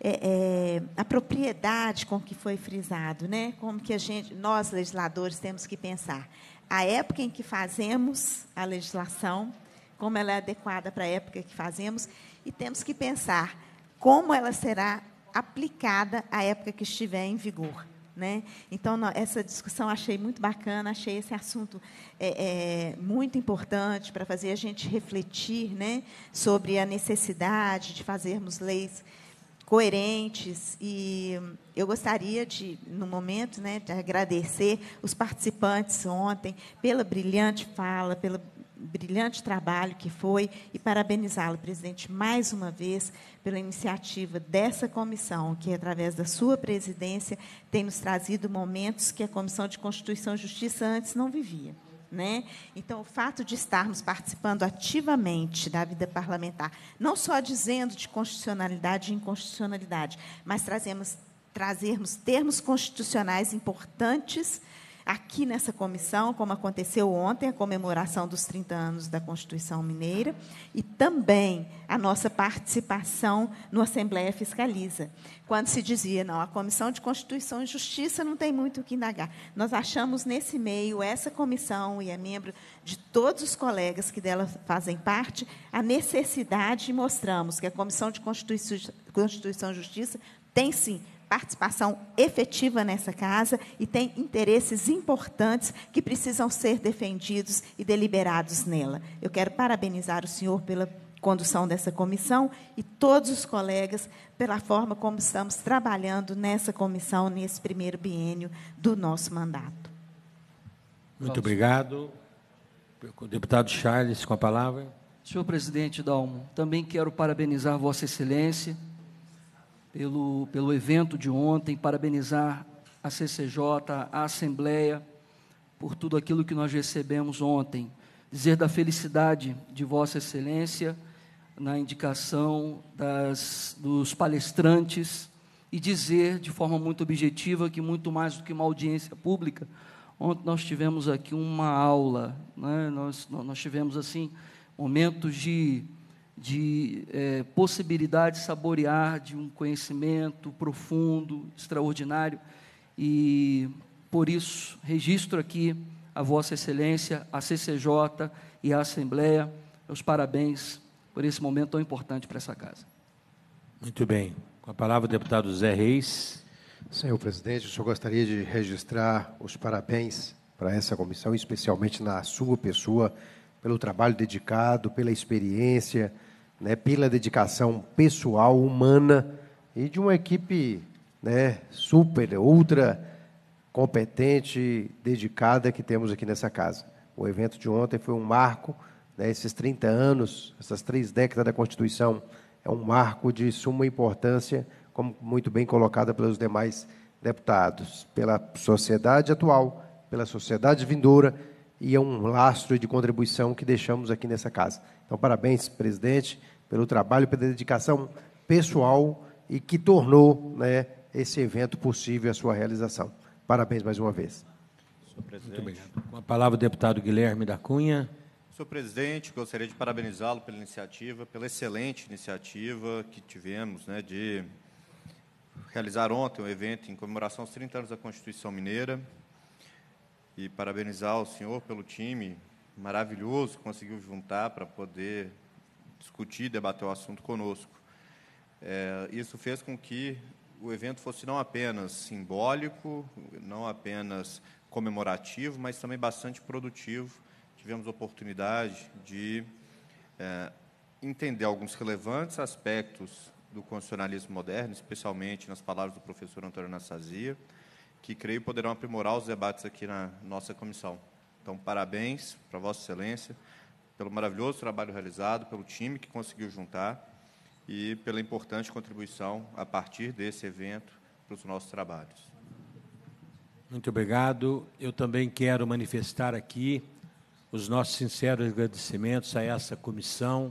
a propriedade com que foi frisado, né? Como que nós, legisladores, temos que pensar. A época em que fazemos a legislação, como ela é adequada para a época que fazemos, e temos que pensar como ela será aplicada à época que estiver em vigor. Né? Então, essa discussão achei muito bacana, achei esse assunto muito importante para fazer a gente refletir, né, sobre a necessidade de fazermos leis coerentes. E eu gostaria de, no momento, né, de agradecer os participantes ontem pela brilhante fala, pelo brilhante trabalho que foi, e parabenizá-lo, presidente, mais uma vez, pela iniciativa dessa comissão, que, através da sua presidência, tem nos trazido momentos que a Comissão de Constituição e Justiça antes não vivia. Né? Então, o fato de estarmos participando ativamente da vida parlamentar, não só dizendo de constitucionalidade e inconstitucionalidade, mas trazermos termos constitucionais importantes aqui nessa comissão, como aconteceu ontem, a comemoração dos 30 anos da Constituição Mineira, e também a nossa participação no Assembleia Fiscaliza, quando se dizia, não, a Comissão de Constituição e Justiça não tem muito o que indagar. Nós achamos, nesse meio, essa comissão, e é membro de todos os colegas que dela fazem parte, a necessidade, e mostramos que a Comissão de Constituição e Justiça tem, sim, participação efetiva nessa casa e tem interesses importantes que precisam ser defendidos e deliberados nela. Eu quero parabenizar o senhor pela condução dessa comissão e todos os colegas pela forma como estamos trabalhando nessa comissão, nesse primeiro biênio do nosso mandato. Muito obrigado. O deputado Charles, com a palavra. Senhor presidente Dalmo, também quero parabenizar Vossa Excelência pelo evento de ontem, parabenizar a CCJ, a Assembleia, por tudo aquilo que nós recebemos ontem. Dizer da felicidade de Vossa Excelência na indicação dos palestrantes e dizer de forma muito objetiva que, muito mais do que uma audiência pública, ontem nós tivemos aqui uma aula, né? Nós tivemos, assim, momentos de possibilidade de saborear de um conhecimento profundo, extraordinário, e, por isso, registro aqui a Vossa Excelência, a CCJ e a Assembleia, meus parabéns por esse momento tão importante para essa casa. Muito bem. Com a palavra o deputado Zé Reis. Senhor presidente, eu só gostaria de registrar os parabéns para essa comissão, especialmente na sua pessoa, pelo trabalho dedicado, pela experiência, né, pela dedicação pessoal, humana, e de uma equipe, né, super, ultra competente, dedicada que temos aqui nessa casa. O evento de ontem foi um marco, né, esses 30 anos, essas 3 décadas da Constituição, é um marco de suma importância, como muito bem colocada pelos demais deputados, pela sociedade atual, pela sociedade vindoura, e é um lastro de contribuição que deixamos aqui nessa casa. Então, parabéns, presidente, pelo trabalho, pela dedicação pessoal e que tornou, né, esse evento possível a sua realização. Parabéns mais uma vez. Muito obrigado. Com a palavra o deputado Guilherme da Cunha. Senhor presidente, gostaria de parabenizá-lo pela iniciativa, pela excelente iniciativa que tivemos, né, de realizar ontem um evento em comemoração aos 30 anos da Constituição Mineira, e parabenizar o senhor pelo time maravilhoso que conseguiu juntar para poder discutir, debater o assunto conosco. Isso fez com que o evento fosse não apenas simbólico, não apenas comemorativo, mas também bastante produtivo. Tivemos a oportunidade de entender alguns relevantes aspectos do constitucionalismo moderno, especialmente nas palavras do professor Antônio Anastasia, que creio poderão aprimorar os debates aqui na nossa comissão. Então, parabéns para Vossa Excelência pelo maravilhoso trabalho realizado, pelo time que conseguiu juntar e pela importante contribuição a partir desse evento para os nossos trabalhos. Muito obrigado. Eu também quero manifestar aqui os nossos sinceros agradecimentos a essa comissão,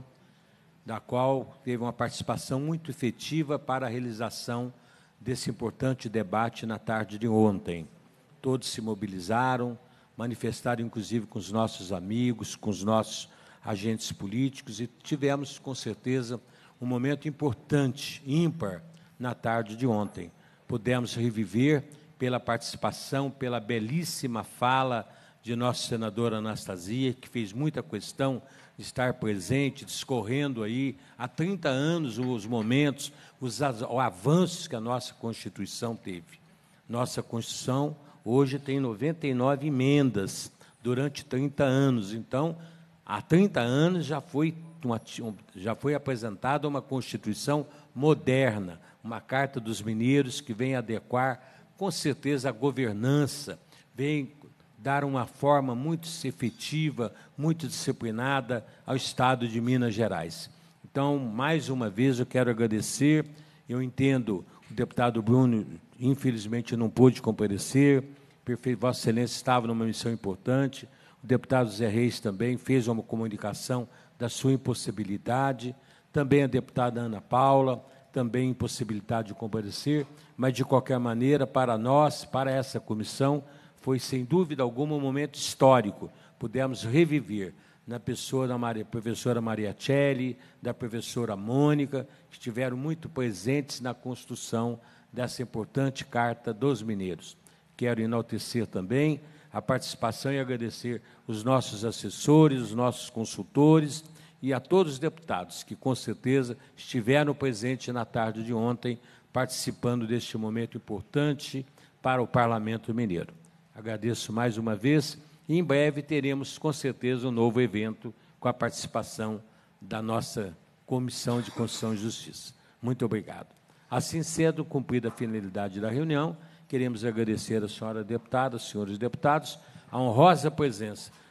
da qual teve uma participação muito efetiva para a realização desse importante debate na tarde de ontem. Todos se mobilizaram, manifestaram, inclusive, com os nossos amigos, com os nossos agentes políticos, e tivemos, com certeza, um momento importante, ímpar, na tarde de ontem. Pudemos reviver, pela participação, pela belíssima fala de nossa senadora Anastasia, que fez muita questão de estar presente, discorrendo aí há 30 anos os momentos, os avanços que a nossa Constituição teve. Nossa Constituição hoje tem 99 emendas durante 30 anos. Então, há 30 anos já foi apresentada uma Constituição moderna, uma Carta dos Mineiros que vem adequar, com certeza, a governança, vem dar uma forma muito efetiva, muito disciplinada ao Estado de Minas Gerais. Então, mais uma vez, eu quero agradecer. Eu entendo, o deputado Bruno, infelizmente, não pôde comparecer, Vossa Excelência estava numa missão importante, o deputado Zé Reis também fez uma comunicação da sua impossibilidade, também a deputada Ana Paula, também impossibilidade de comparecer, mas, de qualquer maneira, para nós, para essa comissão, foi, sem dúvida alguma, um momento histórico. Pudemos reviver na pessoa da professora Maria Celli, da professora Mônica, que estiveram muito presentes na construção dessa importante Carta dos Mineiros. Quero enaltecer também a participação e agradecer os nossos assessores, os nossos consultores e a todos os deputados que, com certeza, estiveram presentes na tarde de ontem, participando deste momento importante para o Parlamento Mineiro. Agradeço mais uma vez e, em breve, teremos, com certeza, um novo evento com a participação da nossa Comissão de Constituição e Justiça. Muito obrigado. Assim sendo cumprida a finalidade da reunião, queremos agradecer à senhora deputada, aos senhores deputados, a honrosa presença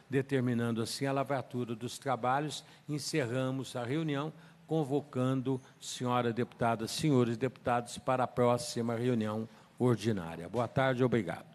determinando assim a lavratura dos trabalhos, encerramos a reunião, convocando senhora deputada, senhores deputados, para a próxima reunião ordinária. Boa tarde, obrigado.